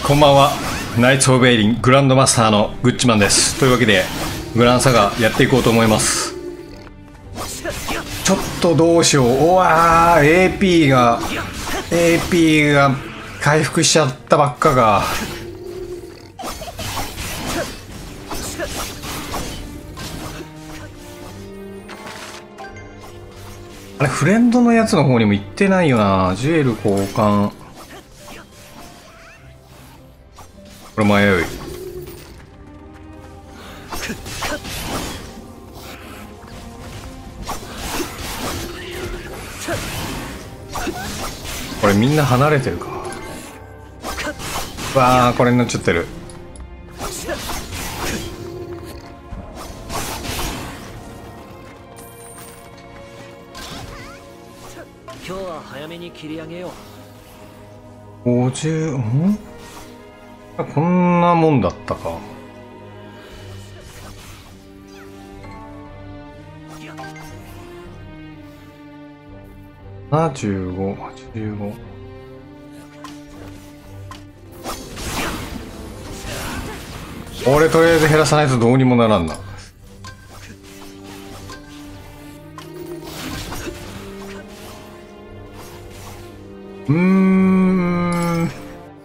こんばんは。ナイツ・オブ・エイリングランドマスターのグッチマンです。というわけでグランサガやっていこうと思います。ちょっとどうしよう。うわー AP が回復しちゃったばっかが。あれフレンドのやつの方にも行ってないよな。ジュエル交換、これ迷う。これみんな離れてるか。わあこれになっちゃってる。 今日は早めに切り上げよう。50、こんなもんだったか。75、85。俺とりあえず減らさないとどうにもならんな。 こんにちは。今日も会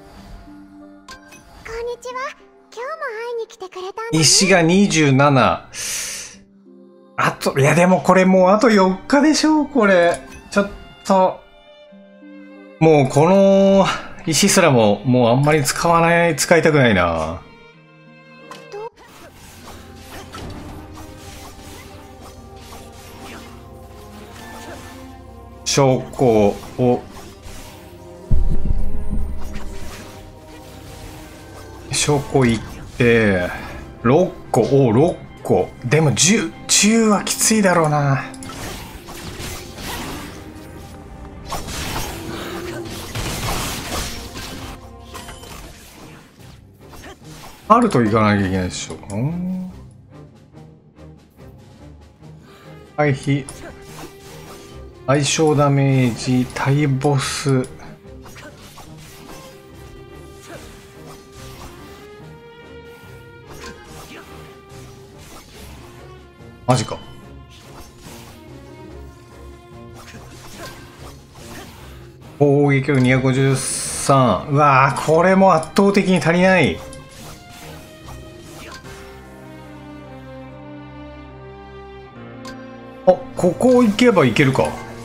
いに来てくれたんだね。 石が27。あと、いやでもこれもうあと4日でしょう、これ。ちょっと。もうこの石すらももうあんまり使いたくないな。証拠を。証拠行って6個を6個でも10はきついだろうな。あると行かなきゃいけないでしょ。回避、相性ダメージ、対ボス、マジか。攻撃力253。うわーこれも圧倒的に足りない。あ、ここ行けばいけるか。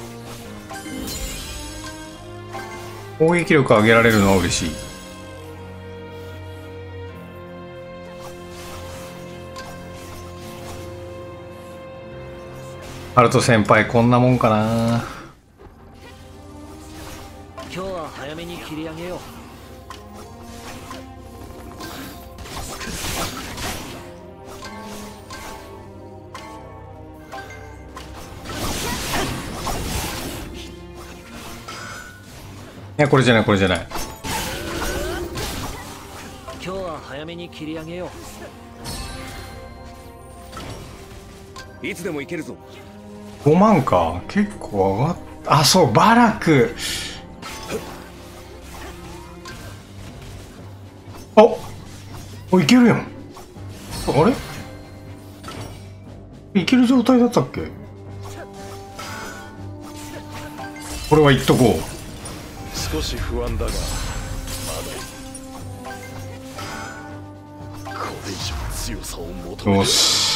攻撃力上げられるのは嬉しい。ハルト先輩こんなもんかな。 今日は早めに切り上げよう。 いやこれじゃないこれじゃない。 今日は早めに切り上げよう。いつでも行けるぞ。 5万か。結構上がった。あ、そうバラク。いけるやん。あれいける状態だったっけ。これは言っとこう。 少し不安だがまだこれ以上強さを求める。 よし。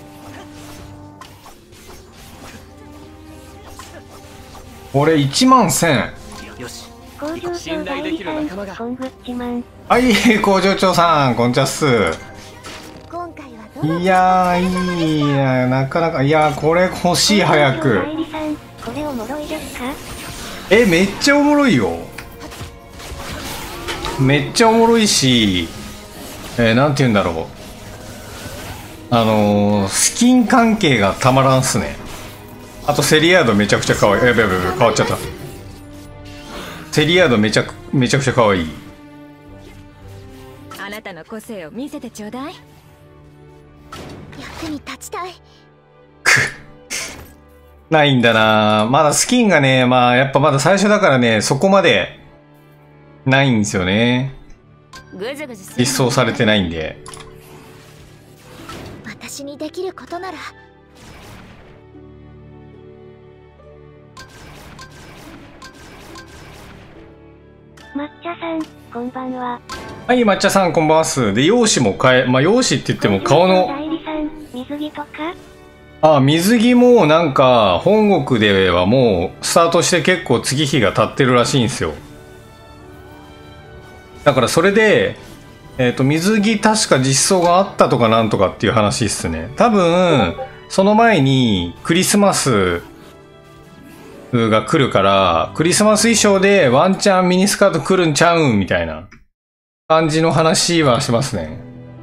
これ1万1000。 よし。 工場長代理さん、コングッチマン。 はい、工場長さん、こんちゃっす。 今回はどのいやー、いいや、なかなか、いやー、これ欲しい、早く。 代理さん、これおもろいですか？ めっちゃおもろいよ。めっちゃおもろいし、なんて言うんだろう。スキン関係がたまらんっすね。あと、セリアードめちゃくちゃ可愛い。やべやべやべ、変わっちゃった。セリアードめちゃくちゃ可愛い。 あなたの個性を見せてちょうだい。 役に立ちたい。 ないんだな。まだスキンがね、まあやっぱまだ最初だからね、そこまでないんですよね。 ぐずぐずする実装されてないんで。 私にできることなら。 抹茶さん、こんばんは。 はい、抹茶さんこんばんはす。で、容姿も変え、まあ容姿って言っても顔の、 代理さん、水着とか水着もなんか本国ではもうスタートして結構月日が経ってるらしいんですよ。だからそれで、水着確か実装があったとかなんとかっていう話っすね。多分、その前にクリスマスが来るから、クリスマス衣装でワンチャンミニスカート来るんちゃうんみたいな感じの話はしますね。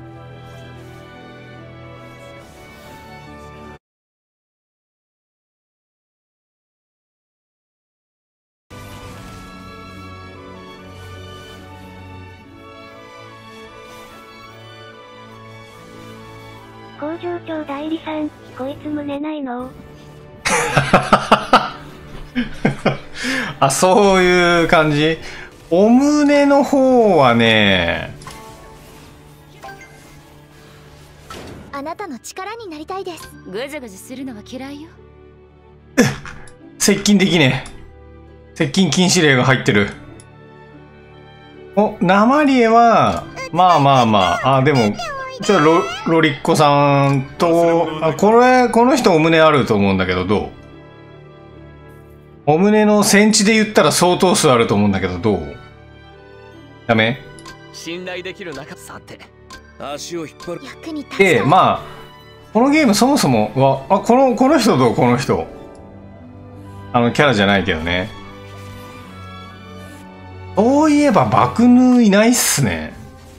工場長代理さん、こいつ胸ないの？ そういう感じ。お胸の方はね、 あなたの力になりたいです。ぐずぐずするのは嫌いよ。 接近できねえ。接近禁止令が入ってる。ナマリエは、まあ、でも、じゃあロリッコさんと、この人お胸あると思うんだけど、どう？お胸のセンチで言ったら相当数あると思うんだけど、どう？ダメ？ 信頼できる仲。さて、足を引っ張る。 役に立つ。 で、まあ、このゲームそもそもは、この人とこの人。キャラじゃないけどね。そういえば、爆ヌいないっすね。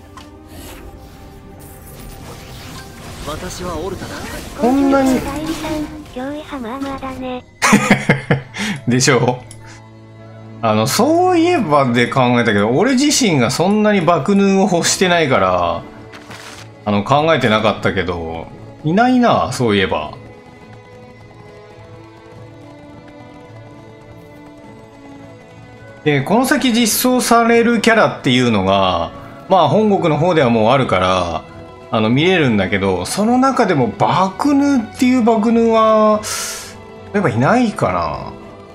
私はオルタだ。 こんなに。 代理さん、脅威派まあまあだね。 でしょう。そういえばで考えたけど、俺自身がそんなに爆ヌを欲してないから、考えてなかったけど、いないな、そういえば。で、この先実装されるキャラっていうのが、まあ本国の方ではもうあるから、見れるんだけど、その中でも爆ヌっていう爆ヌは、やっぱいないかな。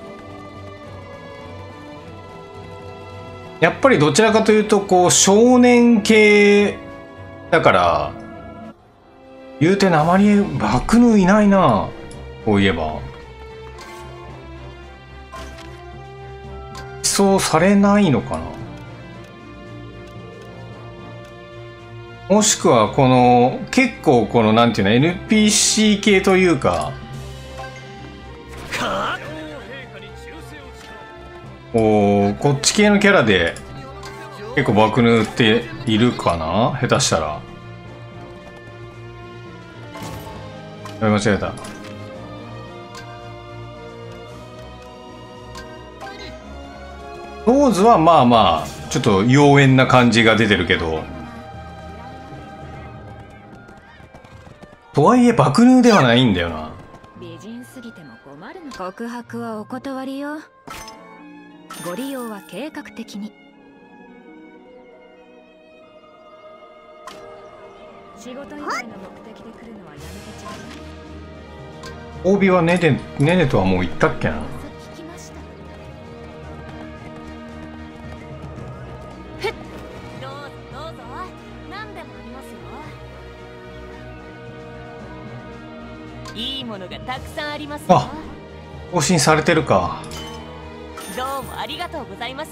やっぱりどちらかというと、こう、少年系だから、言うてなまり爆ヌいないな、こういえば。そうされないのかな。もしくは、結構なんていうの、NPC 系というか、こっち系のキャラで、結構爆ヌっているかな、下手したら。間違えた。ローズはまあまあ、ちょっと妖艶な感じが出てるけど、とはいえ爆ヌではないんだよな。 美人すぎても困るの。告白はお断りよ。ご利用は計画的に。仕事以外の目的で来るのはやめてちょうだい。 帯はねねとはもう言ったっけな。 聞きました。どうぞどうぞ、何でもありますよ。いいものがたくさんありますよ。 あ、更新されてるか。 どうもありがとうございます。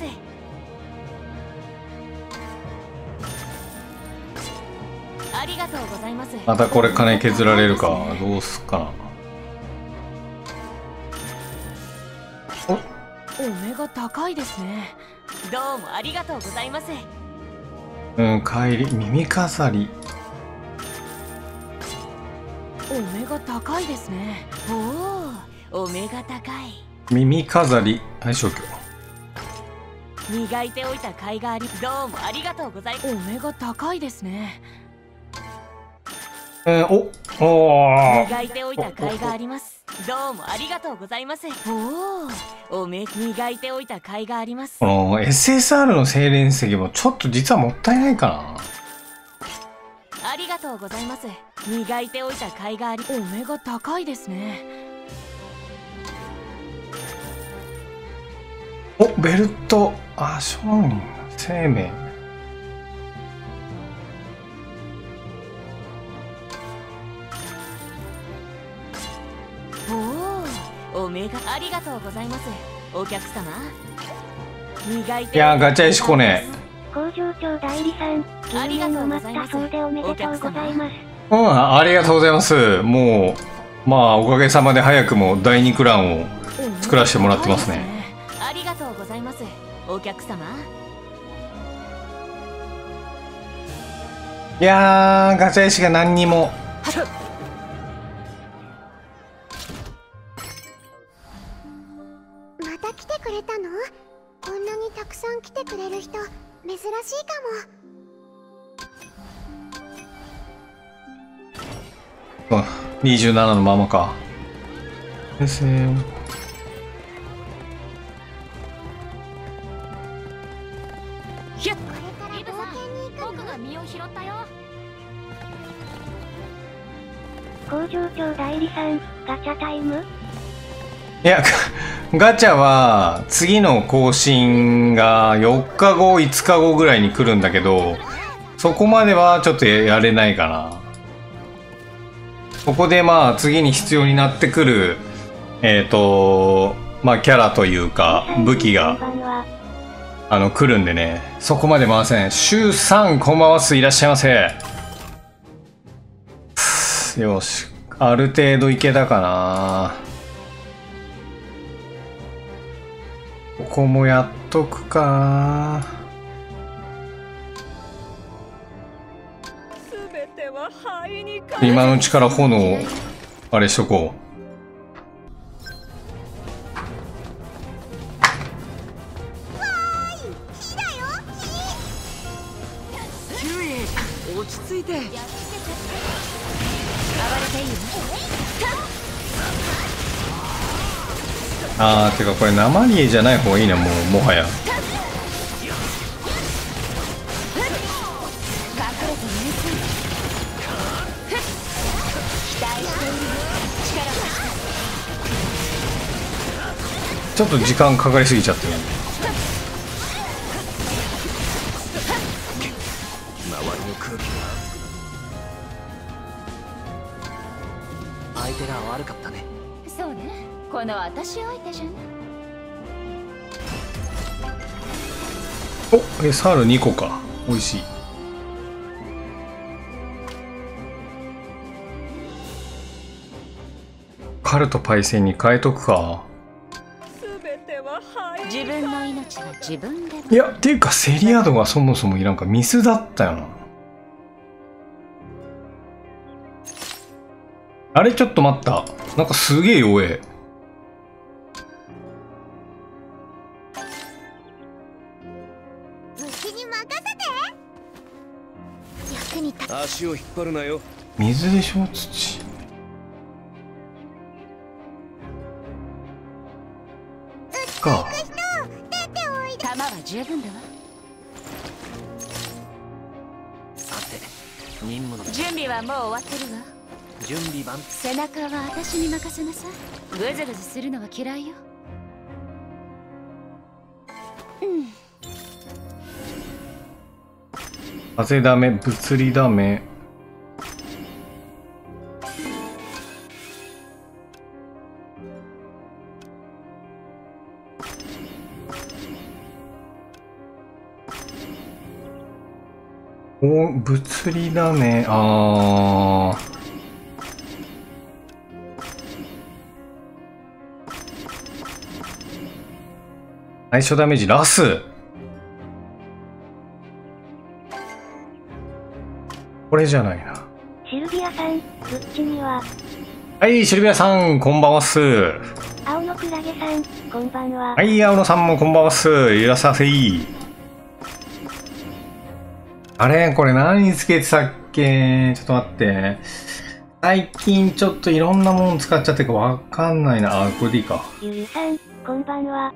ありがとうございます。 またこれ金削られるか。どうすっかな。 お目が高いですね。どうもありがとうございます。 帰り、耳飾り。 お目が高いですね。おお、お目が高い。 耳飾り。はい、消去。 磨いておいた甲斐があり、どうもありがとうございます。お目が高いですね。 おー。 磨いておいた甲斐があります。 どうもありがとうございます。おお、磨いておいた甲斐があります。 この SSR の精錬石もちょっと実はもったいないかありがとうございます。磨いておいた甲斐があり、お目が高いですね。 な。お、ベルト、あ、商人、生命。 お目がありがとうございます。お客様。磨いて。 いや、ガチャ石こね。 工場長代理さん、銀年埋まったそうでおめでとうございます。 うん、ありがとうございます。もう、まあ、おかげさまで早くも第2クランを作らせてもらってますね。 ありがとうございます。お客様。 いやー、ガチャ石が何にも。 また来てくれたの？こんなにたくさん来てくれる人、珍しいかも。 うん、27のままか。ですね。 ひゃっ、 これから冒険に行くの？ 僕が身を拾ったよ。 工場長代理さん、ガチャタイム？ いや、ガチャは次の更新が4日後、5日後ぐらいに来るんだけど、そこまではちょっとやれないかな。ここでまあ次に必要になってくる、まあキャラというか武器が来るんでね、そこまで回せない。週3こんばんはす、いらっしゃいませ。よし、ある程度いけたかな。ここもやっとくか。今のうちから炎あれしとこキュウイ、落ち着いて。暴れていいよ。 う。てかこれ生リエじゃない方がいいな、もはや。ちょっと時間かかりすぎちゃってる。 周りの空気が相手が悪かったね。 そうね、この私相手じゃん。 お、サル2個か。美味しい。カルトパイセンに変えとくか。 自分の命は自分で。 いや、っていうかセリアドがそもそもなんかミスだったよな。あれちょっと待った。なんかすげえ弱え。 うちに任せて。役に立つ。 足を引っ張るなよ。 水でしょ、土。か。 弾は十分だわ。 さて、任務の準備はもう終わってるわ。 準備万背中は私に任せなさい。グズグズするのは嫌いよ。 風ダメ、物理ダメ。お、物理ダメ。最初ダメージラス。これじゃないな。 シルビアさん、グッチには。 はい、シルビアさん、こんばんはっす。 青のクラゲさん、こんばんは。 はい、青野さんもこんばんはっす。いらっしゃいませ。あれこれ何つけてたっけ。ちょっと待って。 最近ちょっといろんなもの使っちゃってるかわかんないな。あ、これでいいか。 ゆゆさん、こんばんは。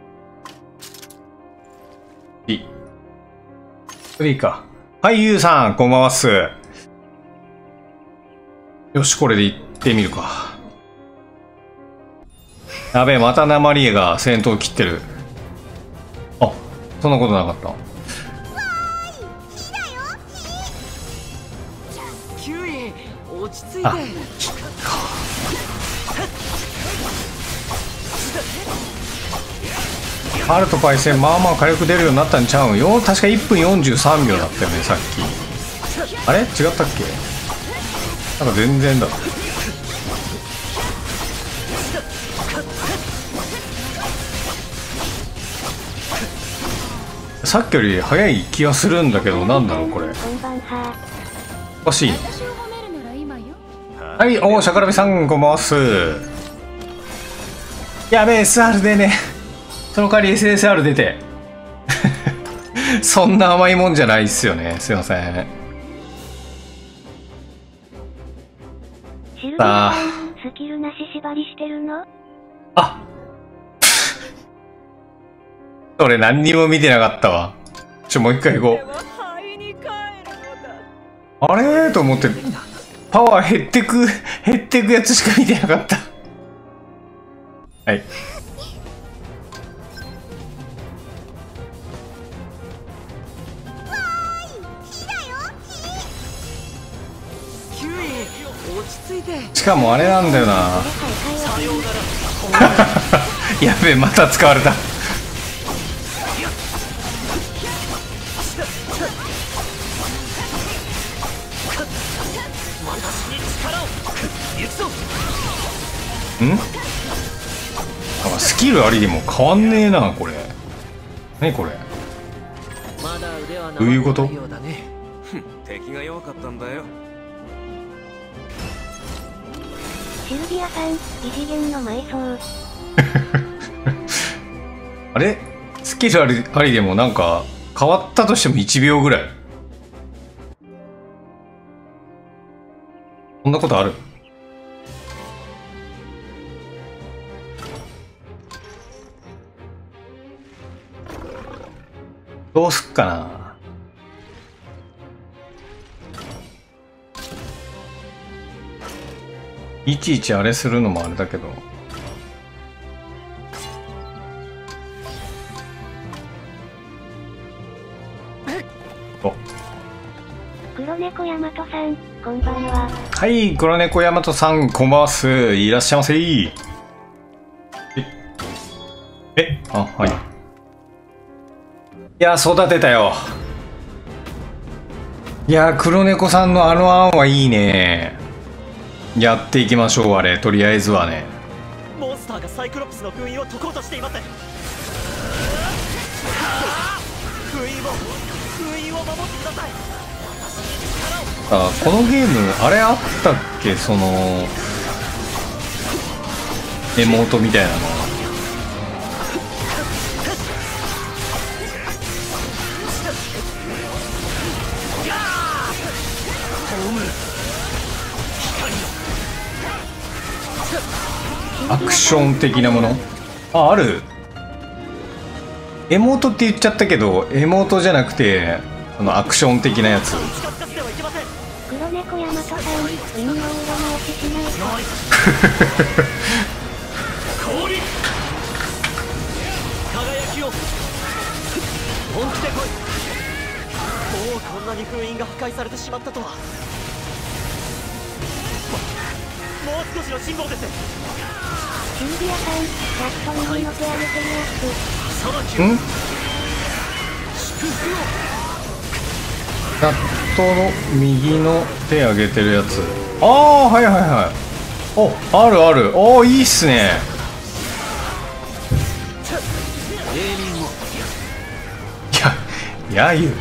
いい。これでいいか。はい、ゆうさん、こんばんはっす。よし、これで行ってみるか。やべえ、またナマリエが先頭切ってる。あ、そんなことなかった。 キュウイ落ち着いて。 あ、ハルとパイセン、まあまあ火力出るようになったんちゃうんよ。確か1分43秒だったよね、さっき。あれ違ったっけ。なんか全然だ。さっきより早い気がするんだけど、なんだろうこれ。 こんばんは。 おかしいな。 私を褒めるなら今よ。 はい、おー、シャカラビさん、こんばんはっす。やべえ、SR でね。その代わり SSR 出て。そんな甘いもんじゃないっすよね。すいません。 シルビアさん、スキルなし縛りしてるの？ あそれ何にも見てなかったわ。もう一回行こう。あれと思って、パワー減ってくやつしか見てなかった。はい。 キュウイ落ち着いて。 しかもあれなんだよな。やべえ、また使われた。ん？なんかスキルありでも変わんねえな、これ。何これ。 まだ腕はどういうこと？ ようだね。敵が弱かったんだよ。 シルビアさん、異次元の埋葬。 あれスキルありでもなんか変わったとしても1秒ぐらい。そんなことある？どうすっかな。いちいちあれするのもあれだけど。お。 黒猫ヤマトさん、こんばんは。 はい、黒猫ヤマトさん、こんばんはっす。いらっしゃいませ。あ、はい。いや、育てたよ。いや、黒猫さんのあの案はいいね。やっていきましょう、あれ。とりあえずはね。 モンスターがサイクロプスの封印を解こうとしています。封印を守ってください。 あ、このゲーム、あれあったっけ、その、エモートみたいなの。アクション的なもの？あ、ある。エモートって言っちゃったけど、エモートじゃなくて、アクション的なやつ。 黒猫ヤマトさん、ウィンの裏回ししないと。 輝きを本気で来い。もうこんなに封印が破壊されてしまったとは。もう少しの辛抱です。 シルビアさん、ラット右の手上げてるやつ。 ん？チャットの右の手上げてるやつ。ああ、はいはいはい。お、あるある。おー、いいっすね。やゆ。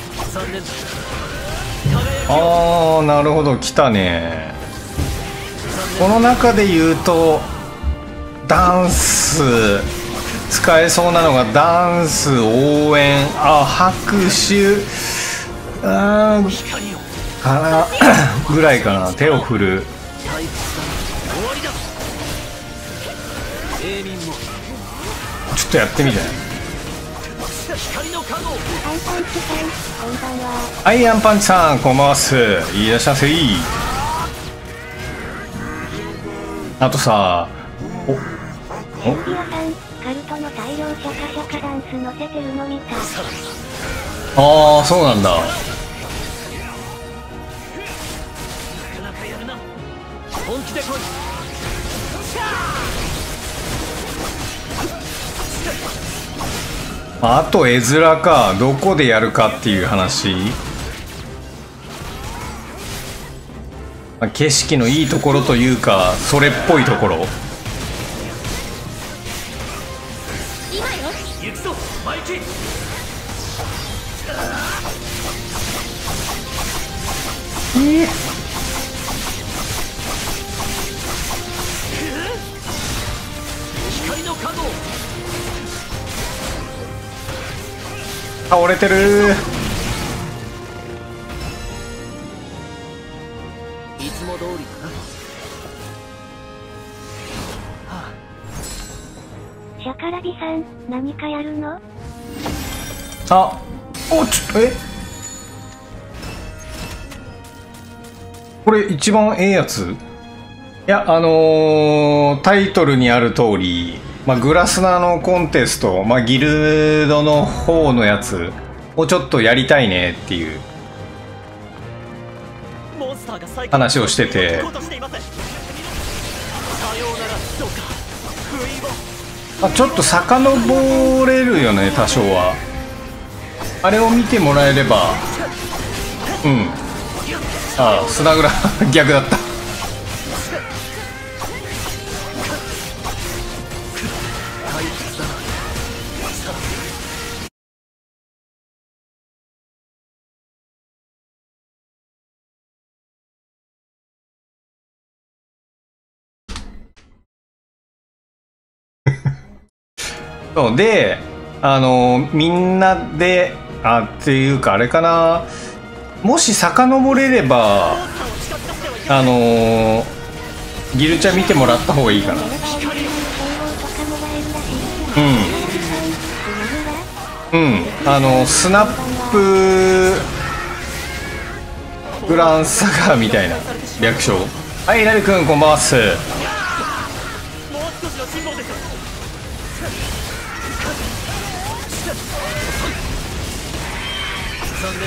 ああ、なるほど、来たね。この中で言うとダンス使えそうなのがダンス、応援、あ、拍手からぐらいかな。手を振る。 退屈だ。終わりだ。永民もちょっとやってみて。 光の加護。 アンパンチさん、こんばんは。 はい、アンパンチさん、こんばんはっす。いらっしゃいませ。あとさ、 エンピオさん、カルトの大量シャカシャカダンス乗せてるの見た。 ああ、そうなんだ。 なかなかやるな。本気で来い。 あと絵面か、どこでやるかっていう話。まあ景色のいいところというか、それっぽいところ。 行くぞマイキー。光の加護。 倒れてる。 いつも通りだな。 シャカラビさん、何かやるの？ あ、お、これ一番ええやつ？いや、タイトルにある通り、まあ、グラスナーのコンテスト、まあ、ギルドの方のやつをちょっとやりたいねっていう話をしてて、 さようなら、どうか不意を。 まあ、ちょっと遡れるよね、多少は。あれを見てもらえれば。うん。ああ、砂蔵逆だった。そうで、みんなで、っていうかあれかな、もし遡れれば、ギルチャ見てもらった方がいいかな。うん。スナップグランサガーみたいな略称。はい、ラビくんこんばんはっす。 もう少しの辛抱ですよ。残念。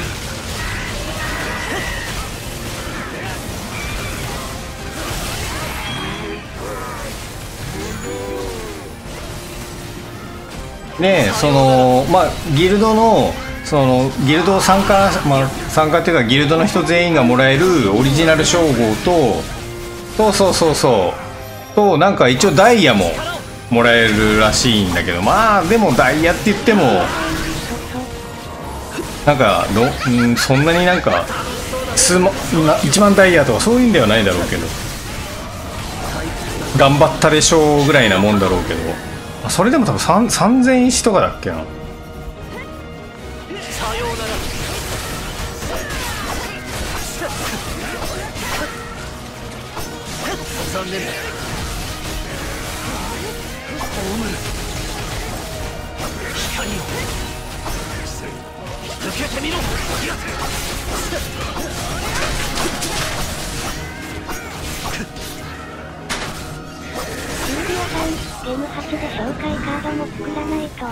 ねえ、まあギルドのギルド参加、まあ、参加っていうかギルドの人全員がもらえるオリジナル称号と、となんか一応ダイヤももらえるらしいんだけど、まあでもダイヤって言ってもなんかそんなになんか1万ダイヤとかそういうんではないだろうけど、頑張ったでしょうぐらいなもんだろうけど、それでも多分3000石とかだっけな。 さようなら。残念だ。光を受けてみろ。 ゲーム初で紹介カードも作らないと。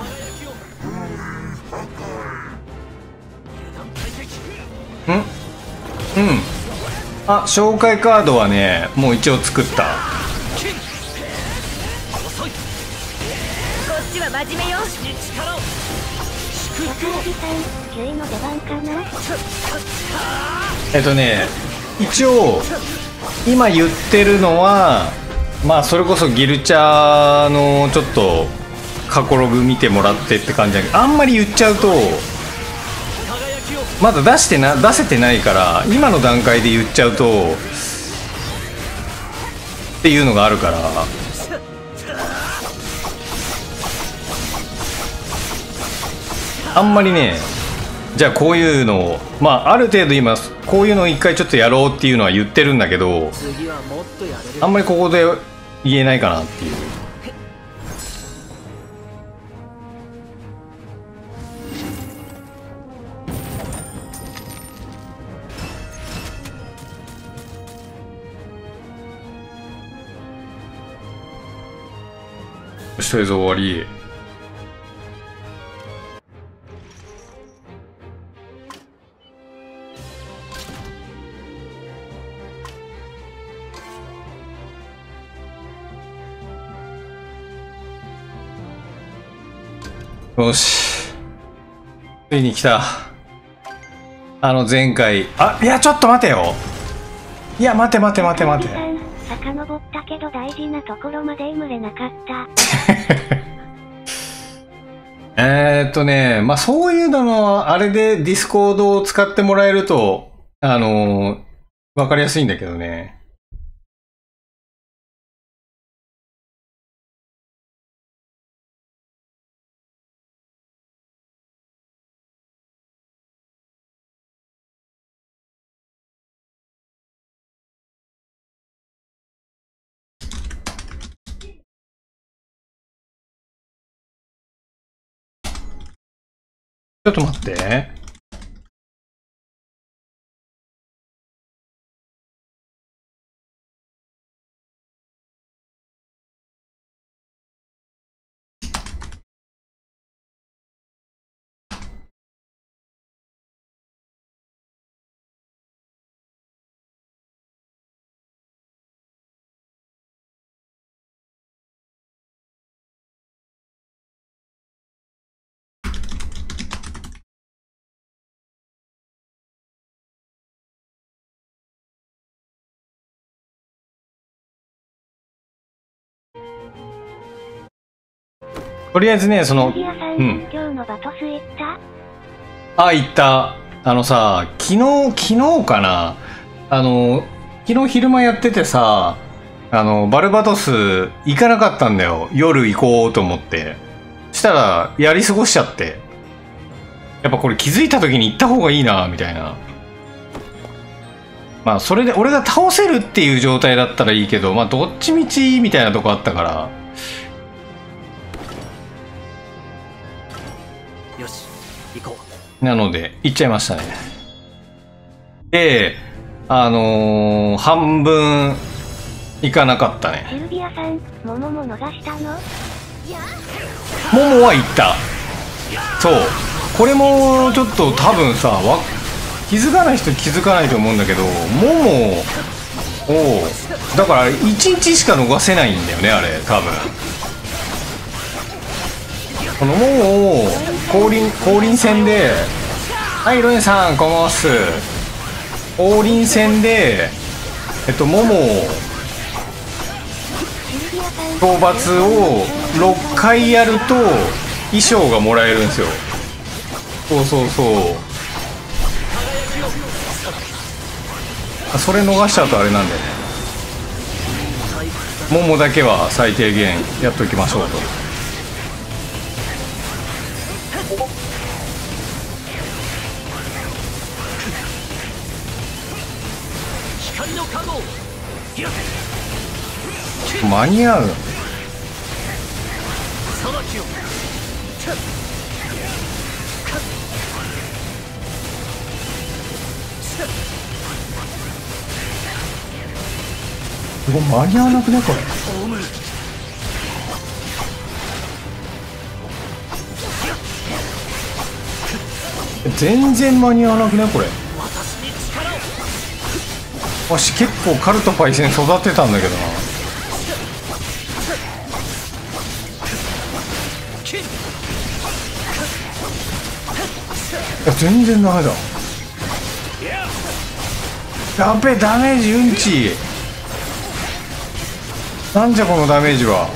あ、紹介カードはね、もう一応作った。 こっちは真面目よ。 シャカラビさん、9位の出番かな？ 一応今言ってるのは、まあそれこそギルチャーのちょっと過去ログ見てもらってって感じだけど、あんまり言っちゃうとまだ出せてないから、今の段階で言っちゃうとっていうのがあるから、あんまりねじゃあこういうのをまあある程度今こういうのを一回ちょっとやろうっていうのは言ってるんだけど、 次はもっとやれる。 あんまりここで言えないかなっていう。よし、とりあえず終わり。よし。ついに来た。前回。あ、いや、ちょっと待てよ。いや、待て。 さん、遡ったけど大事なところまで眠れなかった。 まあ、そういうのの、あれでディスコードを使ってもらえると、わかりやすいんだけどね。ちょっと待って。とりあえずね、 ユリアさん、今日のバトス行った？ あ、行った。さ、昨日かな。昨日昼間やっててさ、バルバトス行かなかったんだよ。夜行こうと思って。したら、やり過ごしちゃって。やっぱこれ気づいた時に行った方がいいな、みたいな。まあ、それで俺が倒せるっていう状態だったらいいけど、まあ、どっちみちみたいなとこあったから。 よし、行こなので、行っちゃいましたね。で、半分、行かなかったね。 シルビアさん、桃も逃したの？ 桃は行った。そう。これも、ちょっと多分さ、気づかない人気づかないと思うんだけど、桃を、だから1日しか逃せないんだよね、あれ、多分。この桃を降臨戦で、はい、ロエンさん、こんばんはっす。降臨戦で、桃を、討伐を6回やると、衣装がもらえるんですよ。そうそうそう。それ逃しちゃうとあれなんでね。桃だけは最低限やっときましょうと。 光の加護。 間に合う。 裁きを。 間に合わなくねこれ。全然間に合わなくねこれ。わし結構カルトパイセン育てたんだけどな。いや全然ダメだ。やっべえダメージうんち。なんじゃこのダメージは。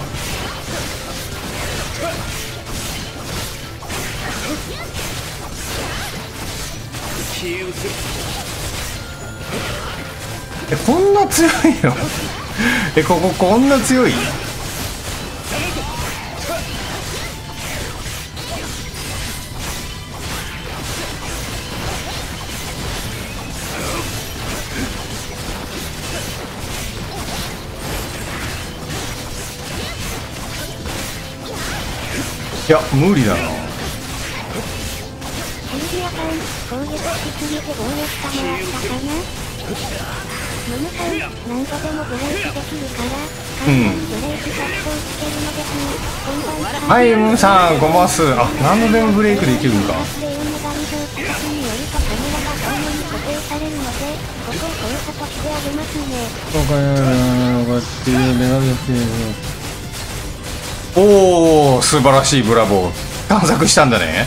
こんな強いのこんな強い。 いや無理だな。 エルビアさん、攻撃しすぎて暴力かもあったかな。ムムさん、何度でもブレーキできるから、簡単にブレーキタップをつけるのですね。こんばんは。 はい、ムーさんこんばんはす。あ、何度でもブレイクできるんか。 レオンのガリ上形によるとカメラが遠目に固定されるので、ここを操作としてあげますね。 おお、素晴らしい、ブラボー。探索したんだね。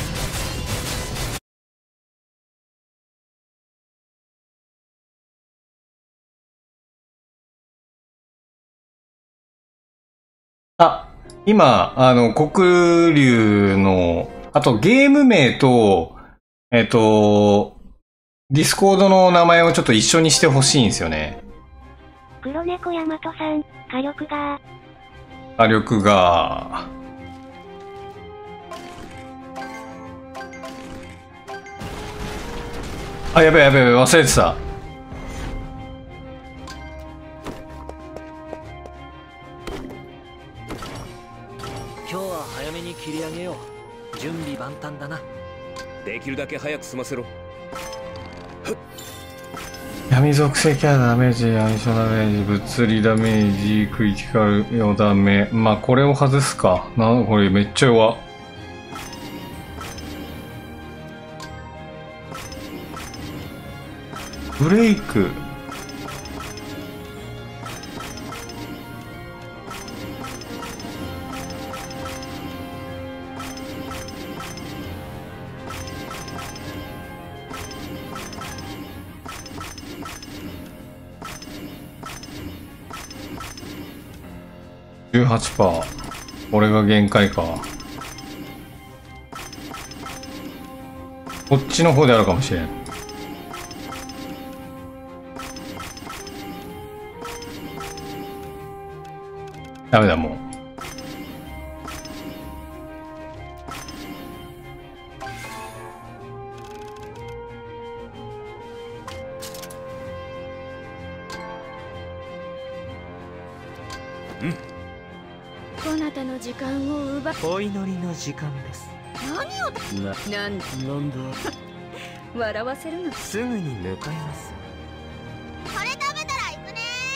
あ、今黒龍のあとゲーム名とディスコードの名前をちょっと一緒にしてほしいんですよね。 黒猫ヤマトさん、火力が。 火力が。あ、やべえやべえ、忘れてた。 今日は早めに切り上げよう。準備万端だな。 できるだけ早く済ませろ。 闇属性キャラダメージ、闇症ダメージ、物理ダメージ、クリティカル用ダメ。まあこれを外すか。これめっちゃ弱。ブレイク。18%。これが限界か。こっちの方であるかもしれん。ダメだもう。 こなたの時間を奪っ。 お祈りの時間です。 なんなんだ。 笑わせるの。 すぐに向かいます。 これ食べたら行くね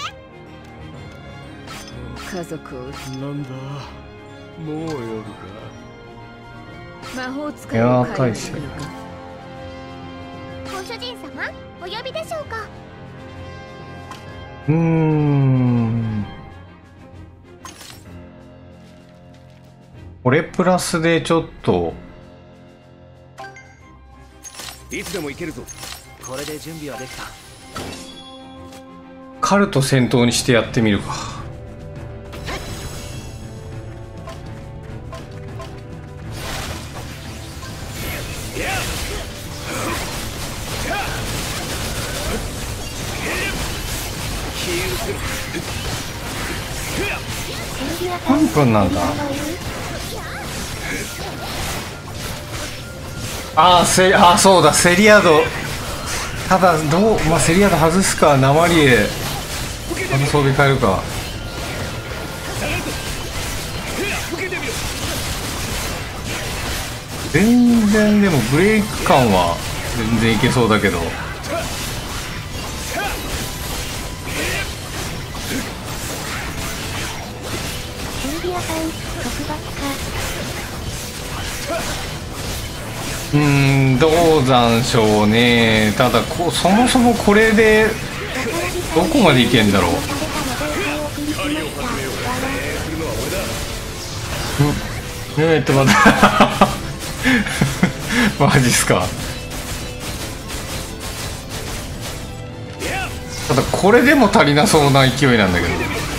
家族をなんだ。もう夜か。 魔法使いを変えてくるか。 ご主人様、お呼びでしょうか。 これプラスでちょっといつでも行けるぞ。 これで準備はできた。 カルト先頭にしてやってみるか。何分なんだ。そうだ、セリアド。ただまあセリアド外すか。鉛で装備変えるか。全然でもブレイク感は全然いけそうだけど。どうなんでしょうね。ただそもそもこれでどこまでいけんだろう。待ってマジっすか。ただこれでも足りなそうな勢いなんだけど。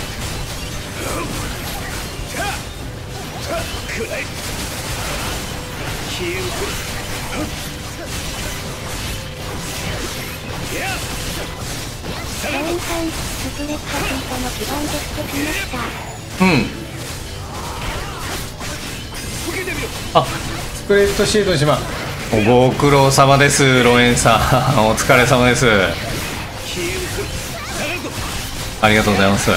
あ、スプレッドシートにしまご苦労様です。ロエンさんお疲れ様です。ありがとうございます。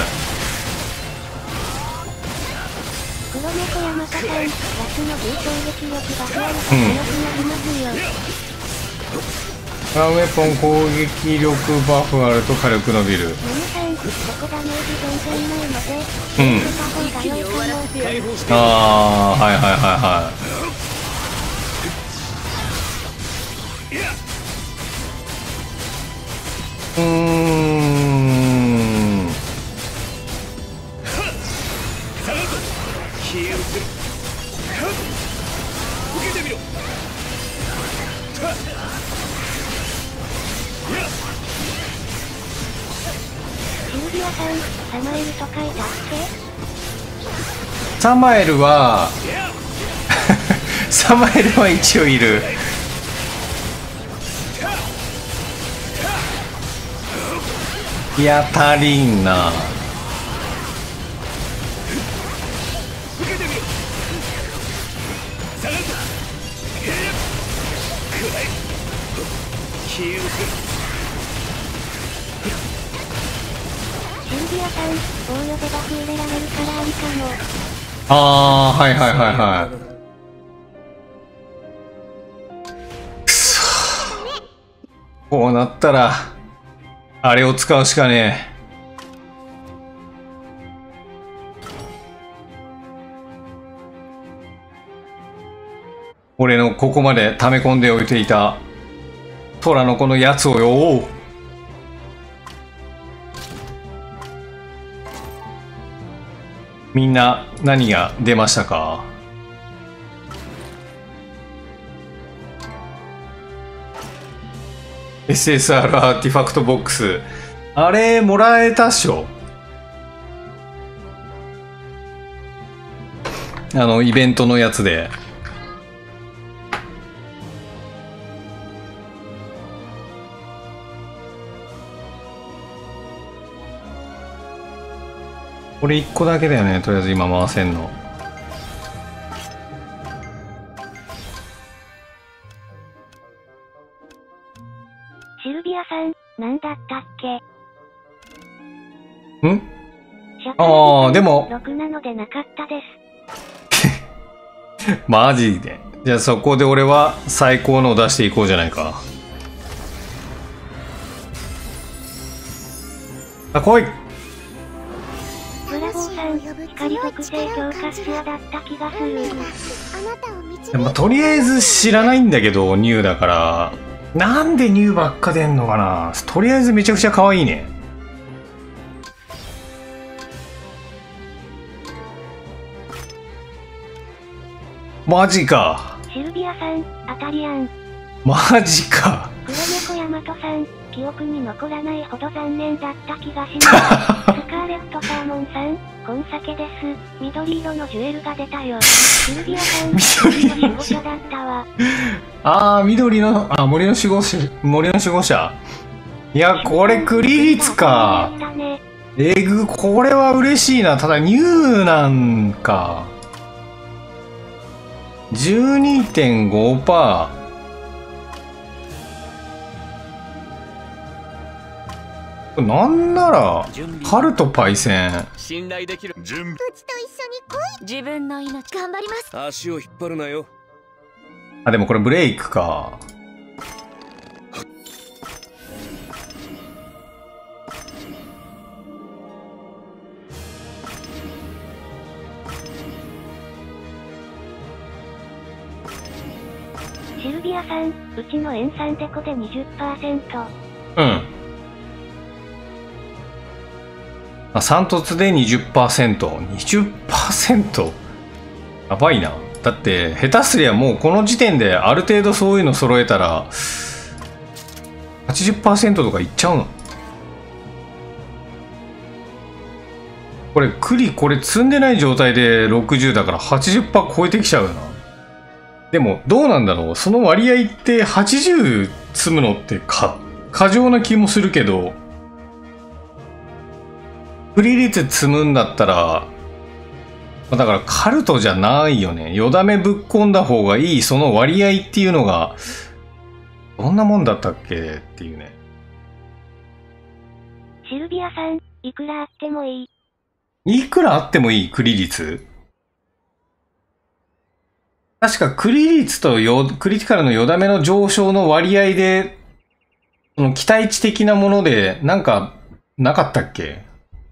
黒猫山田さん、夏の撃力が増えると強くなりますよ。 パワーウェポン攻撃力バフあると火力伸びる。 ムムさん、ここダメージ全然ないので、 うん入れた方が良いかも。 解放してああ、はいはいはいはい。 消え失せる。受けてみろ。 シルビアさん、サマエルと書いたっサマエルはサマエルは一応いる。いや足りんな。 受けてみろ。下がるぞ。消え失せる。 け？シルビアさん、防御でバフ入れられるからありかも。 ああ、はいはいはいはい。くそこうなったらあれを使うしかねえ。俺のここまで溜め込んでおいていた虎のこのやつをよ。みんな何が出ましたか？SSR アーティファクトボックス。あれもらえたっしょ？イベントのやつで。これ1個だけだよね、とりあえず今回せんの。 シルビアさん、なんだったっけ？ ん？ああ、でも。 6なのでなかったです。 マジで。じゃあそこで俺は最高のを出していこうじゃないか。あ、来い！ ブラボーさん、光属性強化スアだった気がする。 でもとりあえず知らないんだけど、ニューだから。なんでニューばっか出んのかな。とりあえずめちゃくちゃ可愛いね。マジか。 シルビアさん、当たりやん。 マジか。 黒猫ヤマトさん、記憶に残らないほど残念だった気がします。スカーレットサーモンさん、今酒です。緑色のジュエルが出たよ。シルビアさん、緑の守護者だったわ。 ああ、森の守護者。いや、これクリリツか。これは嬉しいな。ただニューなんか。12.5%。なんならカルトパイセン。 信頼できる。準備。 うちと一緒に来い。 自分の命頑張ります。 足を引っ張るなよ。 あ、でもこれブレイクか。 シルビアさん、うちの塩酸デコで 20%。 うん。3突で 20%。やばいな。だって、下手すりゃもうこの時点である程度そういうの揃えたら、80% とかいっちゃうの？これ、これ積んでない状態で60だから 80% 超えてきちゃうな。でも、どうなんだろう。その割合って80積むのって過剰な気もするけど、クリ率積むんだったら、だからカルトじゃないよね。よだめぶっ込んだ方がいい、その割合っていうのが、どんなもんだったっけっていうね。 シルビアさん、いくらあってもいい。 いくらあってもいいクリ率？ 確かクリ率とクリティカルのよだめの上昇の割合で、その期待値的なもので、なんか、なかったっけ？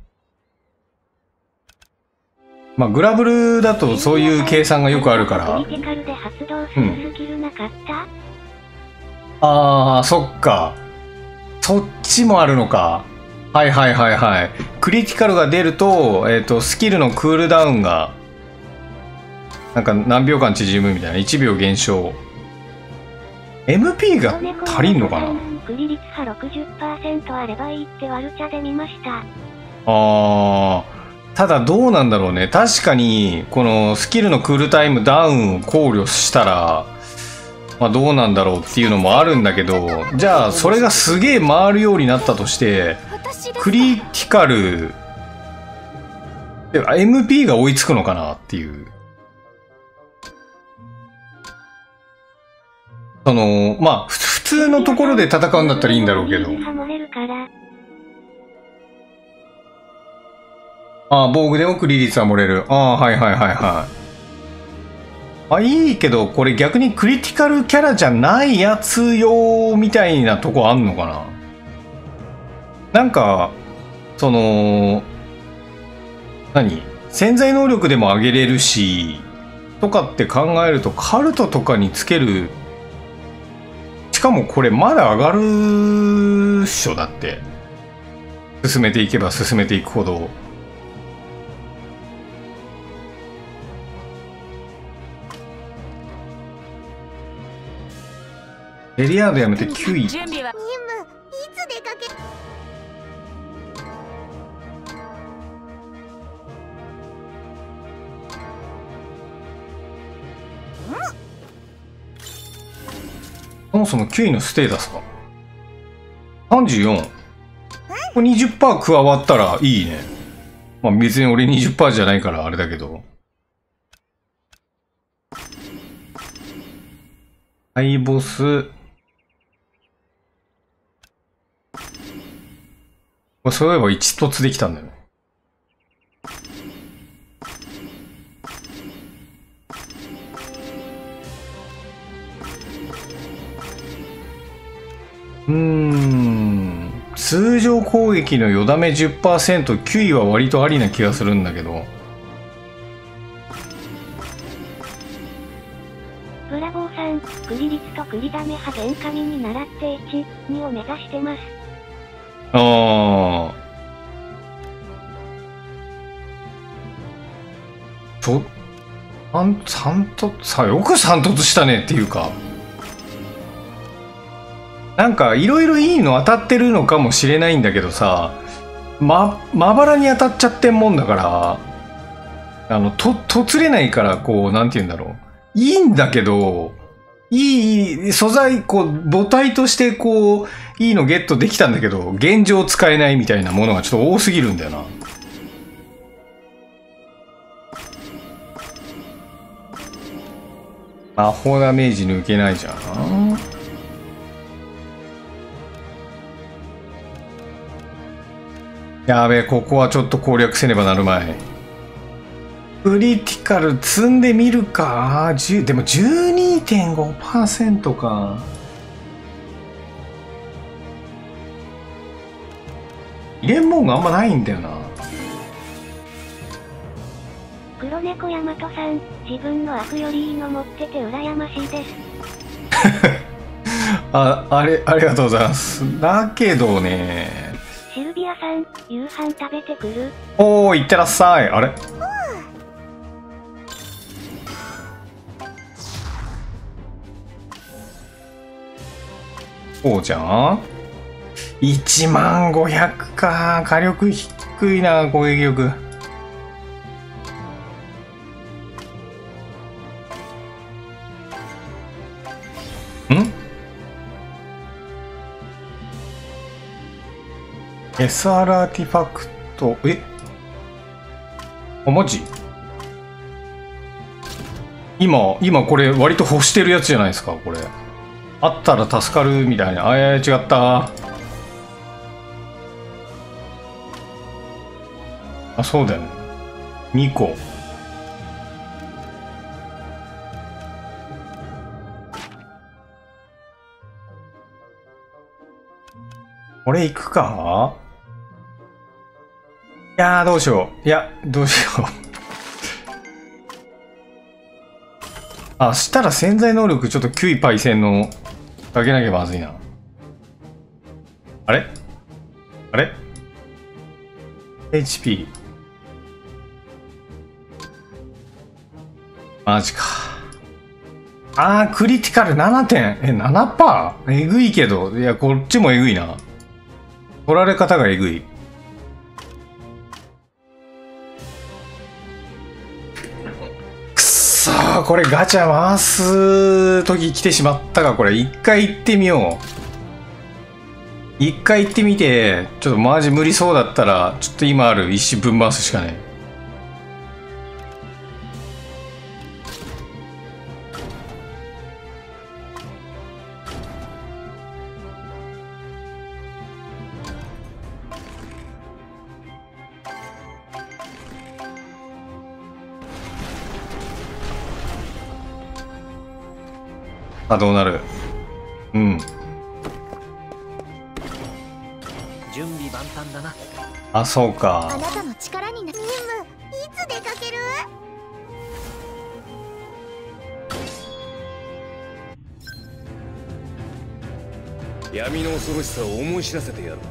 まあ、グラブルだとそういう計算がよくあるから。 クリティカルで発動するスキルなかった？ ああ、そっか。そっちもあるのか。はいはいはいはい。クリティカルが出ると、スキルのクールダウンが、なんか何秒間縮むみたいな。1秒減少。MP が足りんのかな？ クリ率派 60% あればいいってワルチャで見ました。 ただどうなんだろうね。確かに、このスキルのクールタイムダウンを考慮したら、まあどうなんだろうっていうのもあるんだけど、じゃあそれがすげえ回るようになったとして、クリティカル、MP が追いつくのかなっていう。まあ、普通のところで戦うんだったらいいんだろうけど。防具でもクリ率は漏れる。はいはいはいはい。いいけど、これ逆にクリティカルキャラじゃないやつ用みたいなとこあんのかな？なんか、潜在能力でも上げれるし、とかって考えると、カルトとかにつける、しかもこれまだ上がるっしょ、だって。進めていけば進めていくほど。エリアードやめて9位。 任務いつ出かけ？ そもそも9位のステータスか。34。これ 20% 加わったらいいね。まあ別に俺 20% じゃないからあれだけど。ハイボス。そういえば1凸できたんだよね。通常攻撃のよだめ 10%、9位は割とありな気がするんだけど。 ブラボーさん、クリ率とクリダメ派全神に習って1、2を目指してます。 よく3突したねっていうか。なんかいろいろいいの当たってるのかもしれないんだけどさ、まばらに当たっちゃってんもんだから、とつれないから、こう、なんて言うんだろう。いいんだけど、いい素材、こう、母体としてこう、いいのゲットできたんだけど、現状使えないみたいなものがちょっと多すぎるんだよな。魔法ダメージ抜けないじゃん。やべえ、ここはちょっと攻略せねばなるまい。クリティカル積んでみるか。でも 12.5% か。入れんもんがあんまないんだよな。 黒猫ヤマトさん、自分の悪よりいいの持ってて羨ましいです。 ありがとうございます。だけどね。 シルビアさん、夕飯食べてくる？ おー、いってらっしゃい。あれ？そうじゃん ?1500 か。火力低いな、攻撃力。SR アーティファクト、マジ？今これ割と欲してるやつじゃないですか、これ。あったら助かるみたいな。違った。そうだよね。2個。 これ行くか？いやー、どうしよう。いや、どうしよう。あ、したら潜在能力ちょっと9位パイセンのかけなきゃまずいな。あれあれ ?HP。マジか。あー、クリティカル7点。7%? えぐいけど。いや、こっちもえぐいな。取られ方がえぐい。くっそー、これガチャ回す時来てしまったか。これ一回行ってみよう。一回行ってみて、ちょっとマジ無理そうだったら、ちょっと今ある石ぶん回すしかねえ。あ、どうなる？うん。 準備万端だな。 あ、そうか。 あなたの力にな。任務いつ出かける？ 闇の恐ろしさを思い知らせてやろう。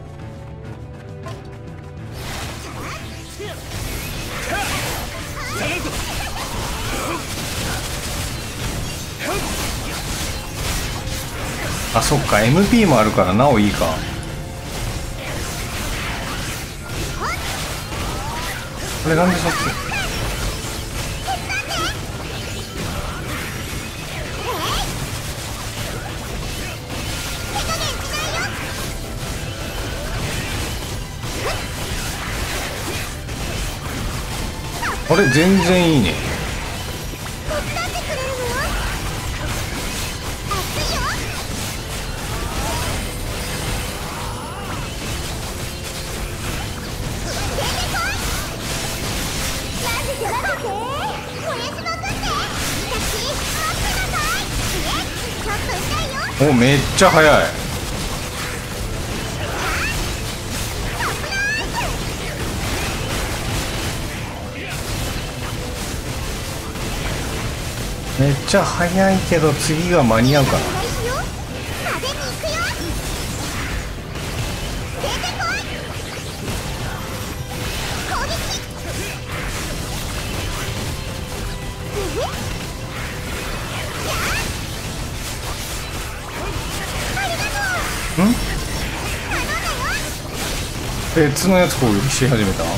あ、そっか。MP もあるからなおいいか。これなんでそっち？あれ全然いいね。お、めっちゃ速い。めっちゃ速いけど次が間に合うかな。ん？別のやつ攻撃し始めた？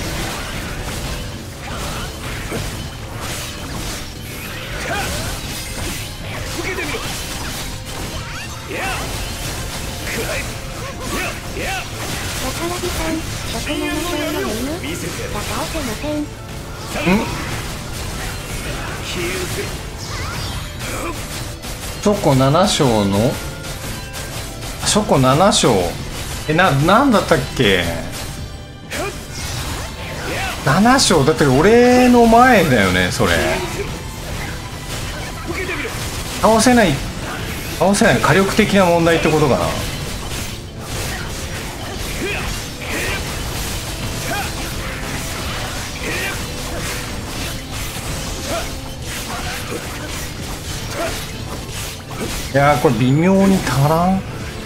チョコ7勝のチョコ7勝なんだったっけ。7勝だって俺の前だよねそれ。倒せない火力的な問題ってことかな。いやーこれ微妙に足らん。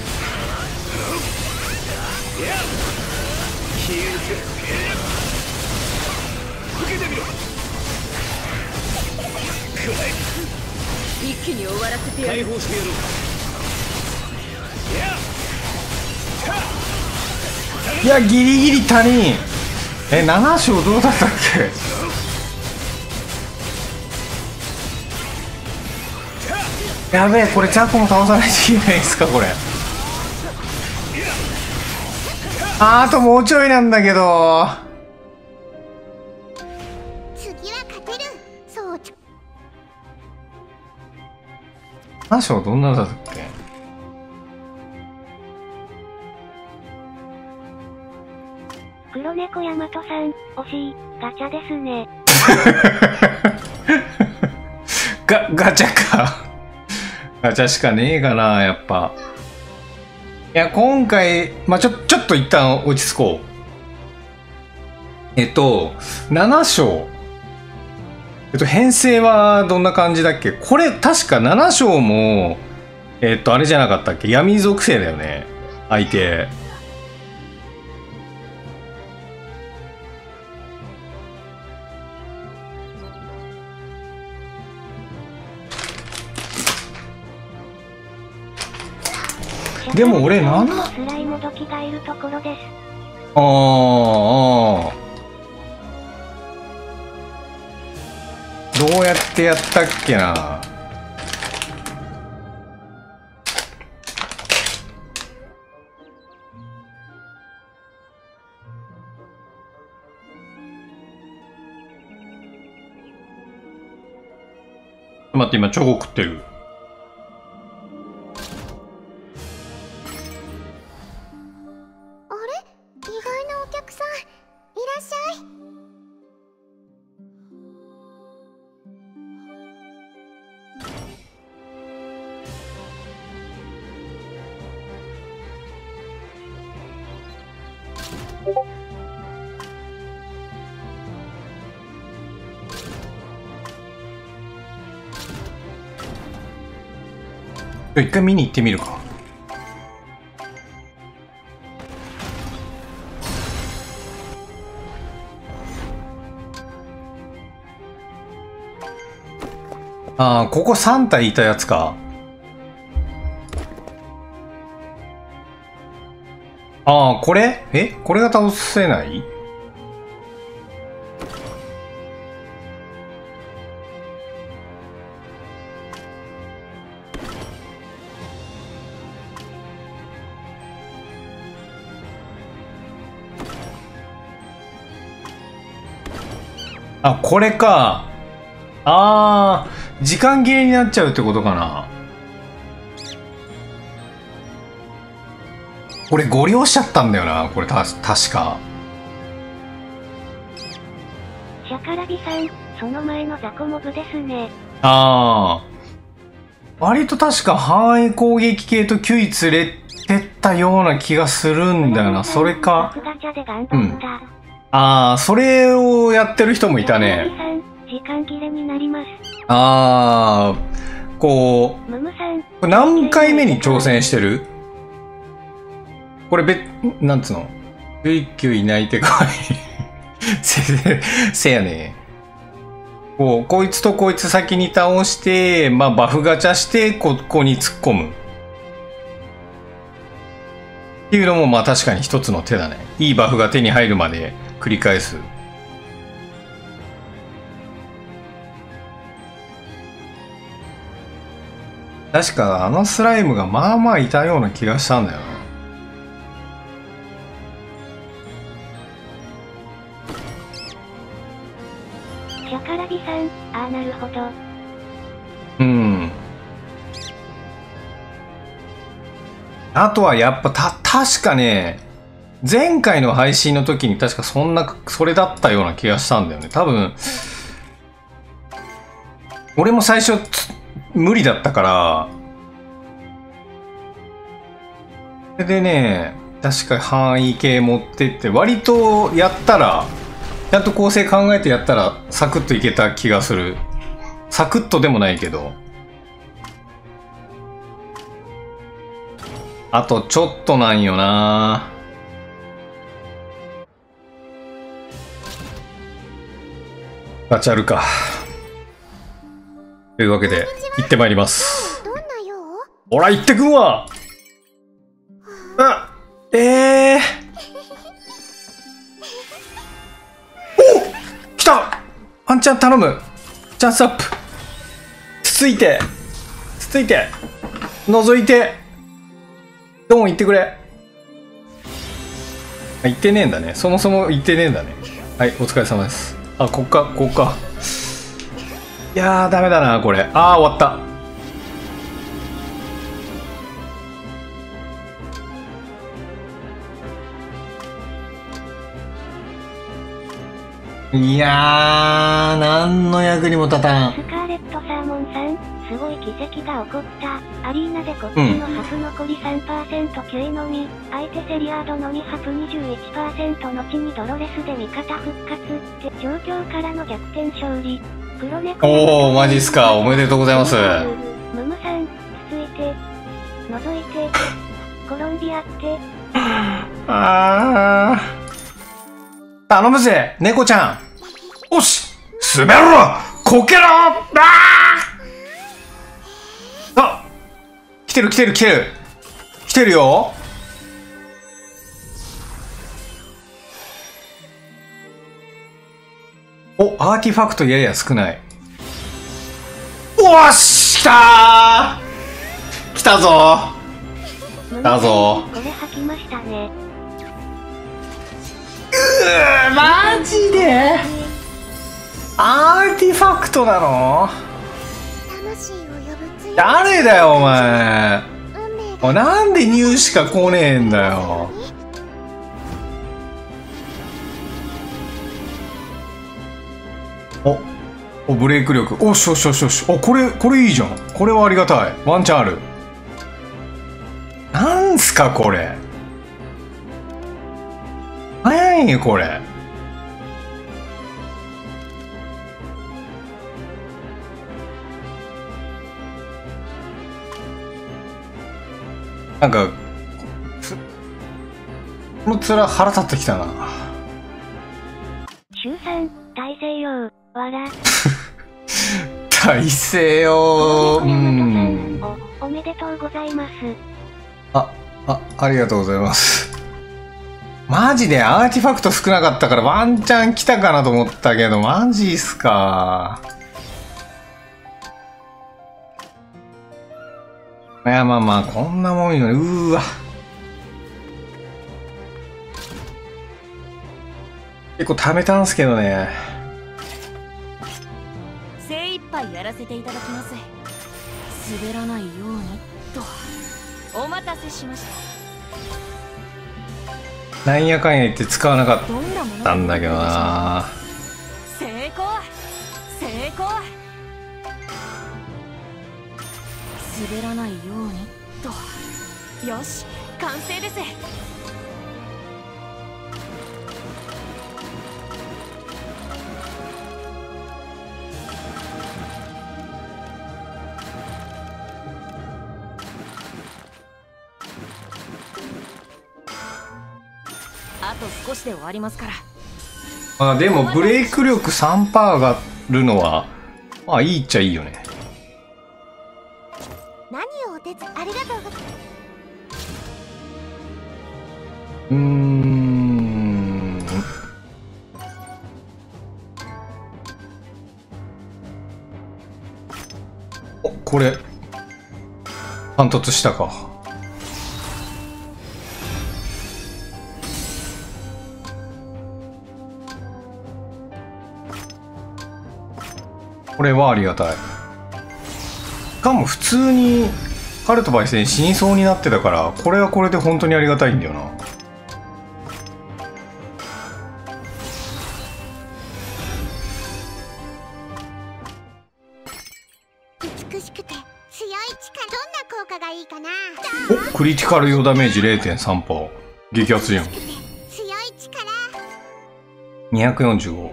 一気に終わらせてやる。 解放してやろう。 いやギリギリ足りん。7勝どうだったっけ。やべえこれジャコも倒さないといけないですかこれ。あともうちょいなんだけど。 次は勝てる。そう。 7勝どんなだったっけ。 黒猫大和さん、惜しい、ガチャですね。 ガチャか。ガチャしかねえかなやっぱ。 や、今回、まあ、ちょっと一旦落ち着こう。7章。編成はどんな感じだっけ？これ、確か7章も、あれじゃなかったっけ？闇属性だよね。相手。でも俺7？ スライム時がいるところです。 ああ。どうやってやったっけな。待って、今チョコ食ってる。 あれ？意外なお客さんいらっしゃい。 一回見に行ってみるか。ああ、ここ3体いたやつか。ああ、これ？これが倒せない？あ、これか。ああ、時間切れになっちゃうってことかな。これゴリ押しちゃったんだよな、これ確か。 シャカラビさん、その前の雑魚モブですね。 ああ。割と確か範囲攻撃系とキュイ連れてったような気がするんだよな。それか。うん。ああ、それをやってる人もいたね。 時間切れになります。 ああ、こう、何回目に挑戦してる？これなんつうの？キュイキュイ泣いてこい。せやね。こいつとこいつ先に倒して、まあバフガチャして、ここに突っ込む。っていうのもまあ確かに一つの手だね。いいバフが手に入るまで繰り返す。確かあのスライムがまあまあいたような気がしたんだよな。 シャカラビさん、ああなるほど。 うん。あとはやっぱ確かね、前回の配信の時に確かそれだったような気がしたんだよね。多分、俺も最初無理だったから、それでね、確か範囲系持ってって、割とやったら、ちゃんと構成考えてやったら、サクッといけた気がする。サクッとでもないけど。あとちょっとなんよな。ガチャルか。というわけで、行ってまいります。 どんな用？ ほら、行ってくんわ。お、来た。ワンチャン頼む。チャンスアップ。つついて、覗いて、ドン行ってくれ。あ、行ってねえんだね。そもそも行ってねえんだね。はい、お疲れ様です。あ、こっか。いやー、ダメだな、これ。あー、終わった。いやー、何の役にも立たん。 スカーレットサーモンさん、 すごい奇跡が起こった。アリーナでこっちのハフ残り 3%9 のみ、相手セリアードのみハフ 21% 後にドロレスで味方復活って状況からの逆転勝利。黒猫おー、マジっすか。おめでとうございます。 ムムさん、ついて、覗いて、コロンビアって。 あー。頼むぜ、猫ちゃん。おし、滑ろこけろあ、来てる来てる来てる来てるよ。お、アーティファクトやや少ない。おっし、来たー来たぞー来たぞー。 これ吐きましたね。 マジでアーティファクトなの？ 魂を呼ぶ強い誰だよお前。 運命がおい、なんで入しか来ねえんだよ。お、ブレイク力。おしよしよしよし。お、これいいじゃん。これはありがたい。ワンチャンある。なんすかこれ。なんやこれ。なんか、この面腹立ってきたな。 週3、大西洋、わら。 大西洋、 おめでとうございます。 ありがとうございます。マジでアーティファクト少なかったからワンチャン来たかなと思ったけど、マジっすか。いや、まあまあ、こんなもんよね。うーわ。結構貯めたんすけどね。 精一杯やらせていただきます。滑らないようにと。お待たせしました。 なんやかんや言って使わなかっどんなものたんだけどな。 成功成功。滑らないようにと。よし、完成です。あと少しで終わりますから。 あ、でもブレイク力 3% 上がるのは、まあいいっちゃいいよね。 何をお手伝いありがとうございます。 お、これ貫突したか。これはありがたい。しかも普通にカルト焙煎死にそうになってたから、これはこれで本当にありがたいんだよな。 美しくて強い力、どんな効果がいいかな。 お、クリティカル用ダメージ 0.3%。激アツじゃん。 強い力。 245。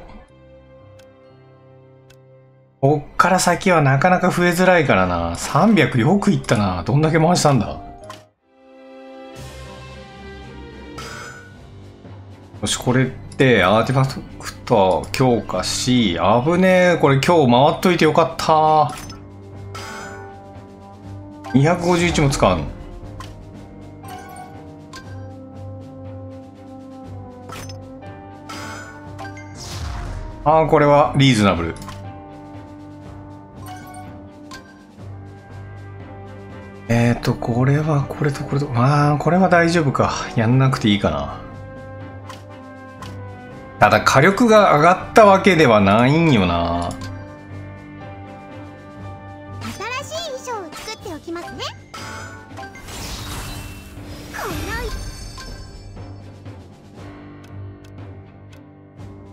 こっから先はなかなか増えづらいからな。300よくいったな。どんだけ回したんだ。よし、これってアーティファクト強化し、危ねえ。これ今日回っといてよかった。251も使うの。ああ、これはリーズナブル。これはこれとこれと、まあ、これは大丈夫か。やんなくていいかな。ただ火力が上がったわけではないんよな。 新しい衣装を作っておきますね。この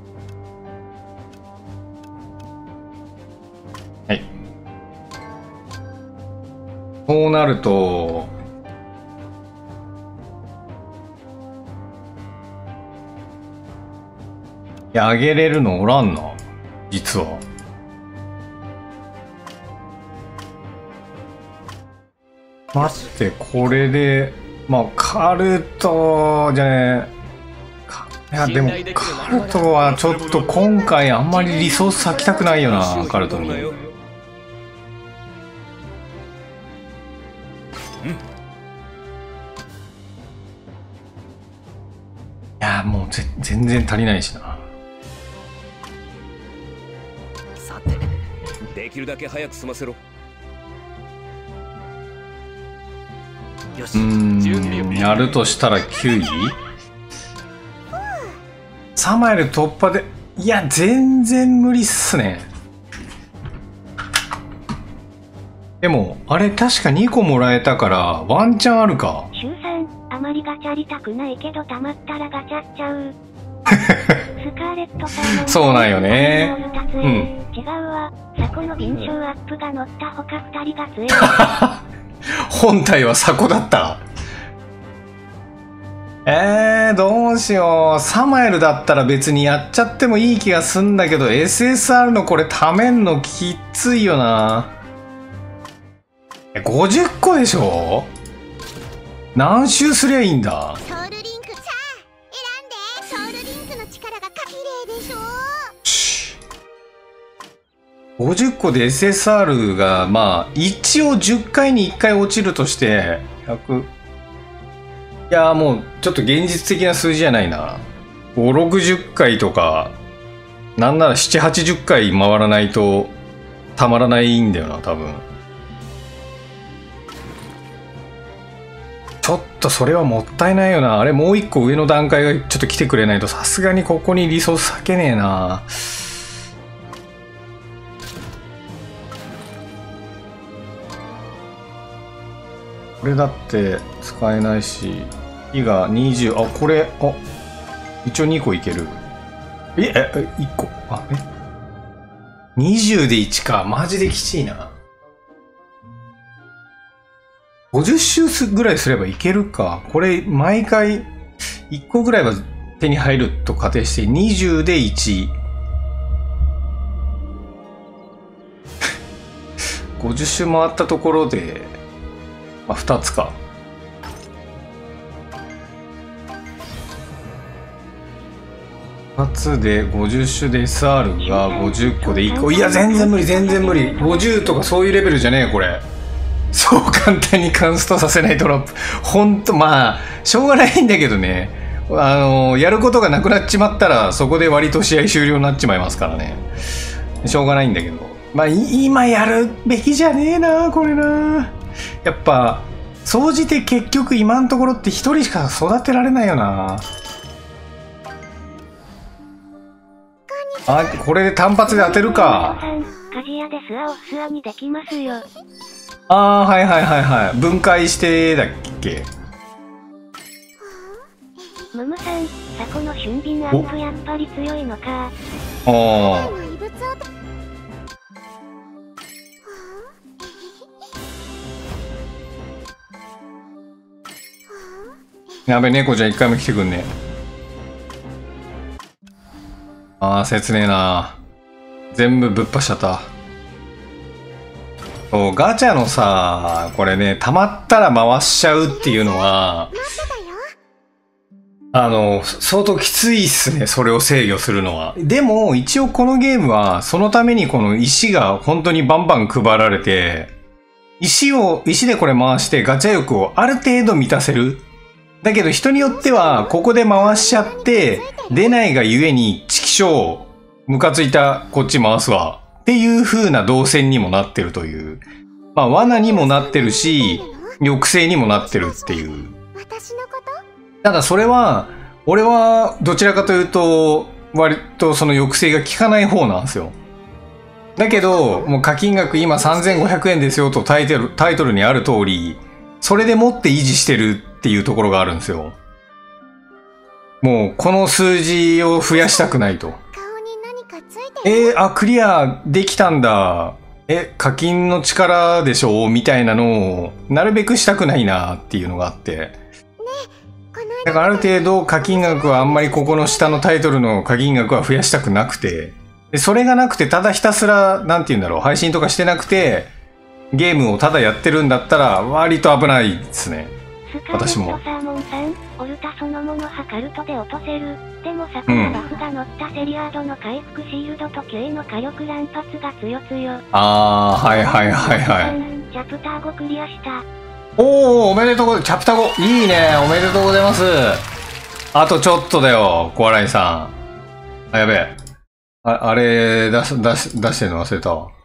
はい。 そうなると、いや、あげれるのおらんな、実は。待って、これで、まあ、カルトじゃねえ。いや、でも、カルトはちょっと今回あんまりリソース割きたくないよな、カルトに。いや、もう全然足りないしな。 さて、できるだけ早く済ませろ。よし、準備をやるとしたら9位サマエル突破で、いや、全然無理っすね。でも、あれ確か2個もらえたから、ワンチャンあるか。 シュウさん、あまりガチャりたくないけど、たまったらガチャっちゃう。スカーレットさんのそうなんよね。うん。 違うわ。サコの敏捷アップが乗った他2人が強い。 本体はサコだった。どうしよう。サマエルだったら別にやっちゃってもいい気がすんだけど、SSR のこれ貯めんのきついよな。50個でしょ？何周すりゃいいんだ。 ソウルリンクさあ選んで。ソウルリンクの力が綺麗でしょ。 50個で SSR が、まあ、一応10回に1回落ちるとして、100。いやーもう、ちょっと現実的な数字じゃないな。5、60回とか、なんなら7、80回回らないと、たまらないんだよな、多分。ちょっとそれはもったいないよな。あれもう1個上の段階がちょっと来てくれないと、さすがにここにリソース割けねえな。これだって使えないし、火が20、あ、これ、あ、一応2個いける。1個。あ、20で1か。マジできちいな。50周ぐらいすればいけるか。これ、毎回1個ぐらいは手に入ると仮定して、20で1。50周回ったところで、まあ、2つか。2つで50種で SR が50個で1個。いや、全然無理、全然無理。50とかそういうレベルじゃねえ、これ。そう簡単にカンストさせないトラップ。ほんと、まあ、しょうがないんだけどね。やることがなくなっちまったら、そこで割と試合終了になっちまいますからね。しょうがないんだけど。まあ、今やるべきじゃねえな、これな。やっぱ、総じて結局今のところって一人しか育てられないよな。あ、これで単発で当てるか。 鍛冶屋でスアをスアにできますよ。 ああ、はいはいはいはい。分解してだっけ。 ムムさん、サコの俊敏アップやっぱり強いのか。 ああ。やべ、猫ちゃん一回も来てくんね。ああ、切ねえな。全部ぶっぱしちゃった。そう、ガチャのさ、これね、溜まったら回しちゃうっていうのは、相当きついっすね、それを制御するのは。でも、一応このゲームは、そのためにこの石が本当にバンバン配られて、石でこれ回してガチャ欲をある程度満たせる。だけど人によっては、ここで回しちゃって、出ないがゆえに、チキショー、ムカついた、こっち回すわ。っていう風な動線にもなってるという。まあ、罠にもなってるし、抑制にもなってるっていう。ただそれは、俺はどちらかというと、割とその抑制が効かない方なんですよ。だけど、もう課金額今3500円ですよとタイトルにある通り、それでもって維持してるっていうところがあるんですよ。もうこの数字を増やしたくないと。あ、クリアできたんだ。 課金の力でしょみたいなのを、なるべくしたくないなっていうのがあって。だからある程度課金額はあんまりここの下のタイトルの課金額は増やしたくなくて、でそれがなくてただひたすら、なんて言うんだろう、配信とかしてなくて、ゲームをただやってるんだったら割と危ないですね。私も。 サーモンさん、オルタそのものはカルトで落とせる。でも魚バフが乗ったセリアードの回復シールドと Q の火力乱発が強強。 あー、はいはいはいはい。 チャプター5クリアした。 おめでとうございます。チャプター5。いいね。おめでとうございます。あとちょっとだよ、小洗さん。あ、やべえ。あれ出してんの忘れたわ。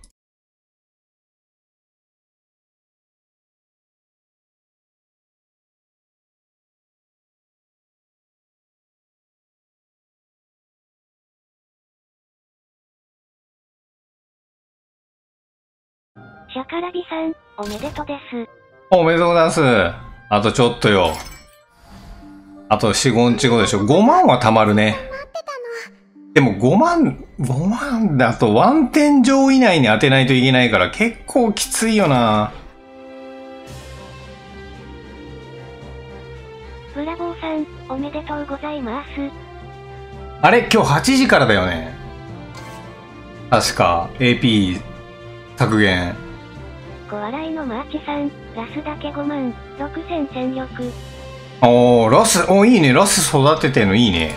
シャカラビさん、おめでとうです。 おめでとうございます。あとちょっとよ。あと4、5日後でしょ。5万は貯まるね。でも5万だとワンテン上以内に当てないといけないから結構きついよな。 ブラボーさん、おめでとうございます。 あれ今日8時からだよね。確か AP 削減。 小笑いのマーチさん、ラスだけ5万6000戦力。 おー、ラス、いいね。ラス育ててんのいいね。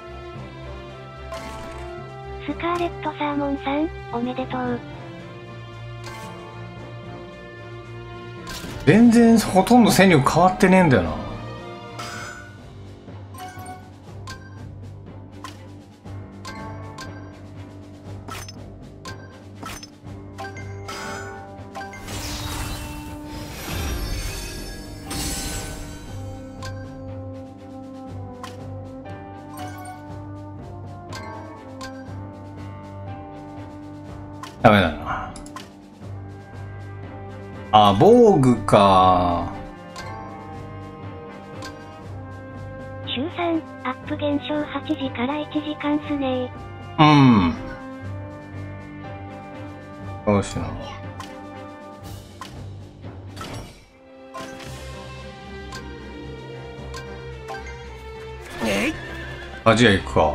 スカーレットサーモンさん、おめでとう。 全然ほとんど戦力変わってねえんだよな。ダメだな。あ、防具か。 週3、アップ減少8時から1時間すねうん。どうしよう。アジア行くか。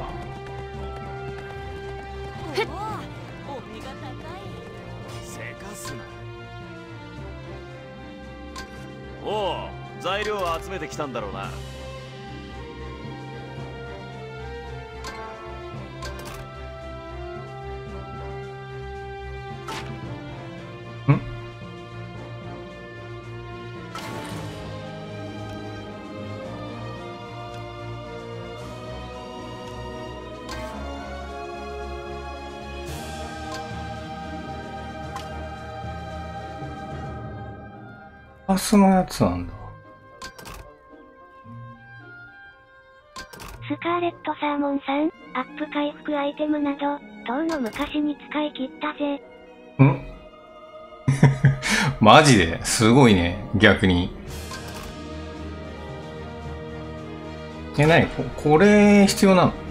材料を集めてきたんだろうな。 パスのやつなんだ。 スカーレットサーモンさん、アップ回復アイテムなど、当の昔に使い切ったぜ。 んマジですごいね、逆に。何これ必要なの？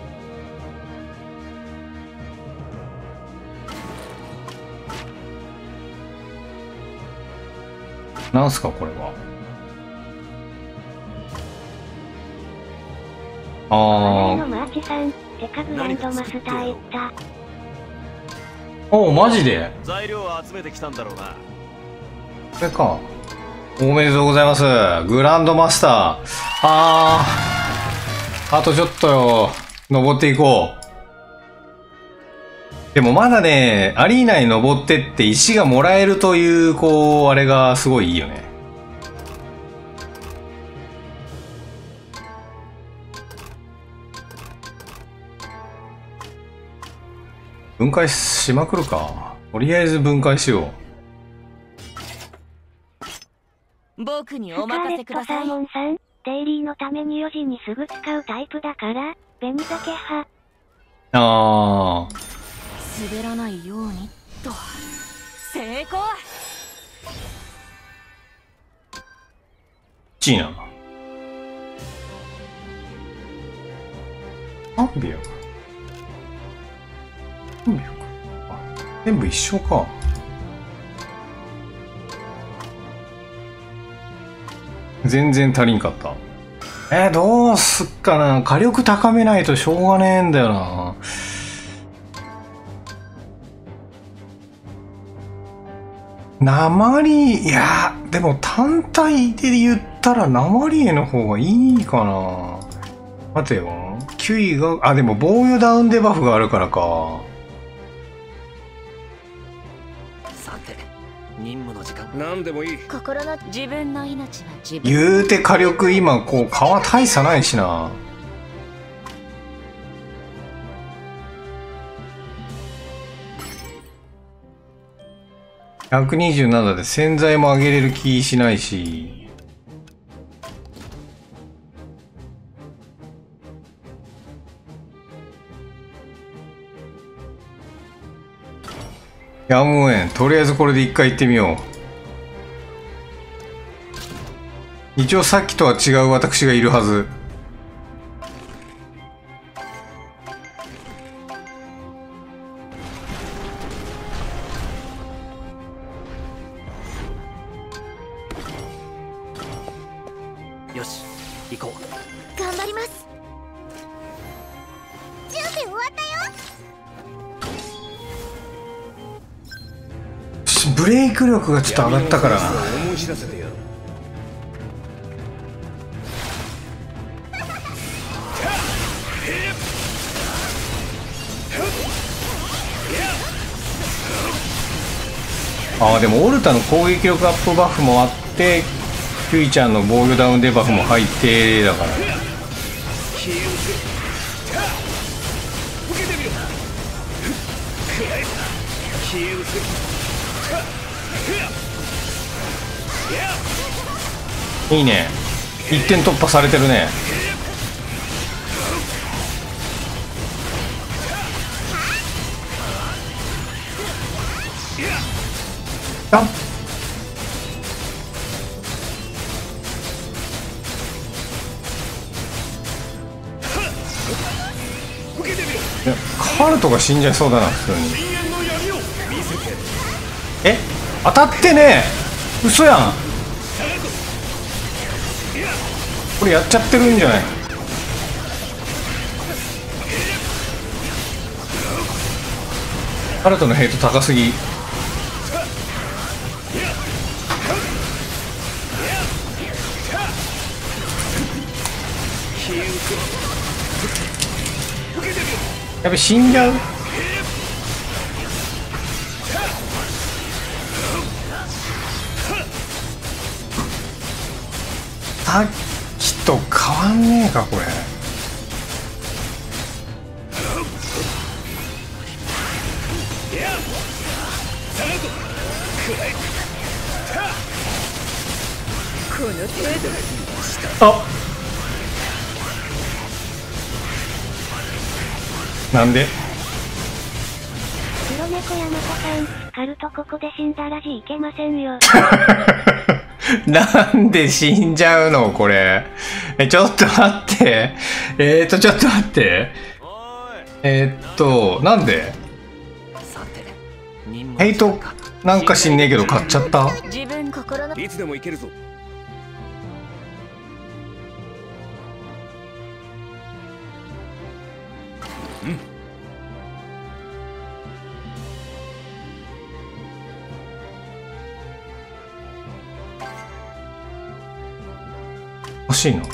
なんすかこれは。お、マジで材料を集めてきたんだろうな。 これか。おめでとうございます。グランドマスター。あとちょっとよ。登っていこう。でもまだね、アリーナに登ってって石がもらえるという、あれがすごいいいよね。分解しまくるか。とりあえず分解しよう。僕にお任せください。 スカーレットサーモンさん、デイリーのために4時にすぐ使うタイプだから、紅鮭派。 滑らないようにと。成功。 チーナ。300。全部一緒か。 全然足りんかった。どうすっかな。火力高めないとしょうがねえんだよな。鉛、いや、でも単体で言ったら鉛の方がいいかな。待てよ。キュイが、でも防御ダウンデバフがあるからか。 さて、任務の時間。 何でもいい。 心の自分の命は自分。 言うて火力今、こう、川大差ないしな。127で洗剤も上げれる気しないし。やむをえん。とりあえずこれで一回行ってみよう。一応さっきとは違う私がいるはず。 よし、行こう。 頑張ります。準備終わったよ。 ブレイク力がちょっと上がったからな。 思い知らせてやる。 でもオルタの攻撃力アップバフもあって、キュイちゃんの防御ダウンデバフも入ってだから。いいね。1点突破されてるね。あっ、いや、カルトが死んじゃいそうだな普通に。当たってねえ。嘘やん。これやっちゃってるんじゃない。カルトのヘイト高すぎ。やべ、死んじゃう。さっきと変わんねえかこれ。なんで黒猫山子さん、カルトここで死んだらじいけませんよ。 なんで死んじゃうのこれ。ちょっと待って。ちょっと待って。なんでさて、任務ヘイトなんか知んねえけど買っちゃった。 自分心のいつでも行けるぞ。 欲しいの。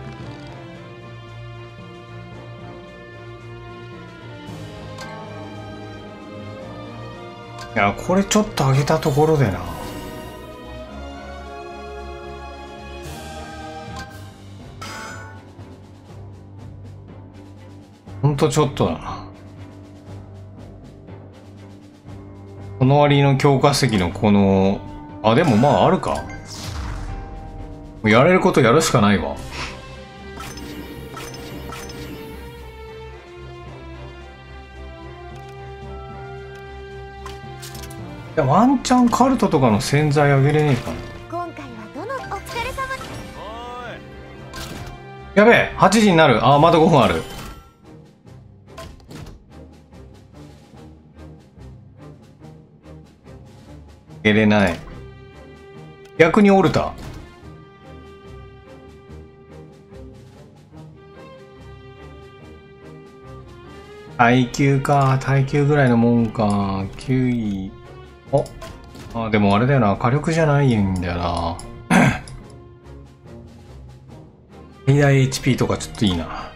いや、これちょっと上げたところでな。ほんとちょっとだな。この割の強化石のこの、でもまああるか。やれることやるしかないわ。いや、ワンチャンカルトとかの洗剤あげれねえかな。 今回はどのお疲れ様。 やべえ、8時になる。まだ5分ある。あげれない。逆にオルタ。 耐久か。耐久ぐらいのもんか。9位。でもあれだよな。火力じゃないんだよな。最大 HP とかちょっといいな。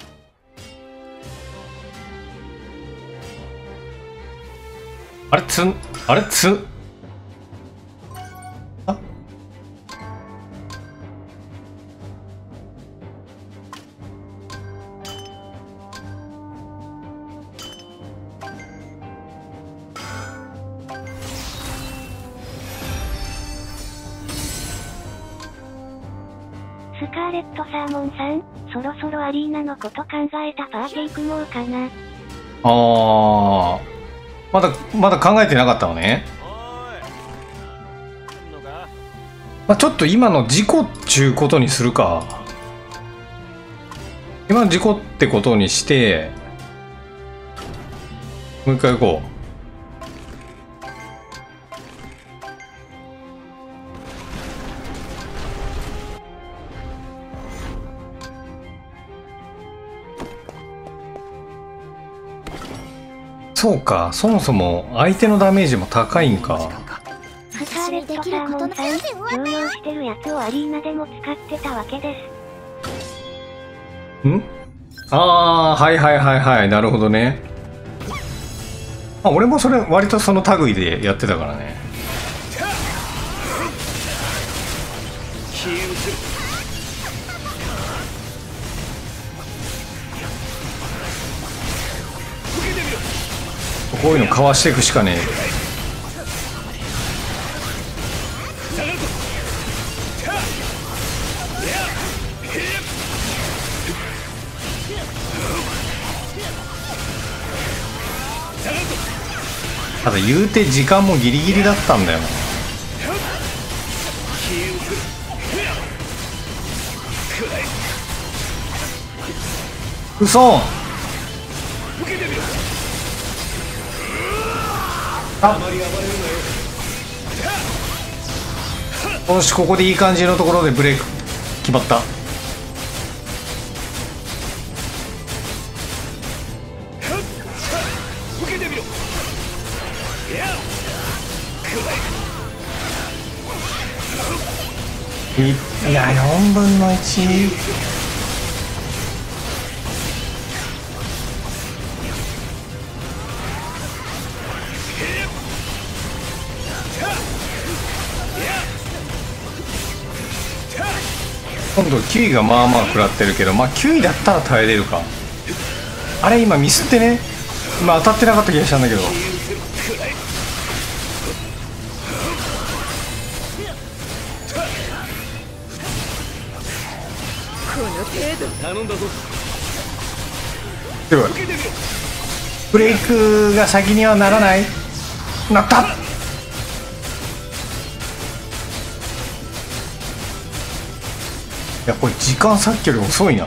あれスカーレットサーモンさん、そろそろアリーナのこと考えたパーティー組もうかな。 まだ考えてなかったのね。ちょっと今の事故っちゅうことにするか。今の事故ってことにして、もう一回行こう。そうか、そもそも相手のダメージも高いんか。 スカーレットサーモンさん、常用してるやつをアリーナでも使ってたわけです。 はい、なるほどね。俺もそれ割とその類でやってたからね。こういうのかわしていくしかねえ。ただ言うて時間もギリギリだったんだよな。うそ。よし、ここでいい感じのところでブレイク決まった。いや、4分の1。今度9位がまあまあ食らってるけど、9位だったら耐えれるか。あれ今ミスってね、今当たってなかった気がしたんだけど。すごい。ブレイクが先にはならない。なった。いや、これ時間さっきより遅いな。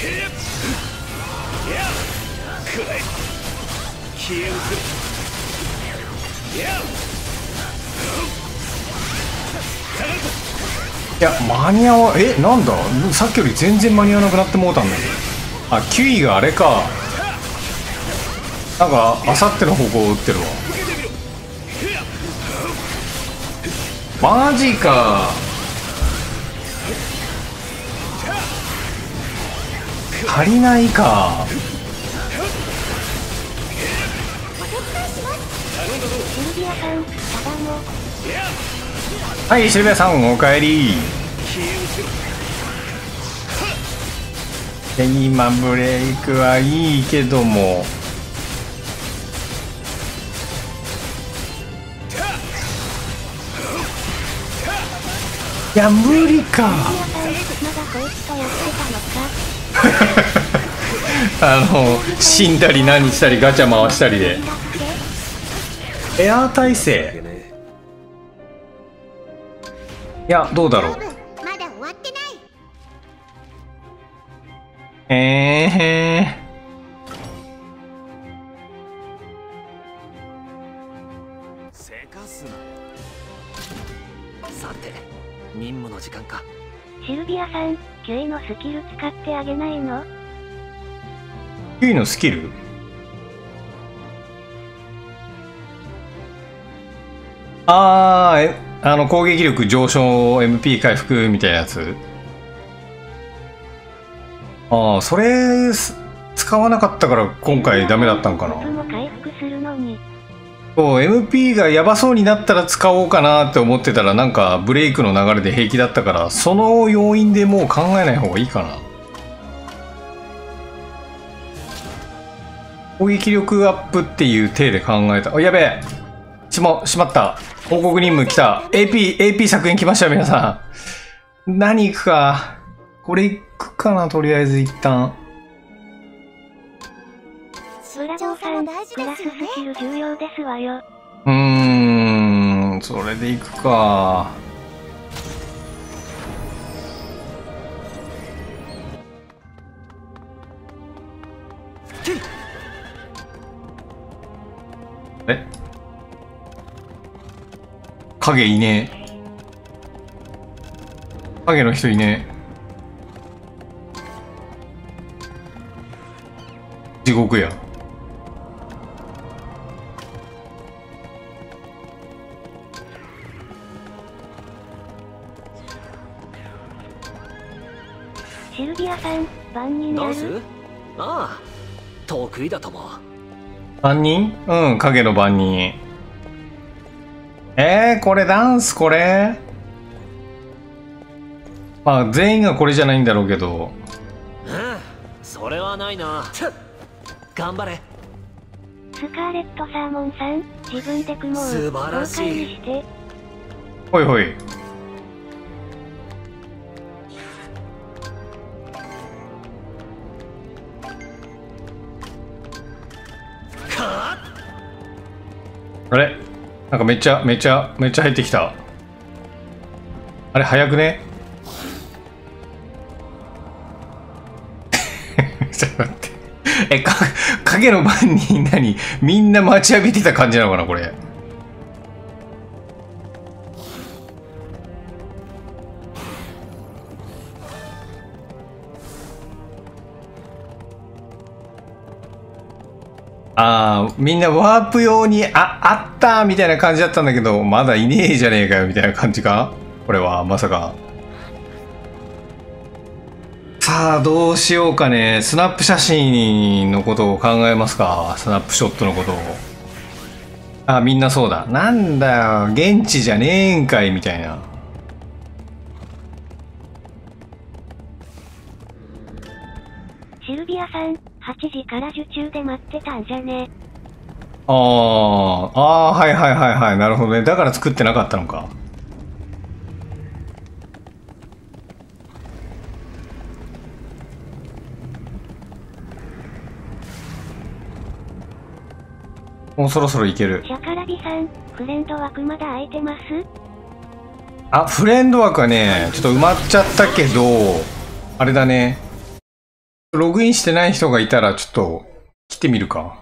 いや、間に合わなんだ、さっきより全然間に合わなくなってもうたんだけど。9位があれか。なんかあさっての方向を打ってるわ。マジか。足りないか。はい、シルビアさんおかえり。いや、今ブレイクはいいけども、いや無理か。死んだり何したりガチャ回したりでエアー耐性。いや、どうだろう。 まだ終わってない。 せかすなよ。さて、任務の時間か。 シルビアさん、9位のスキル使ってあげないの？ 9位のスキル？ 攻撃力上昇 MP 回復みたいなやつ。それ使わなかったから今回ダメだったんかな。 も回復するのに。 そう、MP がやばそうになったら使おうかなって思ってたら、なんかブレイクの流れで平気だったから、その要因でもう考えない方がいいかな。攻撃力アップっていう体で考えた。やべえ、しまった。報告任務来た。AP 削減来ましたよ、皆さん。何行くか。これ行くかな、とりあえず一旦。 ブラボーさん、クラススキル重要ですわよ。 それで行くか。影いねえ。影の人いねえ。地獄や。 シルビアさん、万人やる？ ああ、得意だとも。 万人？影の万人。これダンスこれ？まあ全員がこれじゃないんだろうけど。 それはないな。頑張れ。 スカーレットサーモンさん、自分で雲を素晴らしい。 豪快にして。 ほいほい。あれ？なんかめっちゃ入ってきた。あれ早くね？ちょっと待って。影の番人何？みんな待ちわびてた感じなのかなこれ。みんなワープ用にあったみたいな感じだったんだけど、まだいねえじゃねえかよみたいな感じかこれは。まさか。さあどうしようかね。スナップ写真のことを考えますか。スナップショットのことを。みんなそうだ。なんだよ現地じゃねえんかいみたいな。 シルビアさん、8時から受注で待ってたんじゃね。 はい。なるほどね。だから作ってなかったのか。もうそろそろいける。 シャカラビさん、フレンド枠まだ空いてます？ フレンド枠はね、ちょっと埋まっちゃったけど、あれだね。ログインしてない人がいたらちょっと来てみるか。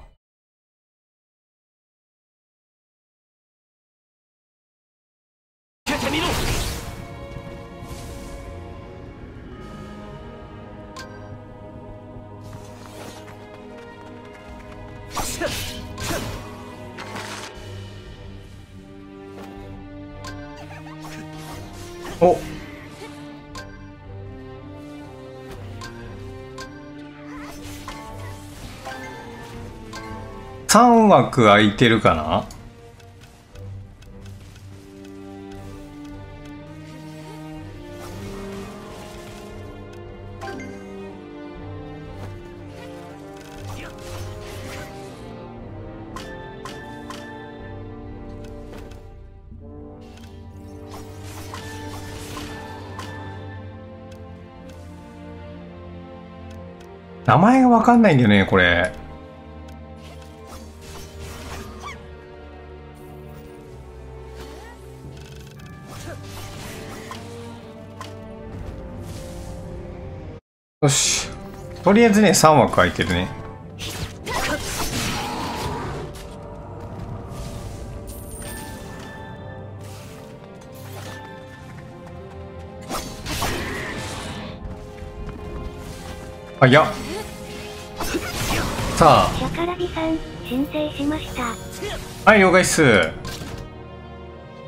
お、3枠空いてるかな。名前がわかんないんだよねこれ。よし、とりあえずね3枠空いてるね。いやさあ、 シャカラビさん、申請しました。 はい了解っす。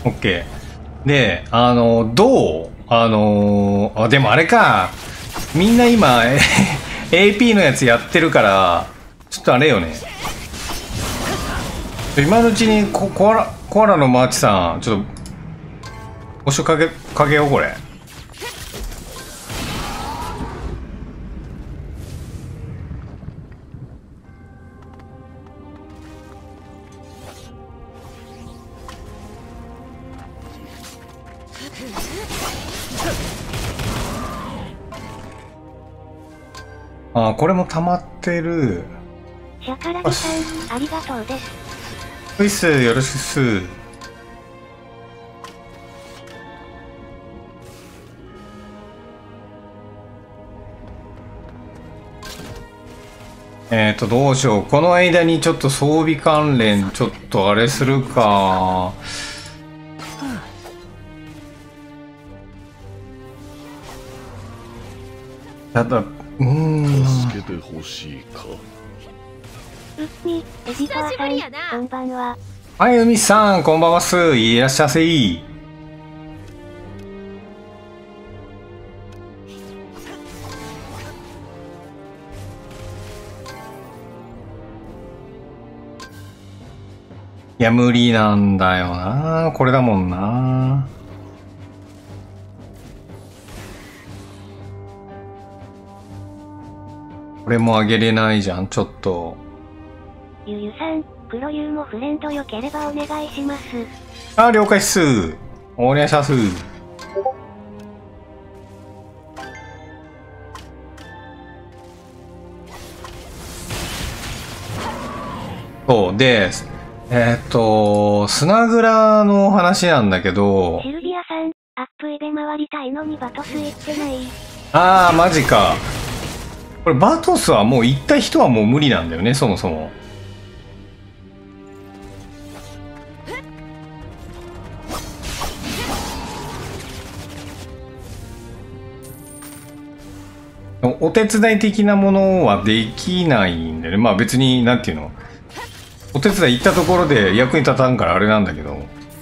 オッケー。で、どうでもあれか。みんな今、AP のやつやってるから、ちょっとあれよね。今のうちにコアラのマーチさん、ちょっと、押しかけよう、これ。あ、これも溜まってる。 シャカラギさん、ありがとうです。 ういっす、よろしくっす。どうしよう。この間にちょっと装備関連、ちょっとあれするか。ただ、 助けてほしいか。 うっみ、エジソアさん、こんばんは。 はい、海さん、こんばんはっす。いらっしゃいませ。いや、無理なんだよな。これだもんな。これもあげれないじゃん、ちょっと。 ゆゆさん、黒ゆうもフレンドよければお願いします。 あ、了解っす。お願いします。そうで、砂蔵の話なんだけど。 シルビアさん、アップイベ回りたいのにバトス行ってない。 あー、マジか。これバトスはもう行った人はもう無理なんだよね、そもそも。お手伝い的なものはできないんでね。まあ別に、なんていうの、お手伝い行ったところで役に立たんからあれなんだけど、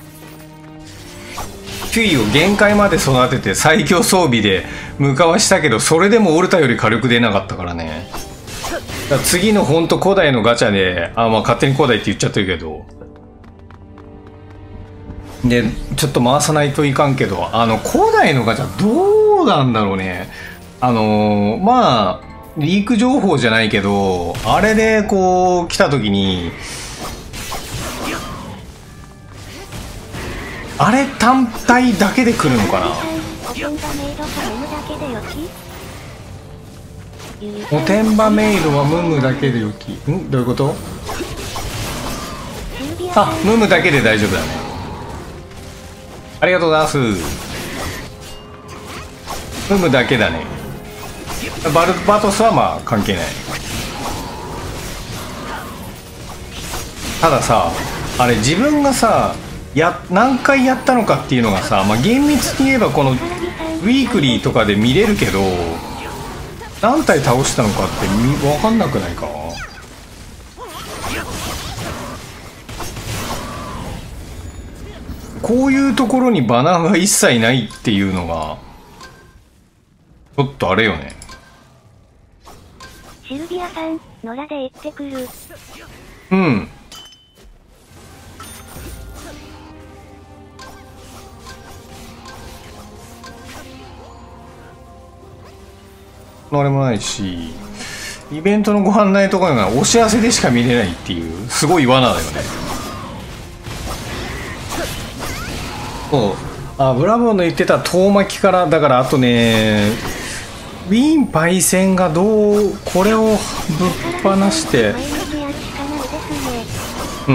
キュイを限界まで育てて最強装備で向かわしたけど、それでもオルタより火力出なかったからね。だから次のほんと古代のガチャで、まあ勝手に古代って言っちゃってるけど、で、ちょっと回さないといかんけど、古代のガチャどうなんだろうね。まあ、リーク情報じゃないけど、あれでこう来た時に、あれ単体だけで来るのかな。おてんばメイドはムムだけでよき。ん？どういうこと？あ、ムムだけで大丈夫だね。ありがとうございます。ムムだけだね。バトスはまあ関係ない。たださ、あれ自分がさ、何回やったのかっていうのがさ、まあ、厳密に言えばこのウィークリーとかで見れるけど、何体倒したのかって分かんなくないか。こういうところにバナーが一切ないっていうのがちょっとあれよね。 シルビアさん、野良で行ってくる。 うん。あれもないし、イベントのご案内とかがお知らせでしか見れないっていうすごい罠だよね。そう、ブラボーの言ってた遠巻きから、だからあとね、ウィンパイセンがどうこれをぶっ放して、うん、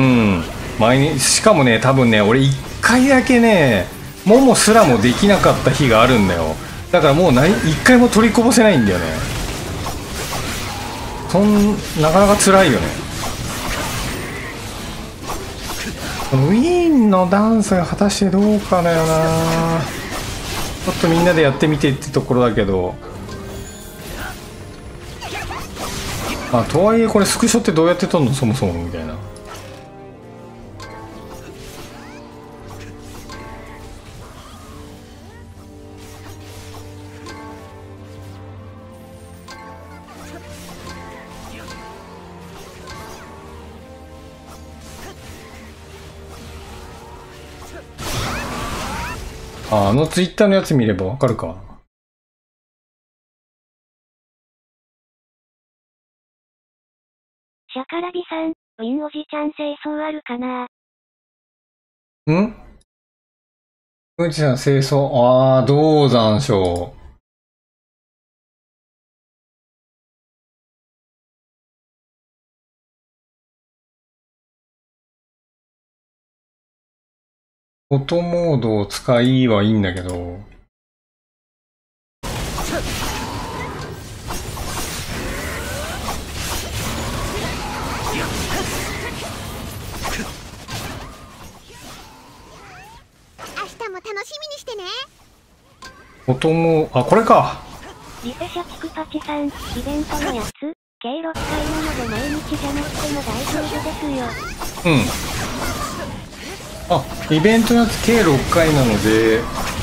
しかもね、多分ね、俺1回だけね、モモすらもできなかった日があるんだよ。だからもう1回も取りこぼせないんだよね。なかなか辛いよね。このウィーンのダンスが果たしてどうかだよな。ちょっとみんなでやってみてってところだけど、まあとはいえこれスクショってどうやって撮るのそもそもみたいな。 あのツイッターのやつ見ればわかるか。 シャカラビさん、ウィンおじちゃん清掃あるかな？ うちさん清掃、ああ、どうざんしょう。フォトモードを使いはいいんだけど。 明日も楽しみにしてね。 フォトモー、あ、これか。 リセシャチクパチさん、イベントのやつ、計6回なので毎日じゃなくても大丈夫ですよ。 あ、イベントのやつ計6回なので、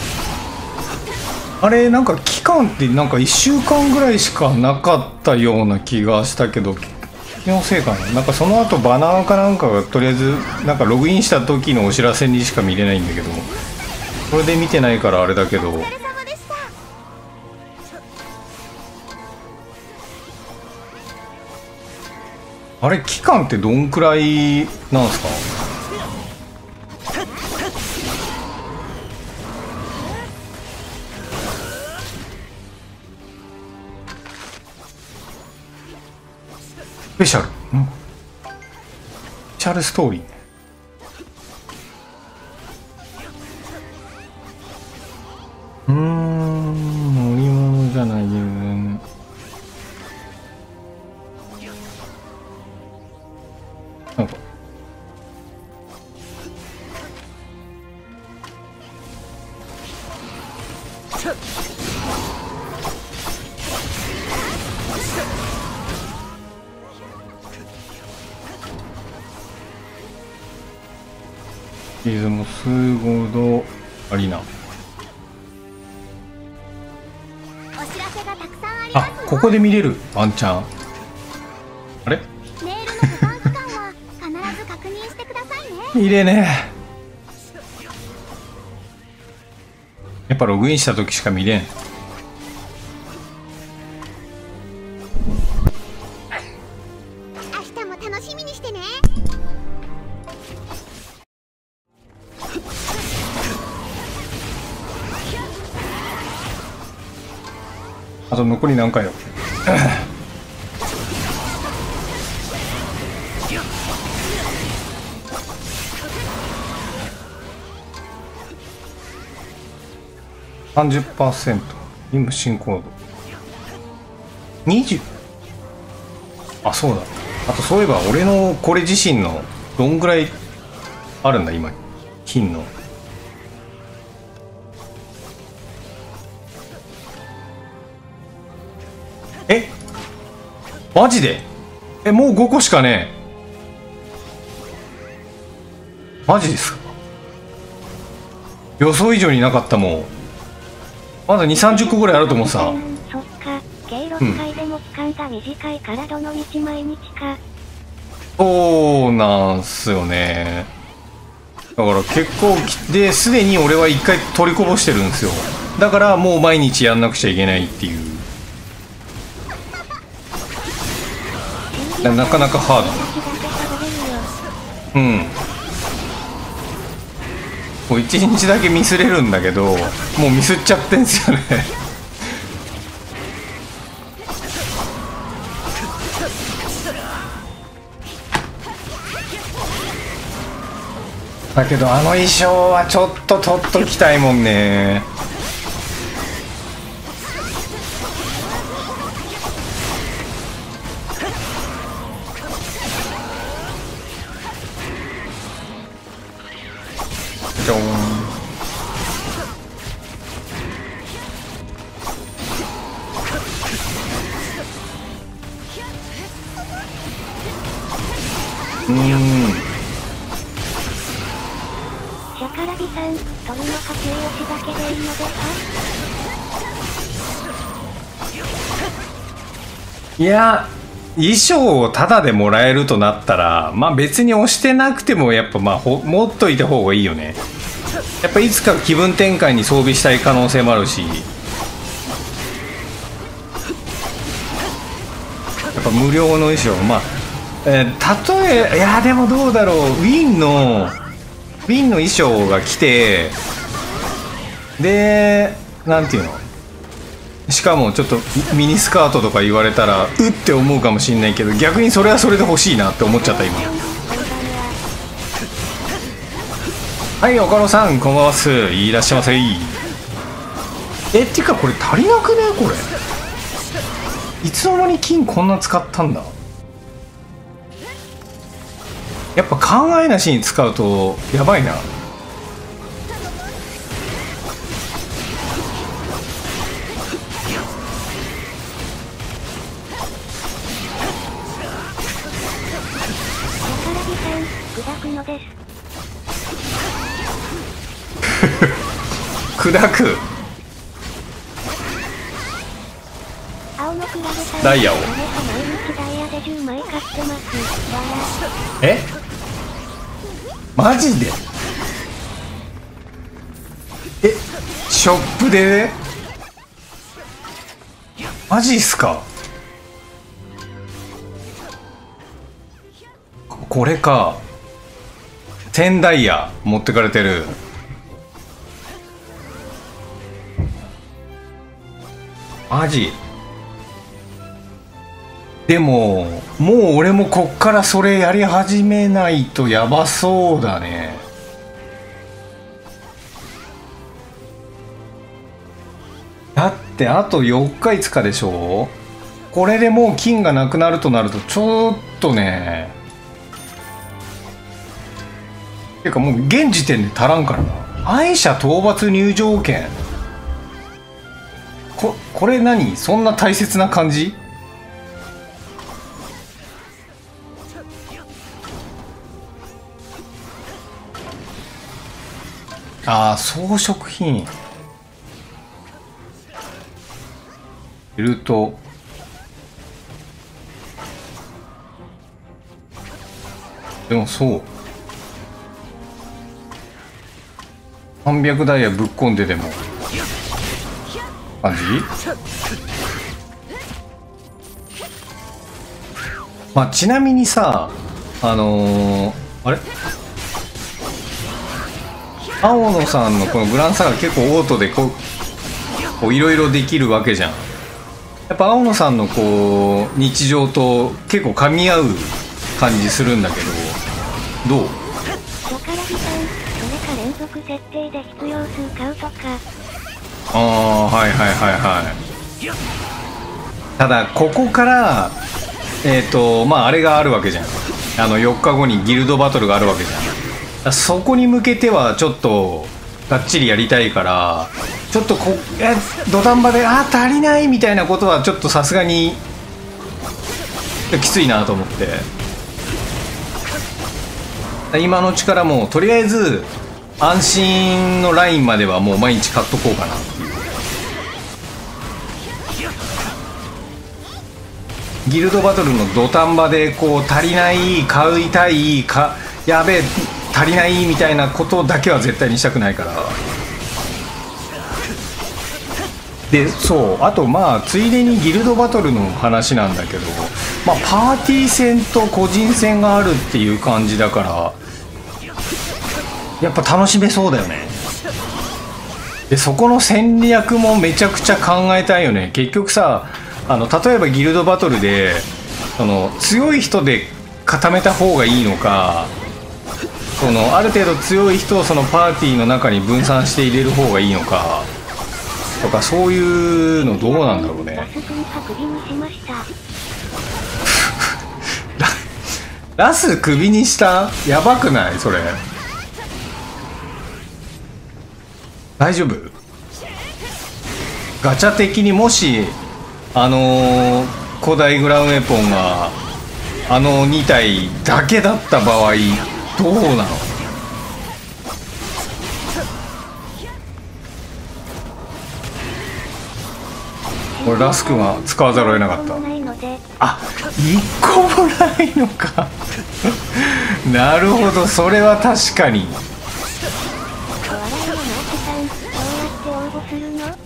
あれ、なんか期間ってなんか1週間ぐらいしかなかったような気がしたけど、気のせいかな。なんかその後バナーかなんかがとりあえず、なんかログインした時のお知らせにしか見れないんだけど、これで見てないからあれだけど。 お疲れ様でした。 あれ、期間ってどんくらいなんすか？スペシャル。スペシャルストーリー。乗り物じゃないよね。なんか。シーズンもスーゴールドアリーナ。 お知らせがたくさんありますよ。 あ、ここで見れるワンチャン。あれ？ メールの保管期間は必ず確認してくださいね。 見れねえ。やっぱログインした時しか見れん。 明日も楽しみにしてね。 あと残り何回よ。30%。今進行度。20。あ、そうだ。あとそういえば俺のこれ自身のどんぐらいあるんだ今。金の。え？マジで？もう5個しかねえ。マジですか？予想以上になかったもん。まだ2、30個ぐらいあると思ってた。 そっか、計6回でも期間が短いからどの道毎日か。 そうなんすよね。だから結構で、すでに俺は1回取りこぼしてるんですよ。だからもう毎日やんなくちゃいけないっていう。なかなかハード。もう1日だけミスれるんだけど、もうミスっちゃってんすよね。だけどあの衣装はちょっと取っときたいもんね。ジョーン。 シャカラビさん、鳥の波形押しだけでいいのですか？ いや、衣装をタダでもらえるとなったら、まあ別に押してなくてもやっぱまあ持っといた方がいいよね。 やっぱいつか気分転換に装備したい可能性もあるし、やっぱ無料の衣装、まあ、例え、いやでもどうだろう、ウィンの衣装が来て、でなんていうの、しかもちょっとミニスカートとか言われたらうって思うかもしんないけど、逆にそれはそれで欲しいなって思っちゃった今。はい、岡野さんこんばんはっす、いらっしゃいませ。っていうかこれ足りなくね、これいつの間に金こんな使ったんだ。やっぱ考えなしに使うとやばいな。砕くダイヤを。え、マジで？ショップで？マジっすか？これか。10ダイヤ持ってかれてる。マジ？でももう俺もこっからそれやり始めないとやばそうだね。だってあと4日5日でしょ。これでもう金がなくなるとなるとちょっとね、てかもう現時点で足らんからな。愛者討伐入場券、これ何、そんな大切な感じ？ああ、装飾品ベルト、でもそう300ダイヤぶっ込んででも感じ。まあちなみにさ、あれ青野さんのこのグランサガ結構オートでこういろいろできるわけじゃん。やっぱ青野さんのこう日常と結構噛み合う感じするんだけど、どう？ 連続設定で必要数買うとか。 ああ、はいはいはいはい。ただここからまああれがあるわけじゃん。4日後にギルドバトルがあるわけじゃん。そこに向けてはちょっとがっちりやりたいから、ちょっと土壇場で足りないみたいなことはちょっとさすがにきついなと思って、今のうちからもうとりあえず安心のラインまではもう毎日買っとこうかなっていう。ギルドバトルの土壇場でこう足りない、買いたいか、やべえ足りないみたいなことだけは絶対にしたくないから。でそう、あとまあついでにギルドバトルの話なんだけど、まあパーティー戦と個人戦があるっていう感じだから、やっぱ楽しめそうだよね。でそこの戦略もめちゃくちゃ考えたいよね。結局さ、例えばギルドバトルで強い人で固めた方がいいのか、ある程度強い人をそのパーティーの中に分散して入れる方がいいのかとか、そういうのどうなんだろうね。ラスクビにした？やばくないそれ？大丈夫？ガチャ的にもし古代グラウンウェポンが2体だけだった場合どうなの？これラスクが使わざるを得なかった。あ、1個もないのかなるほど、それは確かに。 保するの？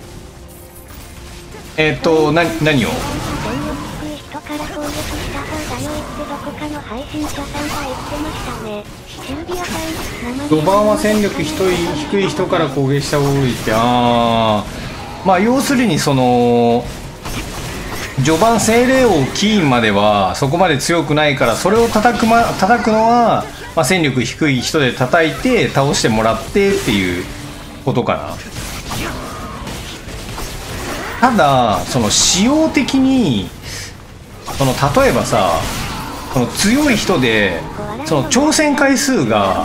何を？ 電力低い人から攻撃した方が良いってどこかの配信者さんが言ってましたね。シルビアさん、 序盤は戦力低い人から攻撃した方がいいって、まあ要するにその序盤精霊王キーンまではそこまで強くないから、それを叩くのは、まあ、戦力低い人で叩いて倒してもらってっていうことかな。ただその仕様的にその例えばさ、その強い人でその挑戦回数が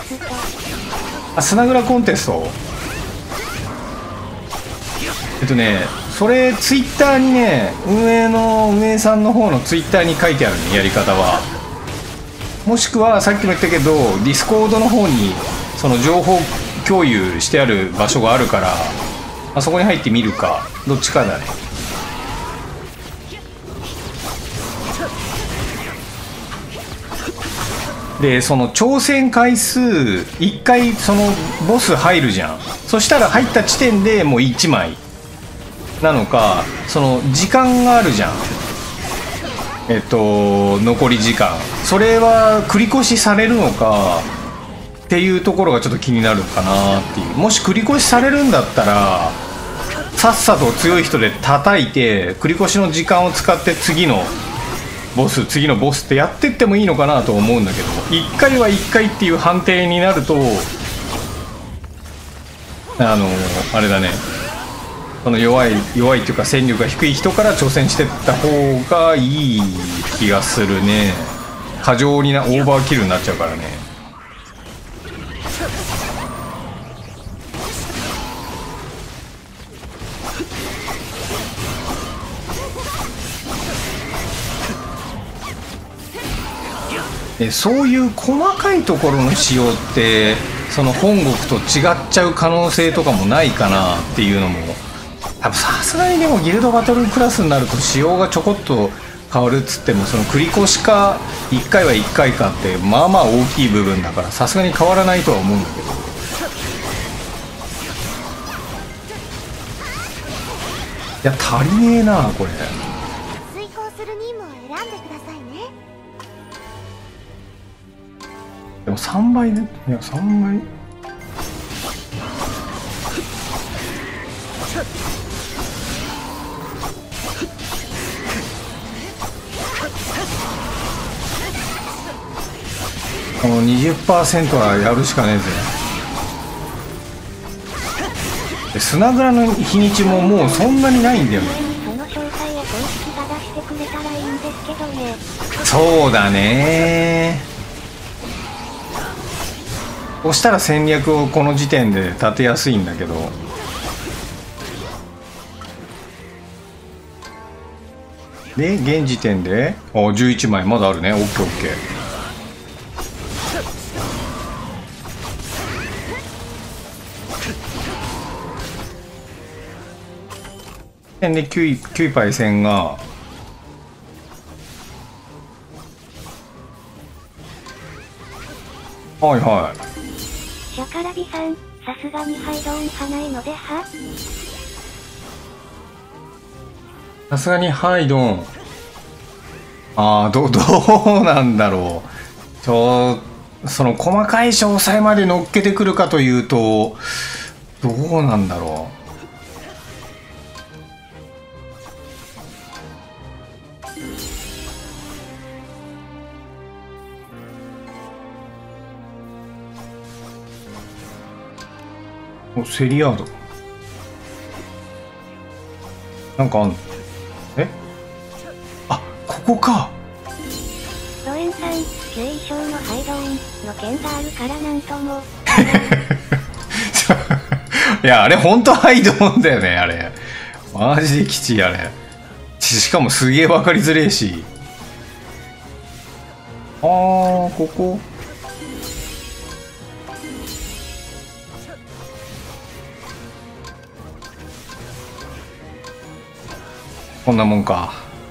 スナグラコンテスト、それツイッターにね、運営さんの方のツイッターに書いてあるね、やり方は。もしくはさっきも言ったけどディスコードの方にその情報共有してある場所があるから、そこに入ってみるかどっちかだね。でその挑戦回数1回そのボス入るじゃん。そしたら入った地点でもう1枚なのか、その時間があるじゃん、残り時間、それは繰り越しされるのかっていうところがちょっと気になるかなっていう。もし繰り越しされるんだったらさっさと強い人で叩いて繰り越しの時間を使って次のボスってやってってもいいのかなと思うんだけど、1回は1回っていう判定になるとあれだね、その弱いっていうか戦力が低い人から挑戦してった方がいい気がするね。過剰にオーバーキルになっちゃうからね。そういう細かいところの仕様ってその本国と違っちゃう可能性とかもないかなっていうのも、多分さすがにでもギルドバトルクラスになると仕様がちょこっと変わるっつっても、その繰り越しか1回は1回かってまあまあ大きい部分だから、さすがに変わらないとは思うんだけど。いや足りねえなこれ。 遂行する任務を選んでくださいね。 でも3倍ね。いや3倍この 20% はやるしかねえぜ。でスナグラの日にちももうそんなにないんだよね。 その詳細を公式が出してくれたらいいんですけどね。 そうだね。そしたら戦略をこの時点で立てやすいんだけど、で現時点で11枚まだあるね。オッケーオッケー。で9パイセンがはいはい。 シャカラビさん、さすがにハイドオン派ないのでは？ さすがにハイドン、どうなんだろう。その細かい詳細まで乗っけてくるかというとどうなんだろう。セリアードなんかあんの？ここか。 ロエンさん、9位賞のハイドオンの件があるからなんとも。 いやあれほんとハイドオンだよね。あれマジできちい。あれしかもすげえ分かりづれえし。こここんなもんか。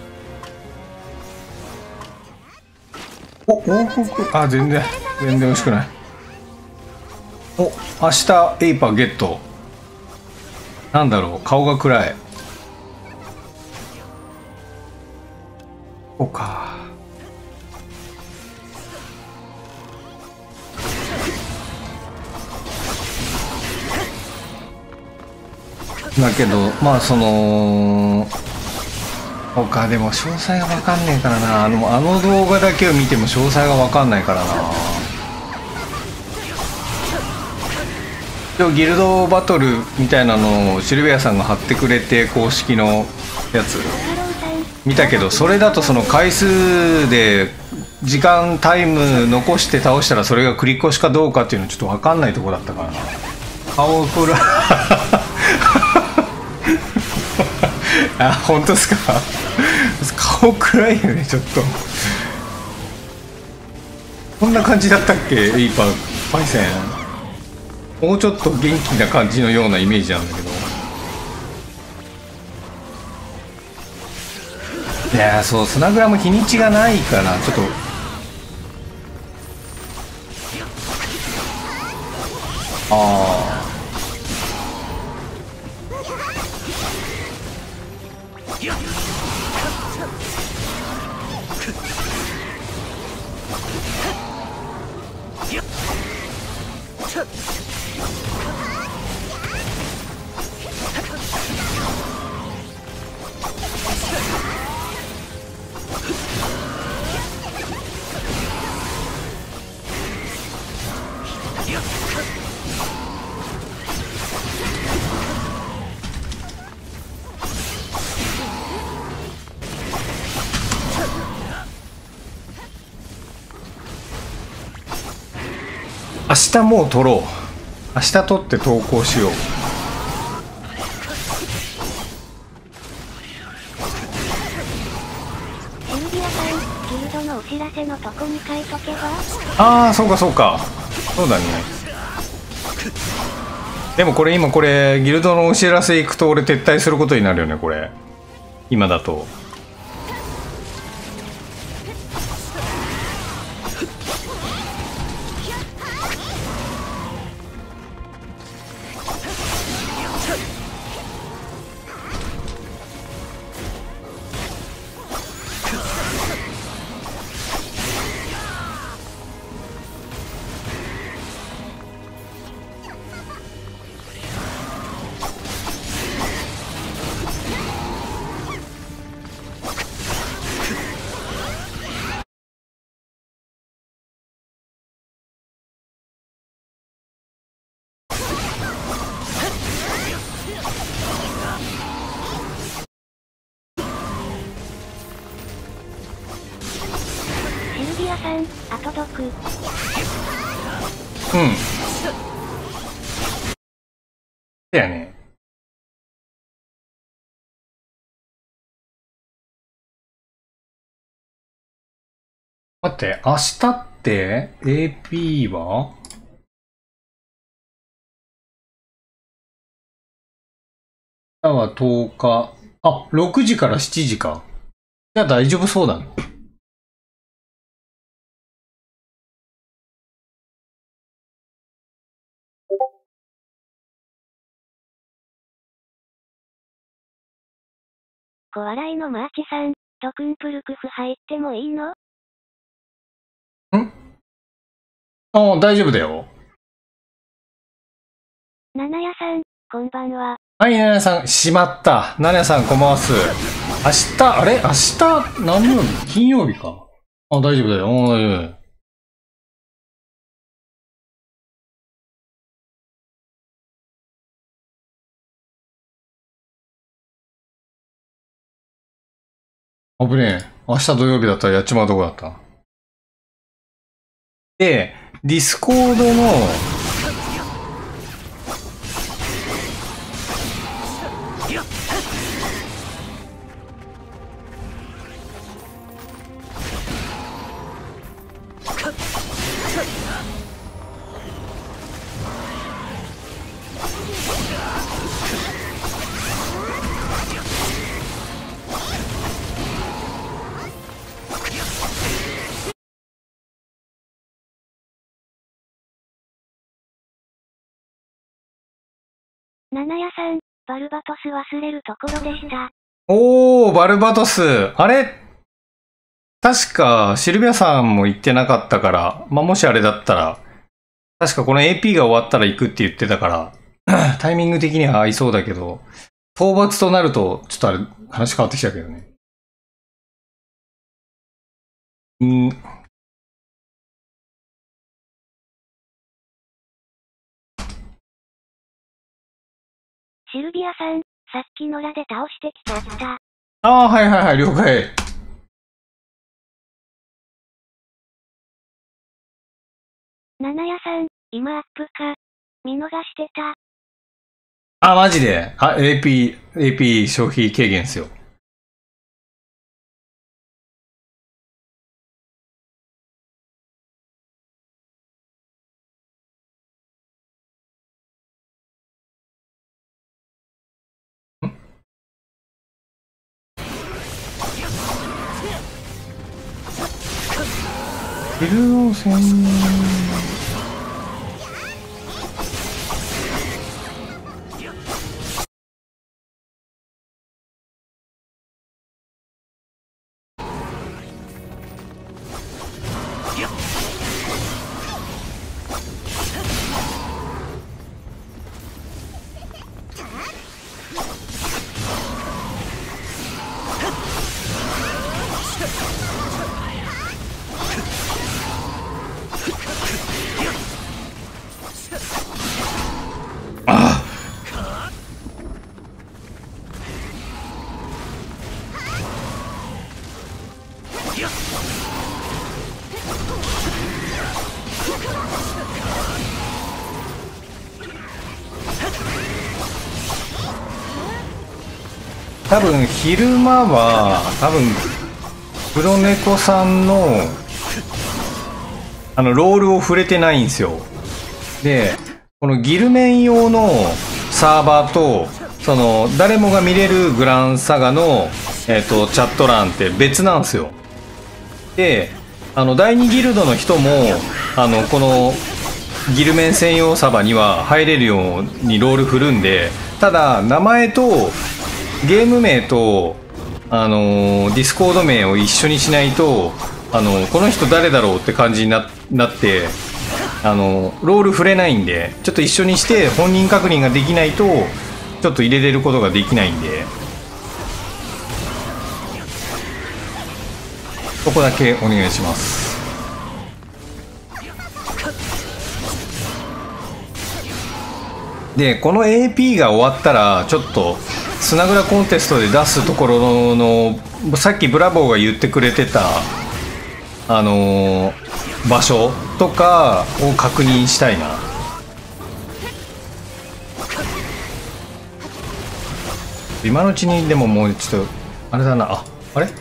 王国全然美味しくない。明日エイパーゲット。 なんだろう、顔が暗い。こうか。だけどまあそうか、でも詳細が分かんねえからな。あの動画だけを見ても詳細が分かんないからな。今日ギルドバトルみたいなのをシルベアさんが貼ってくれて、公式のやつ見たけど、それだとその回数で時間タイム残して倒したらそれが繰り越しかどうかっていうのちょっと分かんないとこだったからな。顔暗いあ、本当ですか顔暗いよね、ちょっと。こんな感じだったっけ、リーパーパイセン。もうちょっと元気な感じのようなイメージなんだけど。いやー、そう、スナグラも日にちがないからちょっと。ああ、明日もう撮ろう。明日撮って投稿しよう。 シルビアさん、ギルドのお知らせのとこに書いとけば。 ああ、そうかそうか。そうだね。でもこれ今これギルドのお知らせ行くと俺撤退することになるよね、これ。今だと。 シルビアさん、後読。 うん。だよね。待って、明日って AP は明日は10日。あ、6時から7時か。じゃあ大丈夫そうだね。 小笑いのマーチさん、トクンプルクフ入ってもいいの？ ああ、大丈夫だよ。 ナナヤさん、こんばんは。 はい、ナナヤさん、しまった。ナナヤさん、こんばんはす。明日、あれ明日、何曜日？金曜日か。あ、大丈夫だよ。大丈夫だよ。危ねえ。明日土曜日だったらやっちまうとこだった。で、ディスコードの、 ナナヤさん、 バルバトス忘れるところでした。 おー、バルバトス。あれ確か、シルビアさんも言ってなかったから、まあ、もしあれだったら、確かこの AP が終わったら行くって言ってたから、タイミング的には合いそうだけど、討伐となると、ちょっとあれ、話変わってきたけどね。 シルビアさん、さっき野良で倒してきちゃった。 ああ、はいはいはい、了解。 七屋さん、今アップか。見逃してた。 あ、マジで。あ、AP 消費軽減ですよ。ヒルの戦多分昼間は多分黒猫さんのロールを触れてないんですよ。でこのギルメン用のサーバーとその誰もが見れるグランサガの、チャット欄って別なんですよ。で第2ギルドの人もこのギルメン専用サバには入れるようにロール振るんで、ただ名前とゲーム名とディスコード名を一緒にしないとこの人誰だろうって感じになってロール振れないんで、ちょっと一緒にして本人確認ができないとちょっと入れれることができないんで、そこだけお願いします。でこの AP が終わったらちょっとスナグラコンテストで出すところのさっきブラボーが言ってくれてた場所とかを確認したいな。今のうちにでももうちょっとあれだな。あれ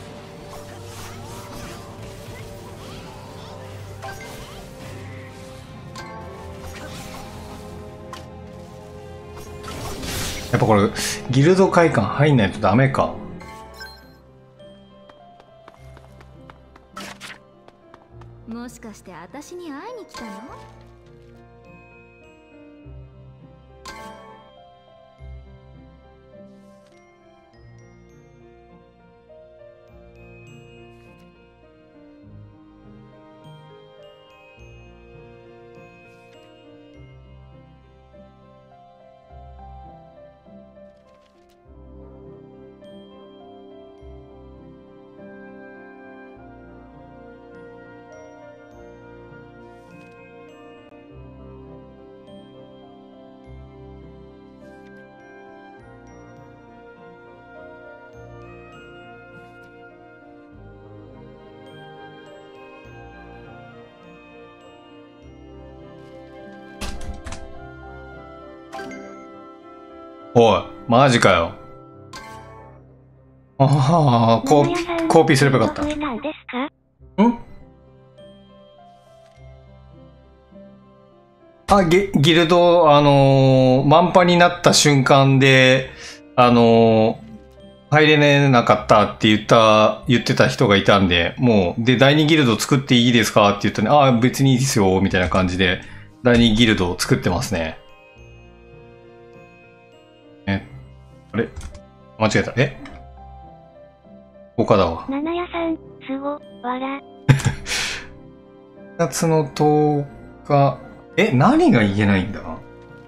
やっぱこれギルド会館入んないとダメか。 もしかして私に会いに来たの？ おいマジかよ。ああコーピーすればよかった。ギルド満帆になった瞬間で入れなかったって言ってた人がいたんで、もうで第2ギルド作っていいですかって言ったら、別にいいですよみたいな感じで第2ギルドを作ってますね。 あれ間違えた。他だわ。 七屋さん、すご、わら。 4月の10日。何がいけないんだ？も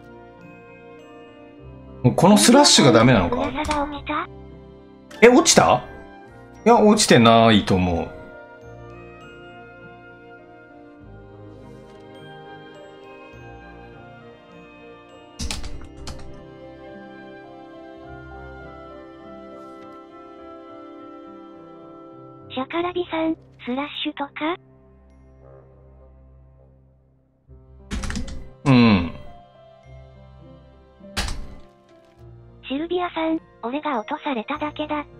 うこのスラッシュがダメなのか？ 噂が起きた？ 落ちた？いや、落ちてないと思う。 シャカラビさん、スラッシュとか？ うん。 シルビアさん、俺が落とされただけだった。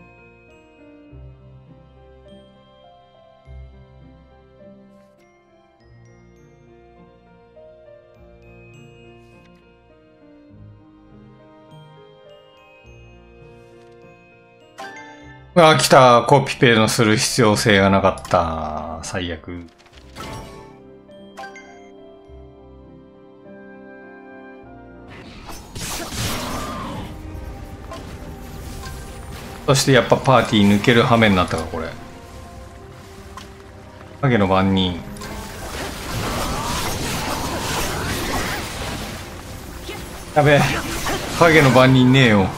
来た。コピペのする必要性がなかった。最悪。そしてやっぱパーティー抜ける羽目になったか、これ。影の番人。やべえ。影の番人ねえよ。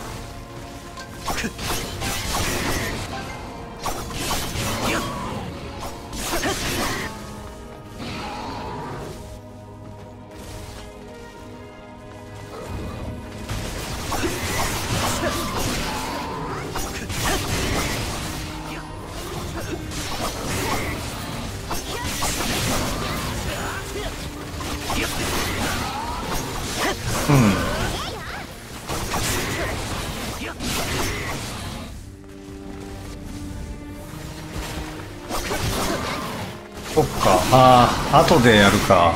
そっか。後でやるか。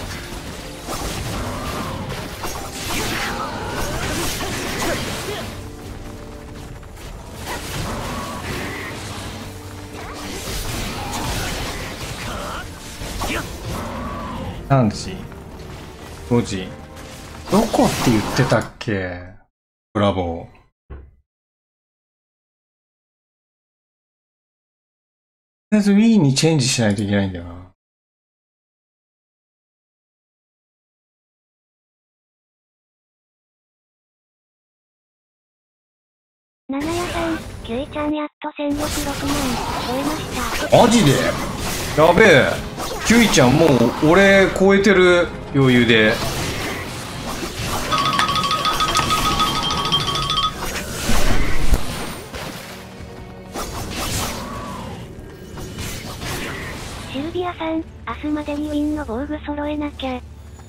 何時 ?5 時。どこって言ってたっけ？ブラボー。とりあえず Wii にチェンジしないといけないんだよな。 七屋さん、キュイちゃんやっと1606万超えました。 マジで？やべえ。キュイちゃんもう俺超えてる余裕で。 シルビアさん、明日までにウィンの防具揃えなきゃ。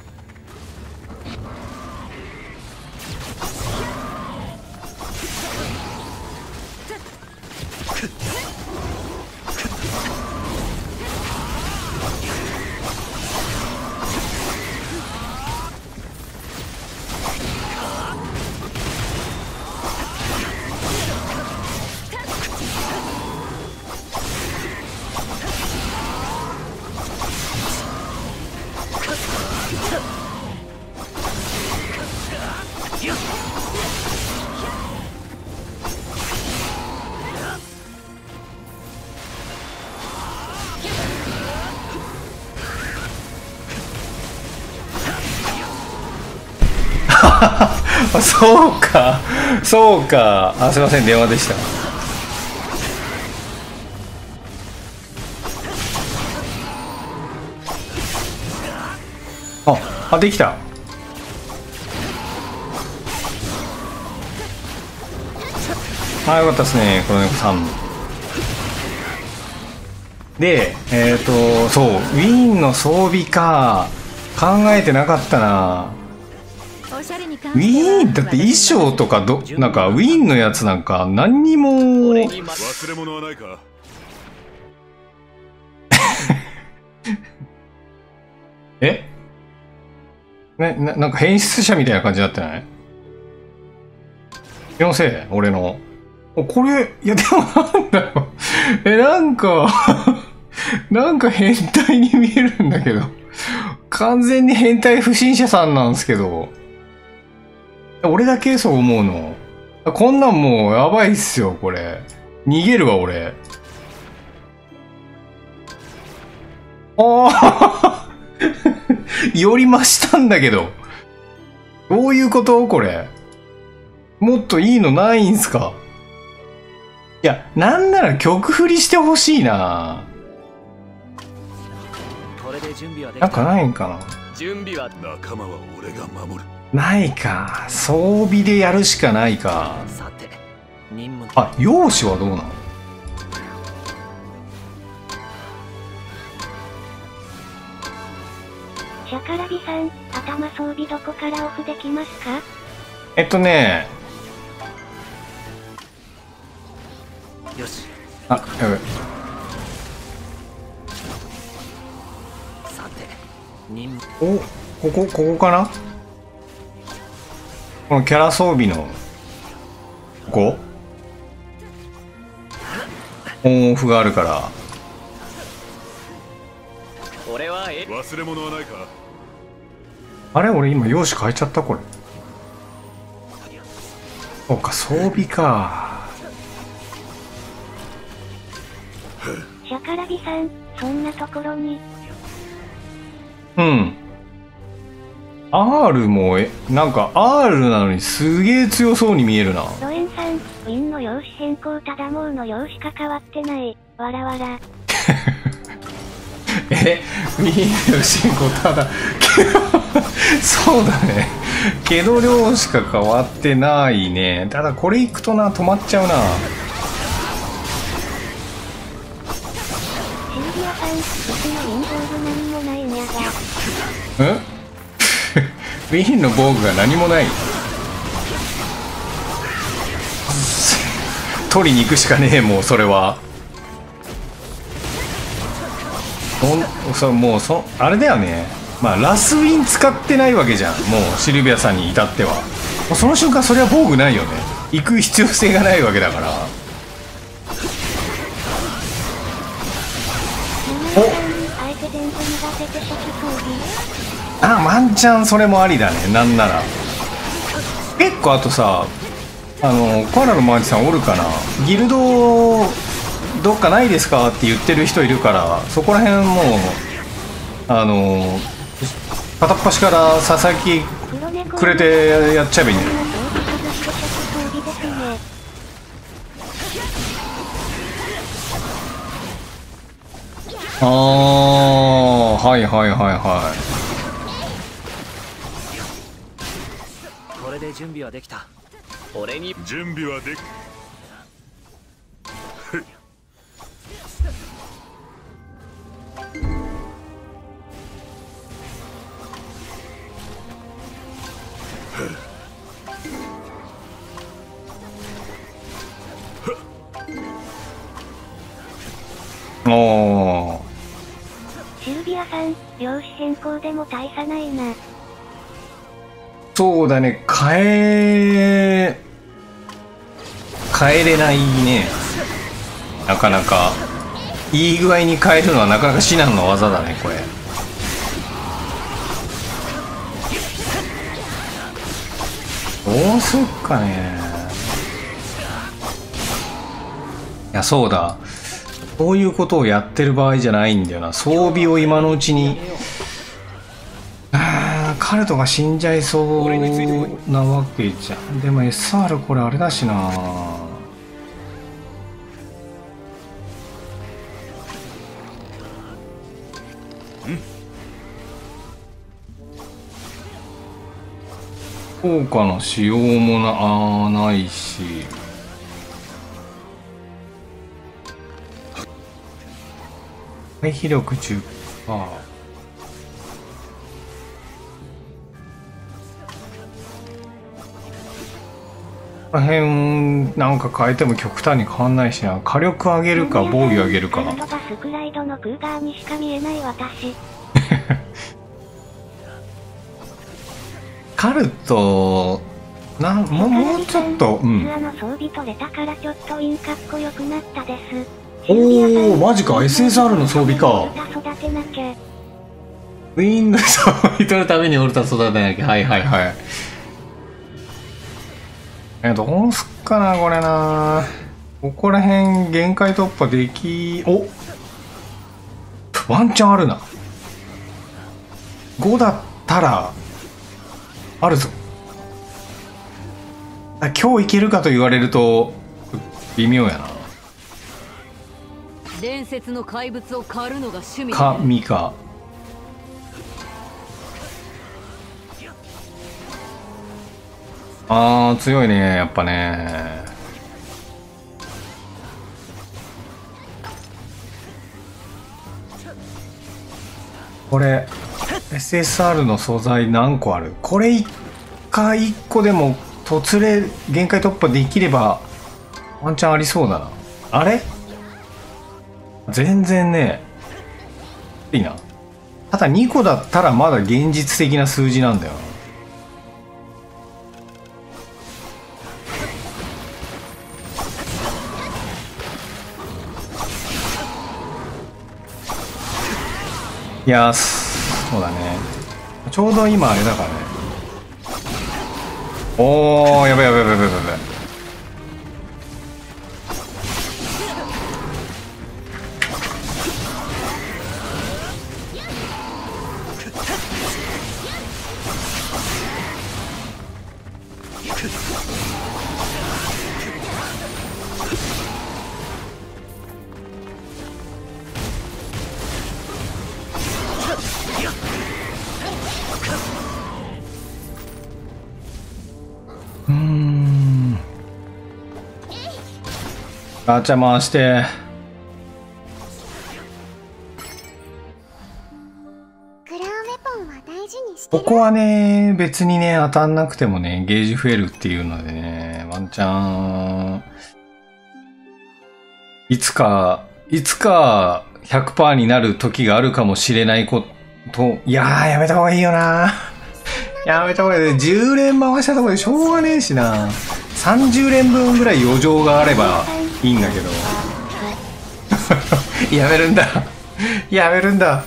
そうか。そうか。すいません、電話でした。できた。よかったですね、この猫さん。で、そう、ウィーンの装備か。考えてなかったな。ウィーンだって衣装とかなんかウィーンのやつなんか何にも忘れ物はないか。 なんか変質者みたいな感じになってない？気のせい？俺の。これ、いやでもなんだろう。なんか変態に見えるんだけど。完全に変態不審者さんなんですけど。俺だけそう思うの？ こんなんもうやばいっすよ、これ。逃げるわ、俺。ああ寄り増したんだけど。どういうことこれ。もっといいのないんすか？いや、なんなら曲振りしてほしいな。 これで準備はできた。 なんかないんかな。 準備は仲間は俺が守る。 ないか。装備でやるしかないか。 さて任務。 あ、容姿はどうなの？ シャカラビさん、頭装備どこからオフできますか？ よし。 あ、やべ。 さて任務。 お、ここかな？このキャラ装備のここ？オンオフがあるから。 俺は忘れ物はないか？ あれ俺今容姿変えちゃったこれ。そうか、装備か。 シャカラビさん、そんなところに。 うん。R もなんか R なのにすげえ強そうに見えるな。 ロエンさん、ウィンの容姿変更ただもうの容姿か変わってない。わらわら。 ウィンの進行ただそうだね。けど量しか変わってないね。ただこれいくとな、止まっちゃうな。 シルビアさん、うちのウィンボール何もないんやが。 ウィンの防具が何もない。取りに行くしかねえ、もうそれは。もうあれだよね。まあラスウィン使ってないわけじゃん、もうシルビアさんに至っては。もうその瞬間それは防具ないよね。行く必要性がないわけだから。あ、ワンチャンそれもありだね。なんなら結構。あとさ、コアラのマーチさんおるかな。ギルドどっかないですかって言ってる人いるから、そこら辺も片っ端から佐々木くれてやっちゃえばいいんだよ。ああ、はいはいはいはい。 これで準備はできた。俺に準備はでき。 おー、 シルビアさん、容姿変更でも大差ないな。 そうだね。変えれないね。なかなかいい具合に変えるのはなかなか至難の技だね、これ。どうすっかね。いや、そうだ、そういうことをやってる場合じゃないんだよな。装備を今のうちに。カルトが死んじゃいそうなわけじゃん。でも SR これあれだしな。効果の使用もないし。回避力10%。この辺なんか変えても極端に変わんないしな。火力上げるか防御上げるか。 カルトがスクライドのクーガーにしか見えない私。 カルトもうちょっと、うん。 装備取れたからちょっとインかっこよくなったです。 おお、マジか。 SSR の装備か。 育てなきゃ。 ウィンの装備取るためにオルタ育てなきゃ。はいはいはい。 どうすっかなこれな。ここら辺限界突破でき、お、ワンチャンあるな。5だったらあるぞ。今日いけるかと言われると微妙やな。 伝説の怪物を狩るのが趣味かミカ。あー強いねやっぱね。これ SSR の素材何個ある？これ1個でも突れ限界突破できればワンチャンありそうだな。あれ全然ねいいな。ただ2個だったらまだ現実的な数字なんだよな。いやそうだね。ちょうど今あれだからね。おーやばいやばいやばいやばいやばい。ガチャ回して。 グランウェポンは大事にしてる。 ここはね別にね当たんなくてもねゲージ増えるっていうのでねワンチャンいつか 100% になる時があるかもしれないこと。いやーやめた方がいいよな。やめた方がいい。10連回したところでしょうがねえしな。30連分ぐらい余剰があればいいんだけど。やめるんだ。やめるんだ。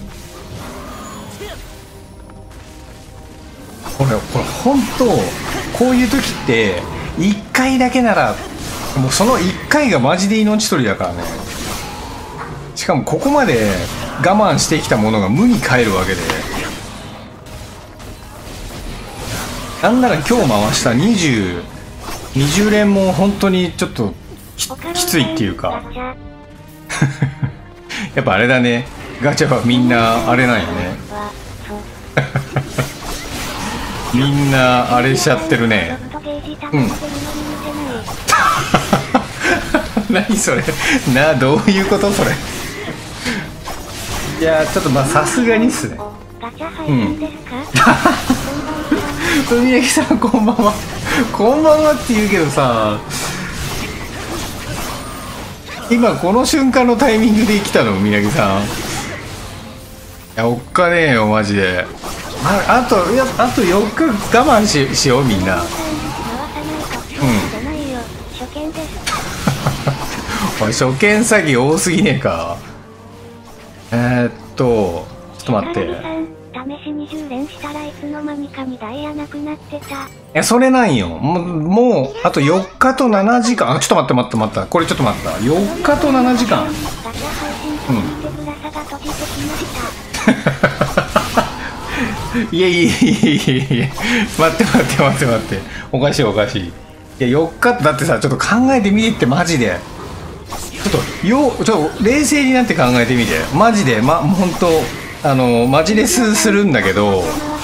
これ本当こういう時って1回だけならもうその1回がマジで命取りだからね。しかもここまで我慢してきたものが無に返るわけで、なんなら今日回した20連も本当にちょっときついっていうかやっぱあれだね、ガチャはみんなあれなんやねみんなあれしちゃってるね。うん何それどういうことそれいやちょっとまあさすがにっすね。海焼さんこんばんは。こんばんはって言うけどさ、今この瞬間のタイミングで来たの海焼さん。いやおっかねえよマジで。あと4日我慢しようみんな。おい初見詐欺多すぎねえか。ちょっと待って。 試し20連したらいつの間にかにダイヤなくなってた。 いやそれなんよ。もうあと4日と7時間。ちょっと待ってこれちょっと待った。4日と7時間。いや待っておかしい。いや4日だってさ、ちょっと考えてみてってマジで。ちょっと冷静になって考えてみてマジで。本当マジレスするんだけど、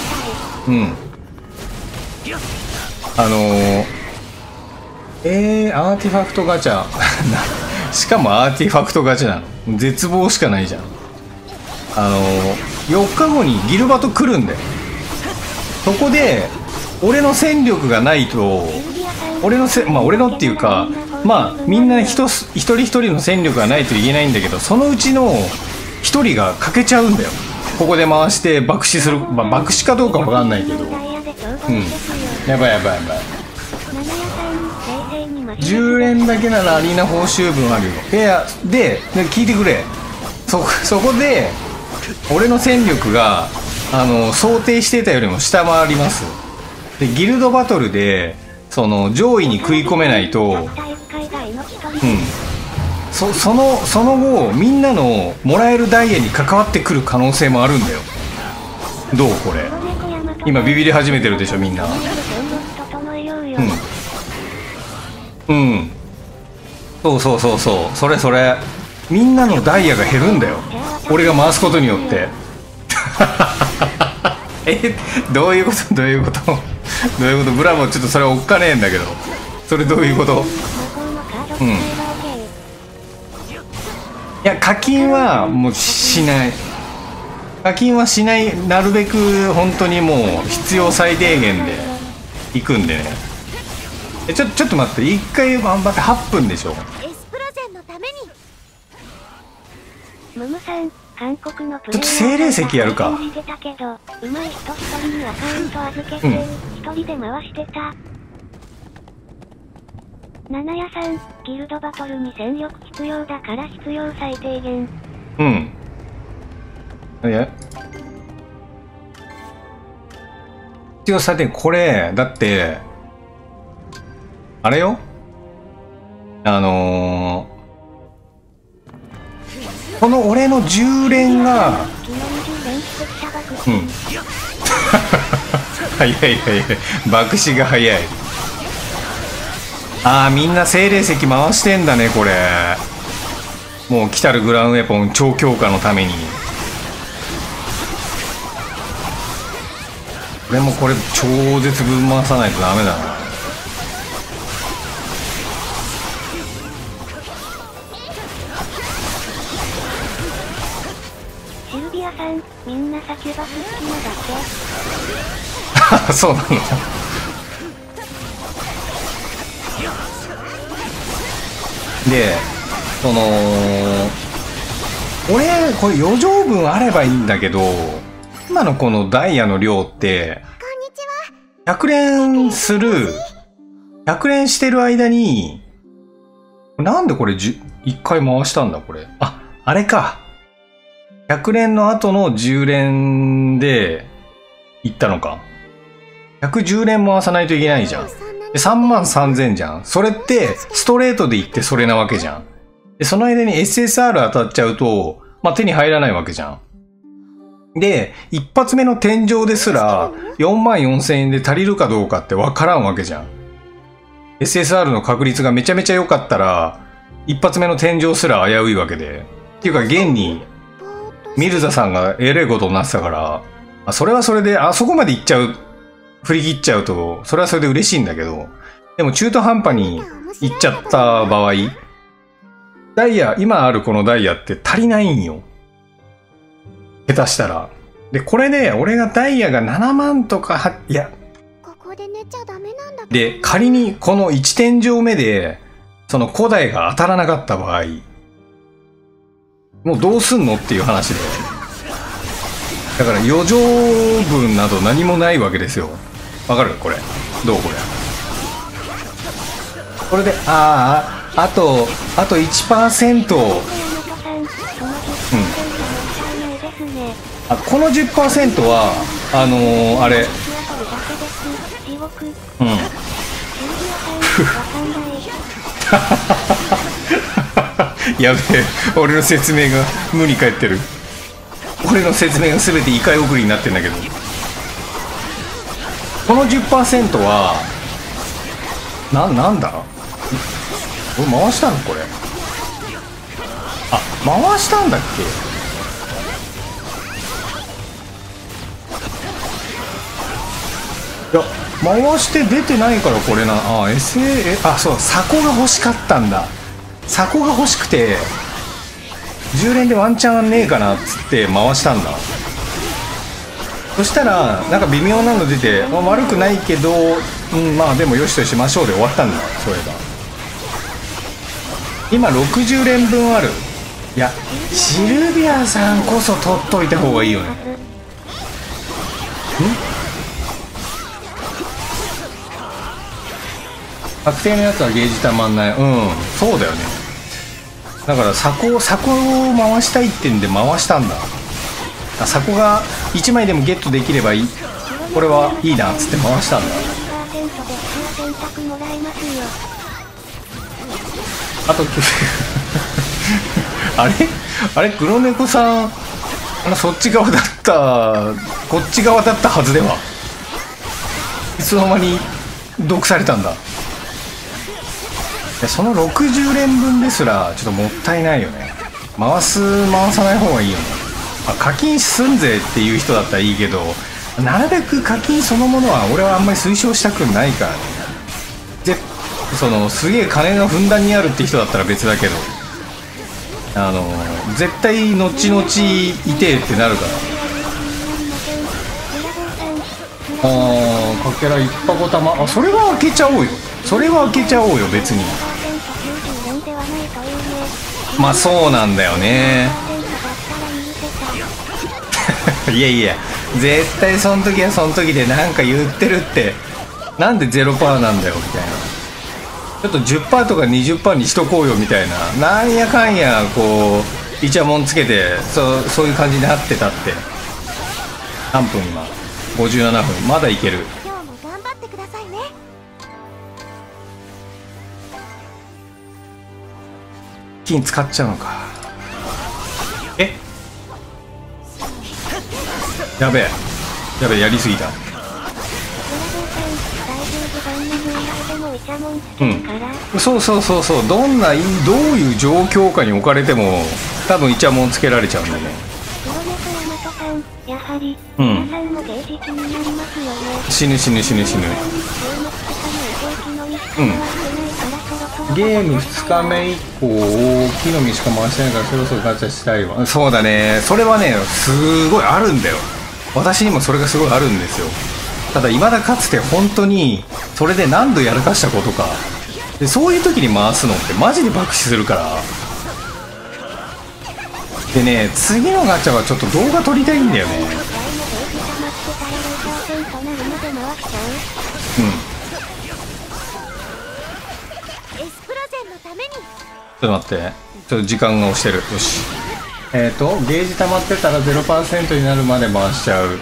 アーティファクトガチャしかもアーティファクトガチャなの。絶望しかないじゃん。4日後にギルバト来るんだよ。そこで俺の戦力がないと、俺のっていうかみんな一人一人の戦力がないといけないんだけど、そのうちの1人が欠けちゃうんだよ。ここで回して爆死する、爆死かどうかわかんないけど、やばい。10連だけならアリーナ報酬分あるよ。で聞いてくれ。そこで俺の戦力が想定してたよりも下回ります。でギルドバトルでその上位に食い込めないと、 たった1回が命取り。 その後みんなのもらえるダイヤに関わってくる可能性もあるんだよ。どうこれ。今ビビり始めてるでしょみんな。そうそれみんなのダイヤが減るんだよ、俺が回すことによって。どういうことブラもちょっとそれおっかねえんだけど、それどういうこと？いや課金はもうしない、なるべく本当にもう必要最低限で行くんでね。ちょっと待って、1回頑張って8分でしょ。 エスプロゼンのために。 ムムさん、韓国のプちょっと精霊石やるか。 してたけど、上手い人一人にアカウント預けて、一人で回してた。七屋さん、ギルドバトルに戦力必要だから必要最低限。 必要最低限、これだってあれよ、この俺の10連が早い爆死が早い。みんな精霊石回してんだねこれ。もう来たるグランウェポン超強化のために。俺もこれ超絶分回さないとダメだな。 シルビアさん、みんなサキュバス好きなだけ。 そうなの。で、俺これ余剰分あればいいんだけど、今のこのダイヤの量って100連してる間になんでこれ1回回したんだこれ。あれか、100連の後の10連でいったのか。110連回さないといけないじゃん。で33000じゃん。それってストレートでいってそれなわけじゃん。でその間に SSR 当たっちゃうと、手に入らないわけじゃん。で一発目の天井ですら44000円で足りるかどうかって分からんわけじゃん。 SSR の確率がめちゃめちゃ良かったら一発目の天井すら危ういわけで、っていうか現にミルザさんがえれいことになってたから、それはそれでそこまでいっちゃう、振り切っちゃうとそれはそれで嬉しいんだけど、でも中途半端にいっちゃった場合、ダイヤ、今あるこのダイヤって足りないんよ、下手したら。でこれで俺がダイヤが7万とかここで寝ちゃダメなんだ。 で仮にこの1天井目でその古代が当たらなかった場合、もうどうすんのっていう話で、だから余剰分など何もないわけですよ。わかるこれ。どうこれ。これであと 1%。この 10% はあれやべえ、俺の説明が無に返ってる。俺の説明が全て異界送りになってんだけど、この 10% はなんだ、俺回したのこれ。回したんだっけ。いや回して出てないからこれな。そう、サコが欲しかったんだ。サコが欲しくて10連でワンチャンねえかなっつって回したんだ。そしたらなんか微妙なの出て、悪くないけど、でもよしとしましょうで終わったんだ。それが今60連分ある。いやシルビアさんこそ取っといた方がいいよね。確定のやつはゲージたまんない。そうだよね。だからサコを回したいってんで回したんだ。サコが1枚でもゲットできればいい、これはいいなっつって回したんだ。 選択もらえますよ。 あとあれ黒猫さんそっち側だったこっち側だったはずではいつの間に毒されたんだ。いやその60連分ですらちょっともったいないよね。回さない方がいいよね。課金すんぜっていう人だったらいいけど、なるべく課金そのものは俺はあんまり推奨したくないからね。すげえ金がふんだんにあるって人だったら別だけど、絶対後々痛えってなるから。かけら一箱玉、それは開けちゃおうよ。別に。まあそうなんだよね。いやいや絶対その時はその時でなんか言ってるって、なんで 0% なんだよみたいな。ちょっと 10% とか 20% にしとこうよみたいな、なんやかんやこうイチャモンつけてそういう感じになってたって。何分今57分、まだいける。 今日も頑張ってくださいね。 金使っちゃうのか。やべえやりすぎた。そうどういう状況下に置かれても多分イチャモンつけられちゃうんだね。 やはり皆さんもゲージ気になりますよね。 死ぬ。ゲーム2日目以降木の実しか回してないからそろそろガチャしたいわ。そうだね、それはねすごいあるんだよ。私にもそれがすごいあるんですよ。ただ未だかつて本当にそれで何度やらかしたことかで、そういう時に回すのってマジで爆死するから。でね、次のガチャはちょっと動画撮りたいんだよね。 エスプロジェンのために。 ちょっと待って、ちょっと時間が押してる。よし。ゲージ溜まってたら 0% になるまで回しちゃう。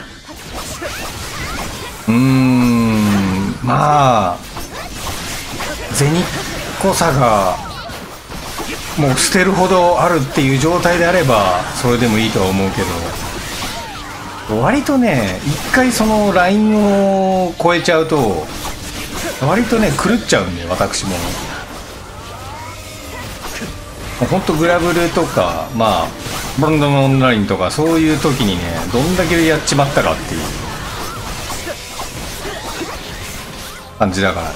まあ銭っこさがもう捨てるほどあるっていう状態であればそれでもいいとは思うけど、割とね一回そのラインを超えちゃうと割とね狂っちゃうんで、私もほんとグラブルとかまあバンドのオンラインとかそういう時にねどんだけやっちまったかっていう感じだからね。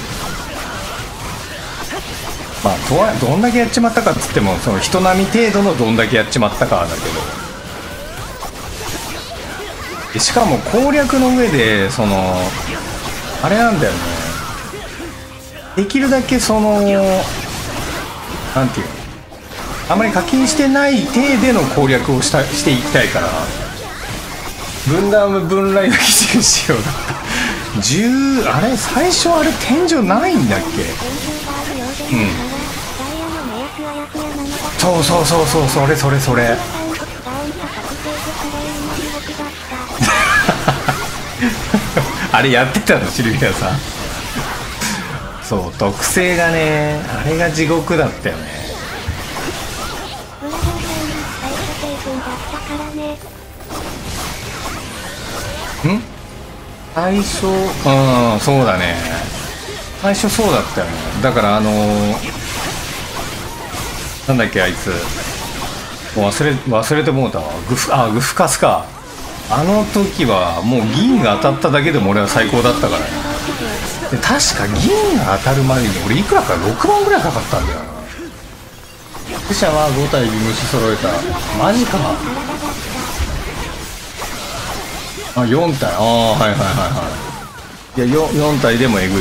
まあどんだけやっちまったかっつってもその人並み程度のどんだけやっちまったかだけど、でしかも攻略の上でそのあれなんだよね、できるだけそのなんていうの、あんまり課金してない体での攻略をしていきたいから、分断分雷の基準仕様だった10あれ最初あれ天井ないんだっけ。そうそれあれやってたのシルビアさん。そう特性がねあれが地獄だったよね。最初そうだね、最初そうだったよね。だからなんだっけあいつもう忘れてもうたわ。グフカスか。あの時はもう銀が当たっただけでも俺は最高だったからね。で確か銀が当たるまでに俺いくらか6万ぐらいかかったんだよな。死者は5体虫揃えた。マジか。4体はいや 4体でもえぐい。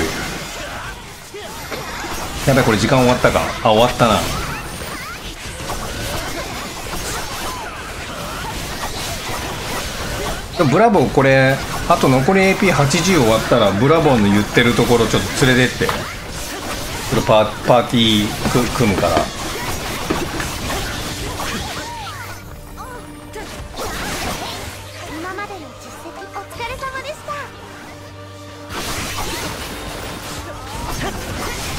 やばいこれ時間終わったか。終わったな。ブラボーこれあと残り AP80 終わったらブラボーの言ってるところちょっと連れてって、ちょっとパーティー組むから。 今までの実績お疲れ様でした。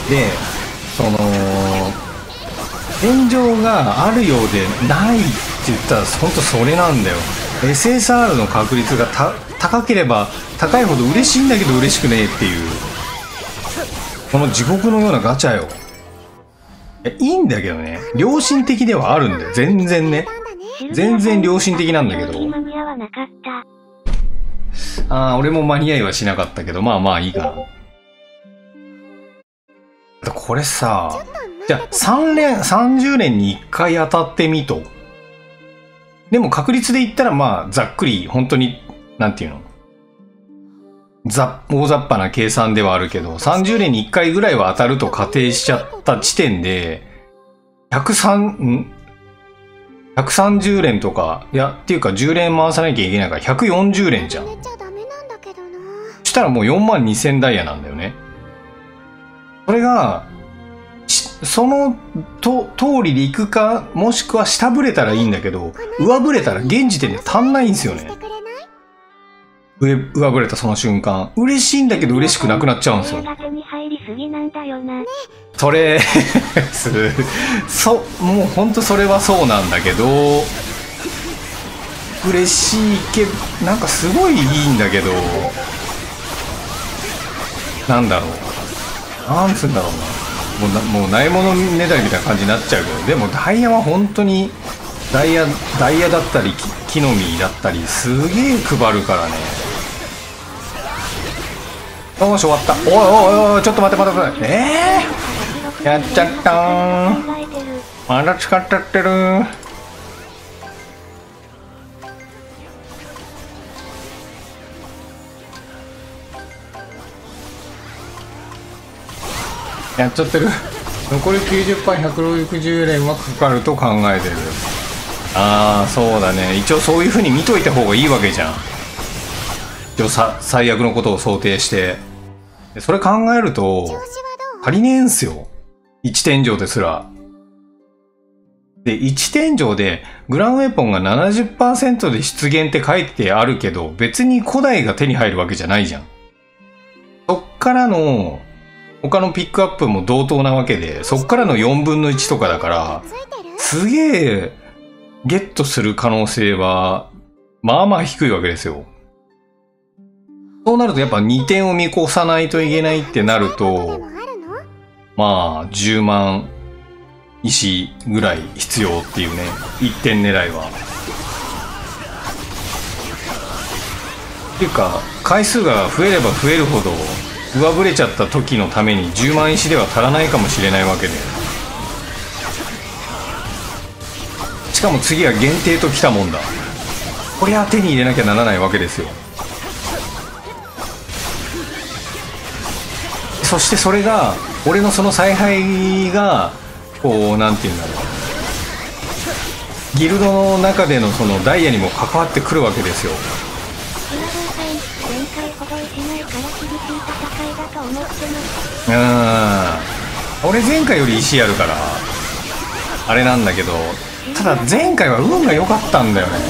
でその天井があるようでないって言ったら本当それなんだよ。 SSR の確率が高ければ高いほど嬉しいんだけど嬉しくねえっていう、この地獄のようなガチャよ。いいんだけどね、良心的ではあるんだよ、全然ね、全然良心的なんだけど。ああ、俺も間に合いはしなかったけど、まあまあいいかな。これさ、じゃあ30年に1回当たってみと。でも確率で言ったらまあざっくり本当になんていうの、大雑把な計算ではあるけど、30年に1回ぐらいは当たると仮定しちゃった時点で130連とか、いやっていうか10連回さなきゃいけないから140連じゃん。そしたらもう42,000ダイヤなんだよね。それがその通りでいくか、もしくは下振れたらいいんだけど、上振れたら現時点で足んないんですよね。上振れたその瞬間、嬉しいんだけど嬉しくなくなっちゃうんですよ。それもうほんとそれはそうなんだけど、嬉しいけどなんかすごいいいんだけど、なんだろう、なんつうんだろうな、もうないものねだりみたいな感じになっちゃうけど、でもダイヤは本当にダイヤだったり木の実だったりすげえ配るからね。よし終わった。おいおいおい、ちょっと待って。やっちゃったー。まだ使っちゃってる。やっちゃってる。残り 90%160 連はかかると考えてる。ああそうだね、一応そういう風に見といた方がいいわけじゃん。一応最悪のことを想定して、それ考えると足りねえんすよ、1天井ですら。で1天井でグランウェポンが 70% で出現って書いてあるけど、別に古代が手に入るわけじゃないじゃん。そっからの他のピックアップも同等なわけで、そっからの4分の1とかだから、すげえゲットする可能性はまあまあ低いわけですよ。そうなるとやっぱ2点を見越さないといけないってなると、まあ10万石ぐらい必要っていうね、1点狙いは。っていうか回数が増えれば増えるほど上振れちゃった時のために10万石では足らないかもしれないわけで、しかも次は限定ときたもんだ。こりゃ手に入れなきゃならないわけですよ。そしてそれが俺のその采配がこうなんていうんだろう、ギルドの中でのそのダイヤにも関わってくるわけですよ。俺前回より石やるからあれなんだけど、ただ前回は運が良かったんだよね。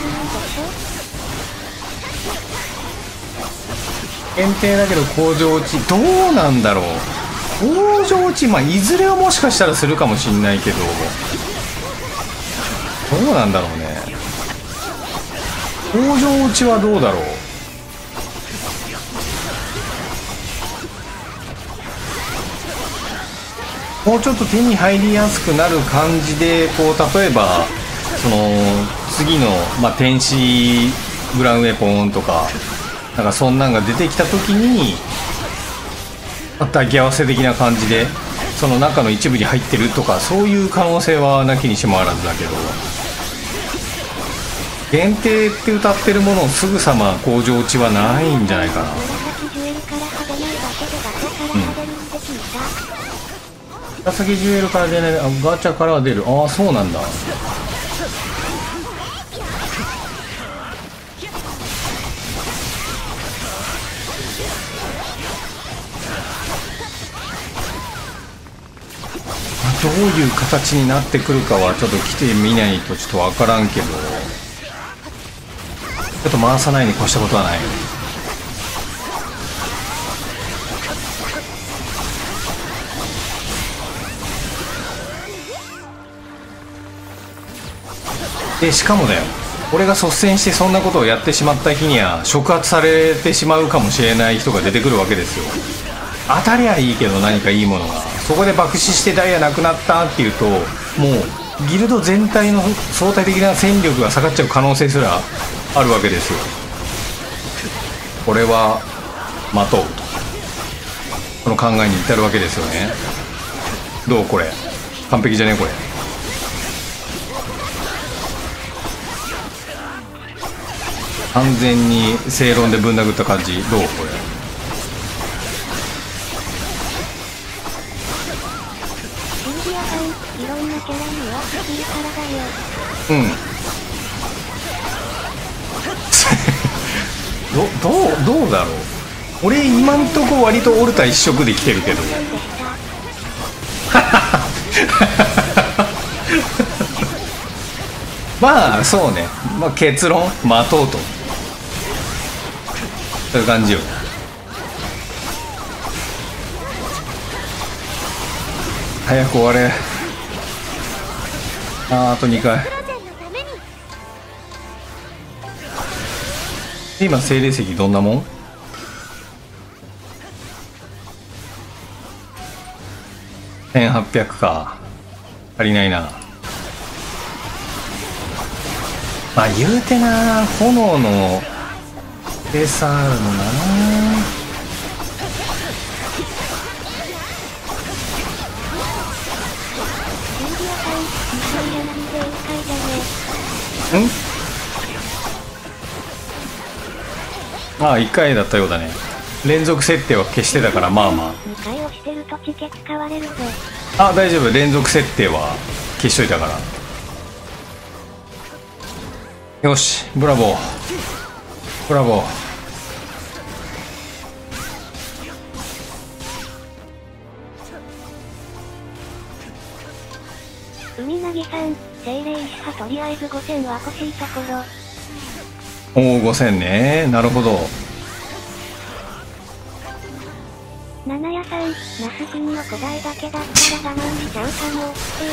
限定だけど工場落ちどうなんだろう。工場落ちまあいずれはもしかしたらするかもしんないけど、どうなんだろうね。工場落ちはどうだろう。もうちょっと手に入りやすくなる感じで、こう例えばその次の、天使グランウェポンとかなんかそんなんが出てきた時に抱き合わせ的な感じでその中の一部に入ってるとか、そういう可能性はなきにしもあらずだけど、限定って歌ってるものをすぐさま工場落ちはないんじゃないかな。紫ジュエルから出ない、ガチャからは出る。ああそうなんだ。どういう形になってくるかはちょっと来てみないとちょっとわからんけど、ちょっと回さないに越したことはない。 でしかもだよ、俺が率先してそんなことをやってしまった日には触発されてしまうかもしれない人が出てくるわけですよ。当たりゃいいけど何かいいものが、そこで爆死してダイヤなくなったっていうと、もうギルド全体の相対的な戦力が下がっちゃう可能性すらあるわけですよ。これは待とうと、この考えに至るわけですよね。どうこれ、完璧じゃねこれ。完全に正論でぶん殴った感じ。どうこれ。 シンディアさん、いろんなキャラに弱くするからだよ。 どうだろう。俺今んとこ割とオルタ一色で来てるけど。まあそうね、まあ、結論待とうと、そういう感じよ。早く終われ。あと2回。今精霊石どんなもん？1800か。足りないな。まあ言うてな、炎のペーサーあるのな。 シンディアさん、2007で1回だね。 ああ1回だったようだね。連続設定は消してたから、まあまあ。 2回押してるとチケ使われるぜ。 あ、大丈夫、連続設定は消しといたから。よし、ブラボーブラボー。 海なぎさん、精霊石派とりあえず5000は欲しいところ。 おお、5000ね。なるほど。 七屋さん、ナス国の古代だけだったら我慢しちゃうかも、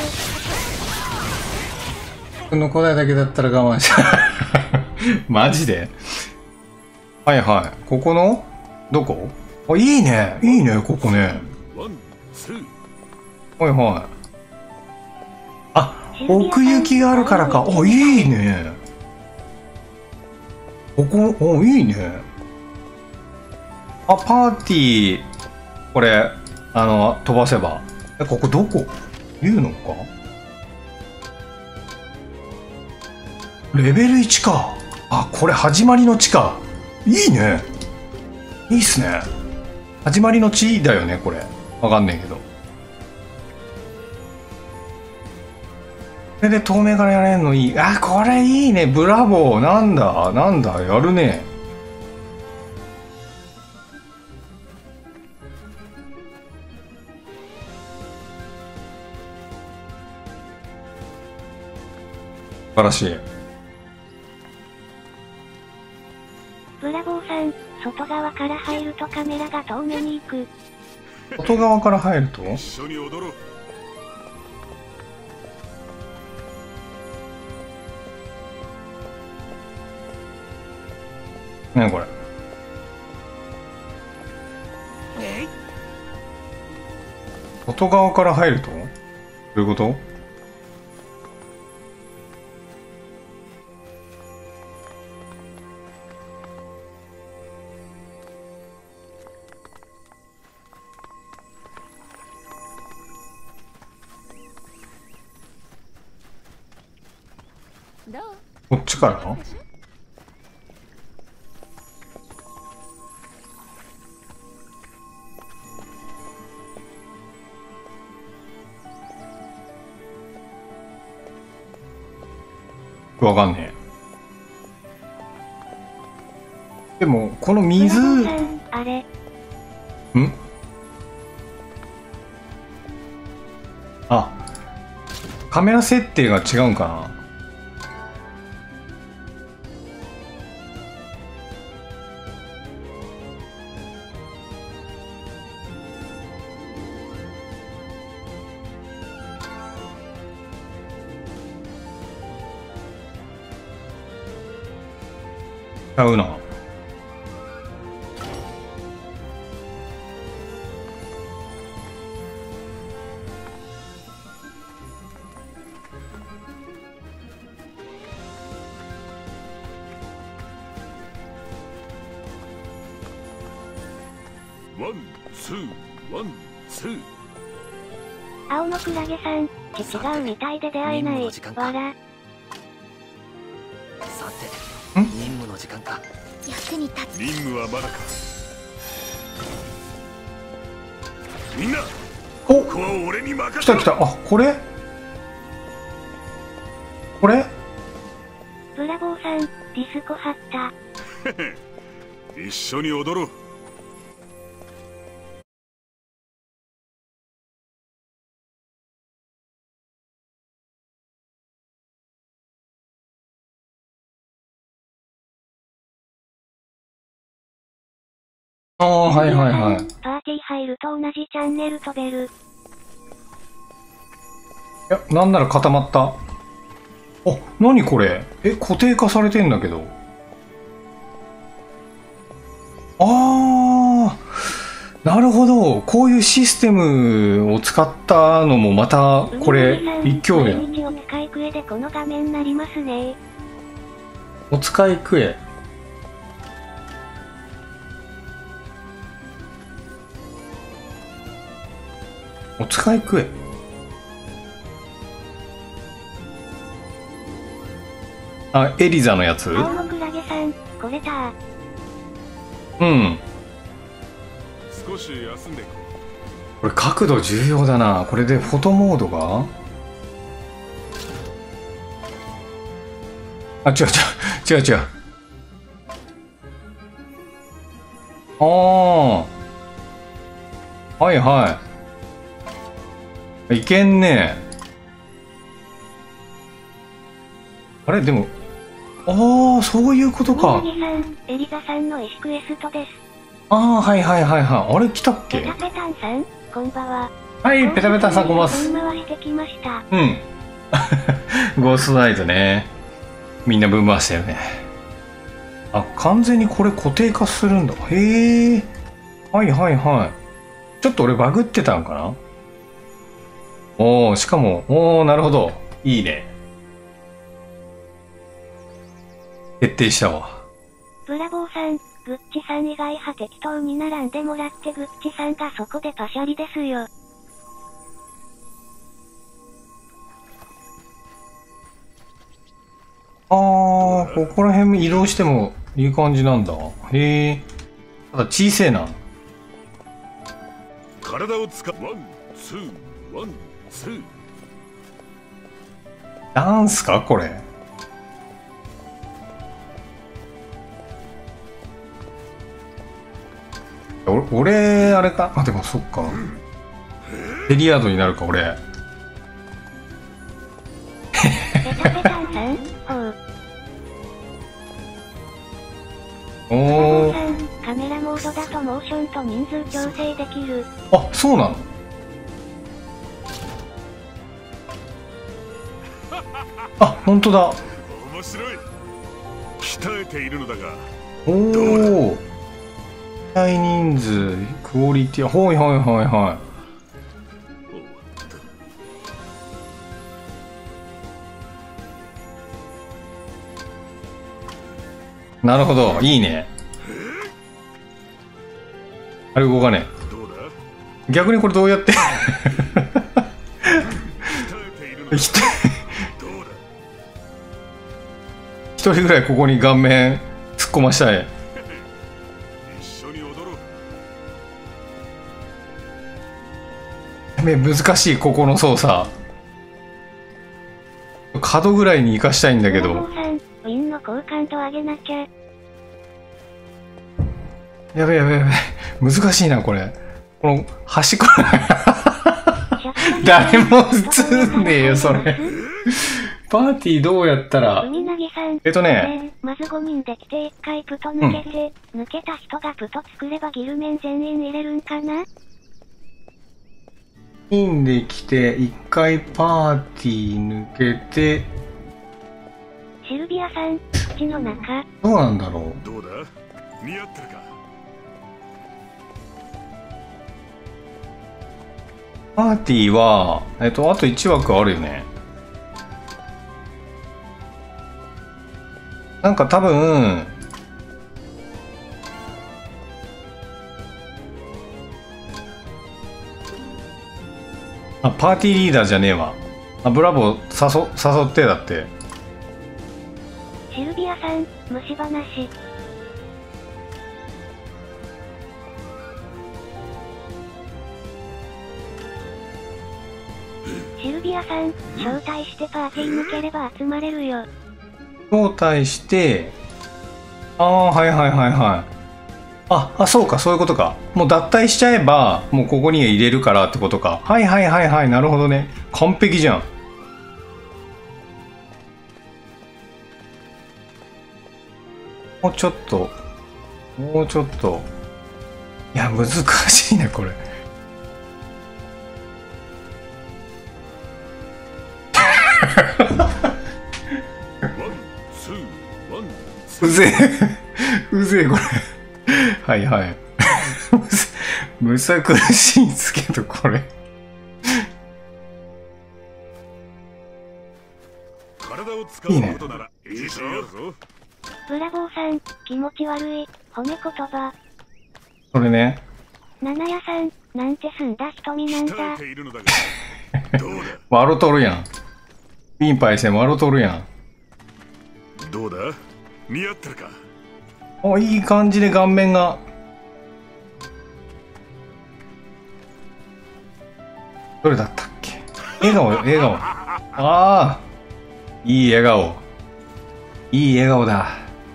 この古代だけだったら我慢しちゃう。マジで？はいはい。ここのどこ？あ、いいね。いいね、ここね。はいはい。あ、奥行きがあるからか。あ、いいね。ここ、お、いいね。あ、パーティー、これ、飛ばせば。ここどこ？言うのか？レベル1か。あ、これ始まりの地か。いいね。いいっすね。始まりの地だよね、これ。わかんねえけど。これで透明からやれんのいい。あ、これいいね。ブラボー。なんだ、なんだ、やるね。素晴らしい。 ブラボーさん、外側から入るとカメラが遠目に行く。 外側から入ると？ 一緒に踊ろう。 何これ？外側から入ると？どういうこと？ どう？ こっちから？わかんねえ。でもこの水、 ブラボーさん、あれ。 あ、カメラ設定が違うんかな。 ゃうな。 ワンツーワンツー。 青のクラゲさん、違うみたいで出会えない。わら。 さて、任務の時間か。 役に立つ。 任務はまだか。みんな、 お、 ここは俺に任せろ。 来た来た。あ、これこれブラボーさん、ディスコ張った。 一緒に踊ろう。 ああ、はいはいはい。 パーティー入ると同じチャンネル飛べる。 いや、なんなら固まった。あ、何これ。固定化されてんだけど。ああ、なるほど。こういうシステムを使ったのもまた、これ、一興や。 毎日お使いクエでこの画面になりますね。 お使いクエ。お使いクエ。あ、エリザのやつ？ 青のクラゲさん、これだ。 うん。 少し休んでいここれ角度重要だな。これでフォトモードがあ、違う。ああ。はいはい。いけんね。あれでも、ああ、そういうことか。 みなぎさん、エリザさんのイシクエストです。 ああ、はい。あれ来たっけ？ ペタペタンさん、こんばんは。 はい、ペタペタさんこんばんは。 分回してきました。 うん。ゴーストナイトね。みんな分回したよね。あ、完全にこれ固定化するんだ。へえ。はい。ちょっと俺バグってたんかな？おー、しかも、おー、なるほど。いいね。徹底したわ。 ブラボーさん、グッチさん以外は適当に並んでもらってグッチさんがそこでパシャリですよ。 あー、ここら辺移動してもいい感じなんだ。へえ。ただ小せえな。 う。体を使う。ワンツーワンツー。 なんすかこれ。俺、あれか。あ、でもそっか。エリアードになるか、俺。 ペタペタンさん、 おー。 さん、カメラモードだとモーションと人数調整できる。 あ、そうなの？あ、本当だ。 面白い。鍛えているのだが。 おお。大人数、クオリティ、はい。なるほど、いいね。あれ動かねどうだ？ え。逆にこれどうやって鍛えているのだ。 一どうだ？ 人ぐらいここに顔面突っ込ましたい。 一緒に踊ろう。 難しい、ここの操作。角ぐらいに活かしたいんだけど。 ブラボーさん、ウィンの好感度上げなきゃ。 やべ。難しいな、これ。この端っこ。誰も映んねえよ、それ。パーティーどうやったら。 海なぎさん、まず5人で来て1回プト抜けて、抜けた人がプト作ればギルメン全員入れるんかな？ 5人で来て1回パーティー抜けて、 シルビアさん、口の中。 どうなんだろう。 どうだ似合ってるか。 パーティーはあと1枠あるよね。なんか多分パーティーリーダーじゃねえわ。ブラボー誘ってだって。 シルビアさん、虫話。シルビアさん、招待してパーティー抜ければ集まれるよ。 招待して、はいはいはいはい。そうか、そういうことか。もう脱退しちゃえば、もうここに入れるからってことか。はいはいはいはい、なるほどね。完璧じゃん。もうちょっと。いや、難しいね、これ。うぜえこれ。はいはい。むさ苦しいんですけど、これ。 体を使うことならいいぞ。 ブラボーさん、気持ち悪い、褒め言葉。 それね。 七屋さん、なんて澄んだ瞳なんだ。 笑とるやん。ピンパイセン笑とるやん。 どうだ似合ってるか。 いい感じで顔面が。どれだったっけ。笑顔。いい笑顔。いい笑顔だ。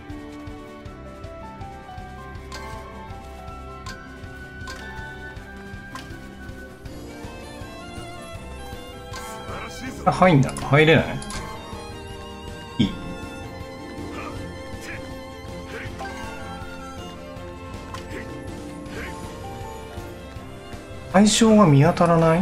入れない。いい。対象が見当たらない。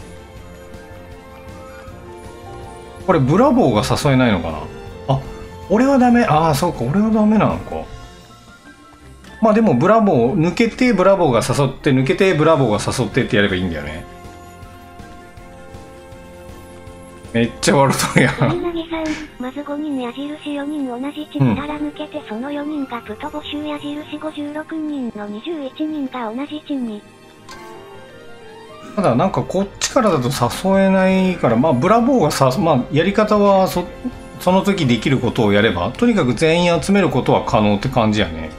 これブラボーが誘えないのかな。俺はダメ。そうか、俺はダメなのか。まあでもブラボー抜けてブラボーが誘って抜けてブラボーが誘ってってやればいいんだよね。めっちゃ笑うとるやん。 まず5人矢印4人同じ地から抜けて、その4人がプト募集矢印56人の21人が同じ地に。 ただなんかこっちからだと誘えないから、ブラボーがやり方はその時できることをやれば、とにかく全員集めることは可能って感じやね。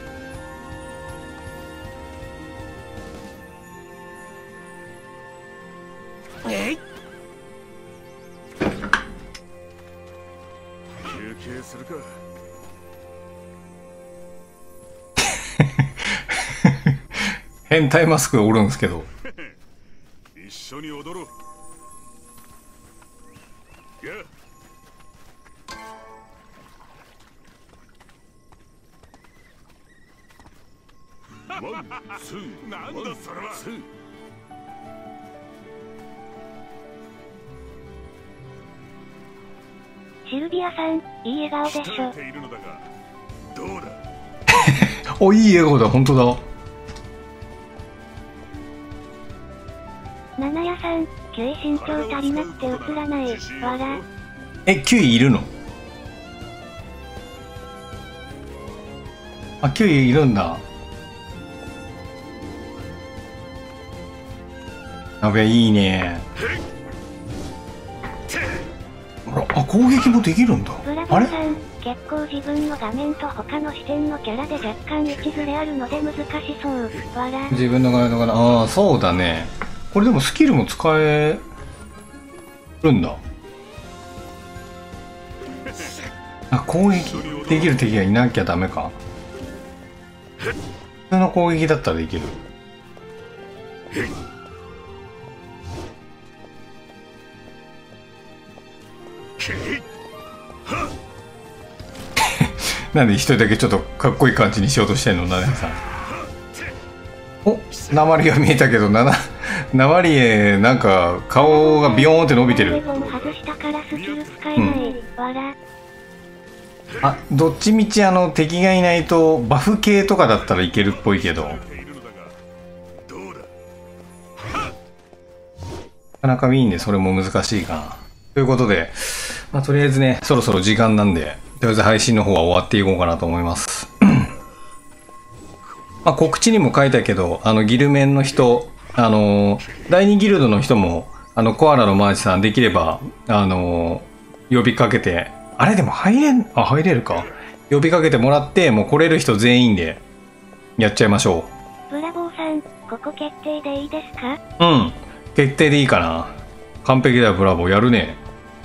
休憩するか。 変態マスクおるんですけど。 一緒に踊ろう。ワン、ツー、なんだそれは。 シルビアさん、いい笑顔でしょ。 どうだ。 いい笑顔だ、本当だ。 七屋さん、9位身長足りなくて映らない。笑。 9位いるの？9位いるんだ。やべ、いいね。攻撃もできるんだ。 ブラボーさん、結構自分の画面と他の視点のキャラで若干位置ずれあるので難しそう。笑。 自分の画面のかな。そうだね。これでもスキルも使えるんだ。攻撃できる敵がいなきゃダメか。普通の攻撃だったらできる。なんで一人だけちょっとかっこいい感じにしようとしてんの、ナナさん。ナマリが見えたけど、ナマリエなんか顔がビヨーンって伸びてる。 あ、どっちみち敵がいないとバフ系とかだったらいけるっぽいけど、なかなかウィーンでそれも難しいかな。ということで、まあ、とりあえずね、そろそろ時間なんで、とりあえず配信の方は終わっていこうかなと思います。まあ、告知にも書いたけど、ギルメンの人、第2ギルドの人も、コアラのマーチさんできれば、呼びかけて、あれでも入れるか。呼びかけてもらって、もう来れる人全員で、やっちゃいましょブラボーさん、ここ決定でいいですか？ う。うん。決定でいいかな。完璧だよ、ブラボー。やるね。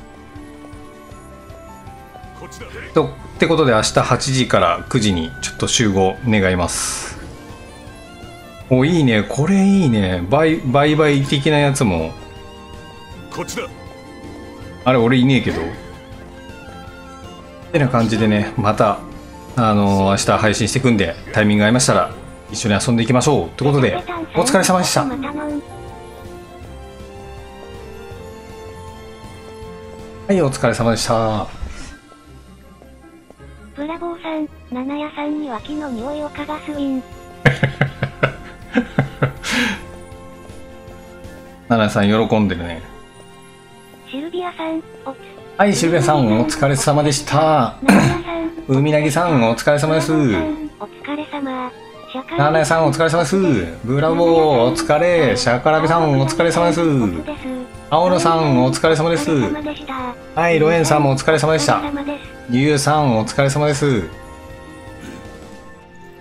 ってことで明日8時から9時にちょっと集合願います。お、いいね。これいいね。売買的なやつも。 こっちだ。 あれ、俺いねえけど。ってな感じでね、また、明日配信していくんで、タイミング合いましたら、一緒に遊んでいきましょう。ってことで、お疲れ様でした。はい、お疲れ様でした。 ブラボーさん、七屋さんに脇の匂いを嗅がすウィン。 七屋さん喜んでるね。 シルビアさん、 はい、シルビアさんお疲れ様でした。海なぎさんお疲れ様です。 お疲れ様。 七屋さんお疲れ様です。ブラボーお疲れ。シャカラビさんお疲れ様です。青野さんお疲れ様です。はい、ロエンさんもお疲れ様でした。ゆうさんお疲れ様です。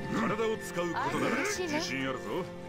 体を使うことなら自信あるぞ。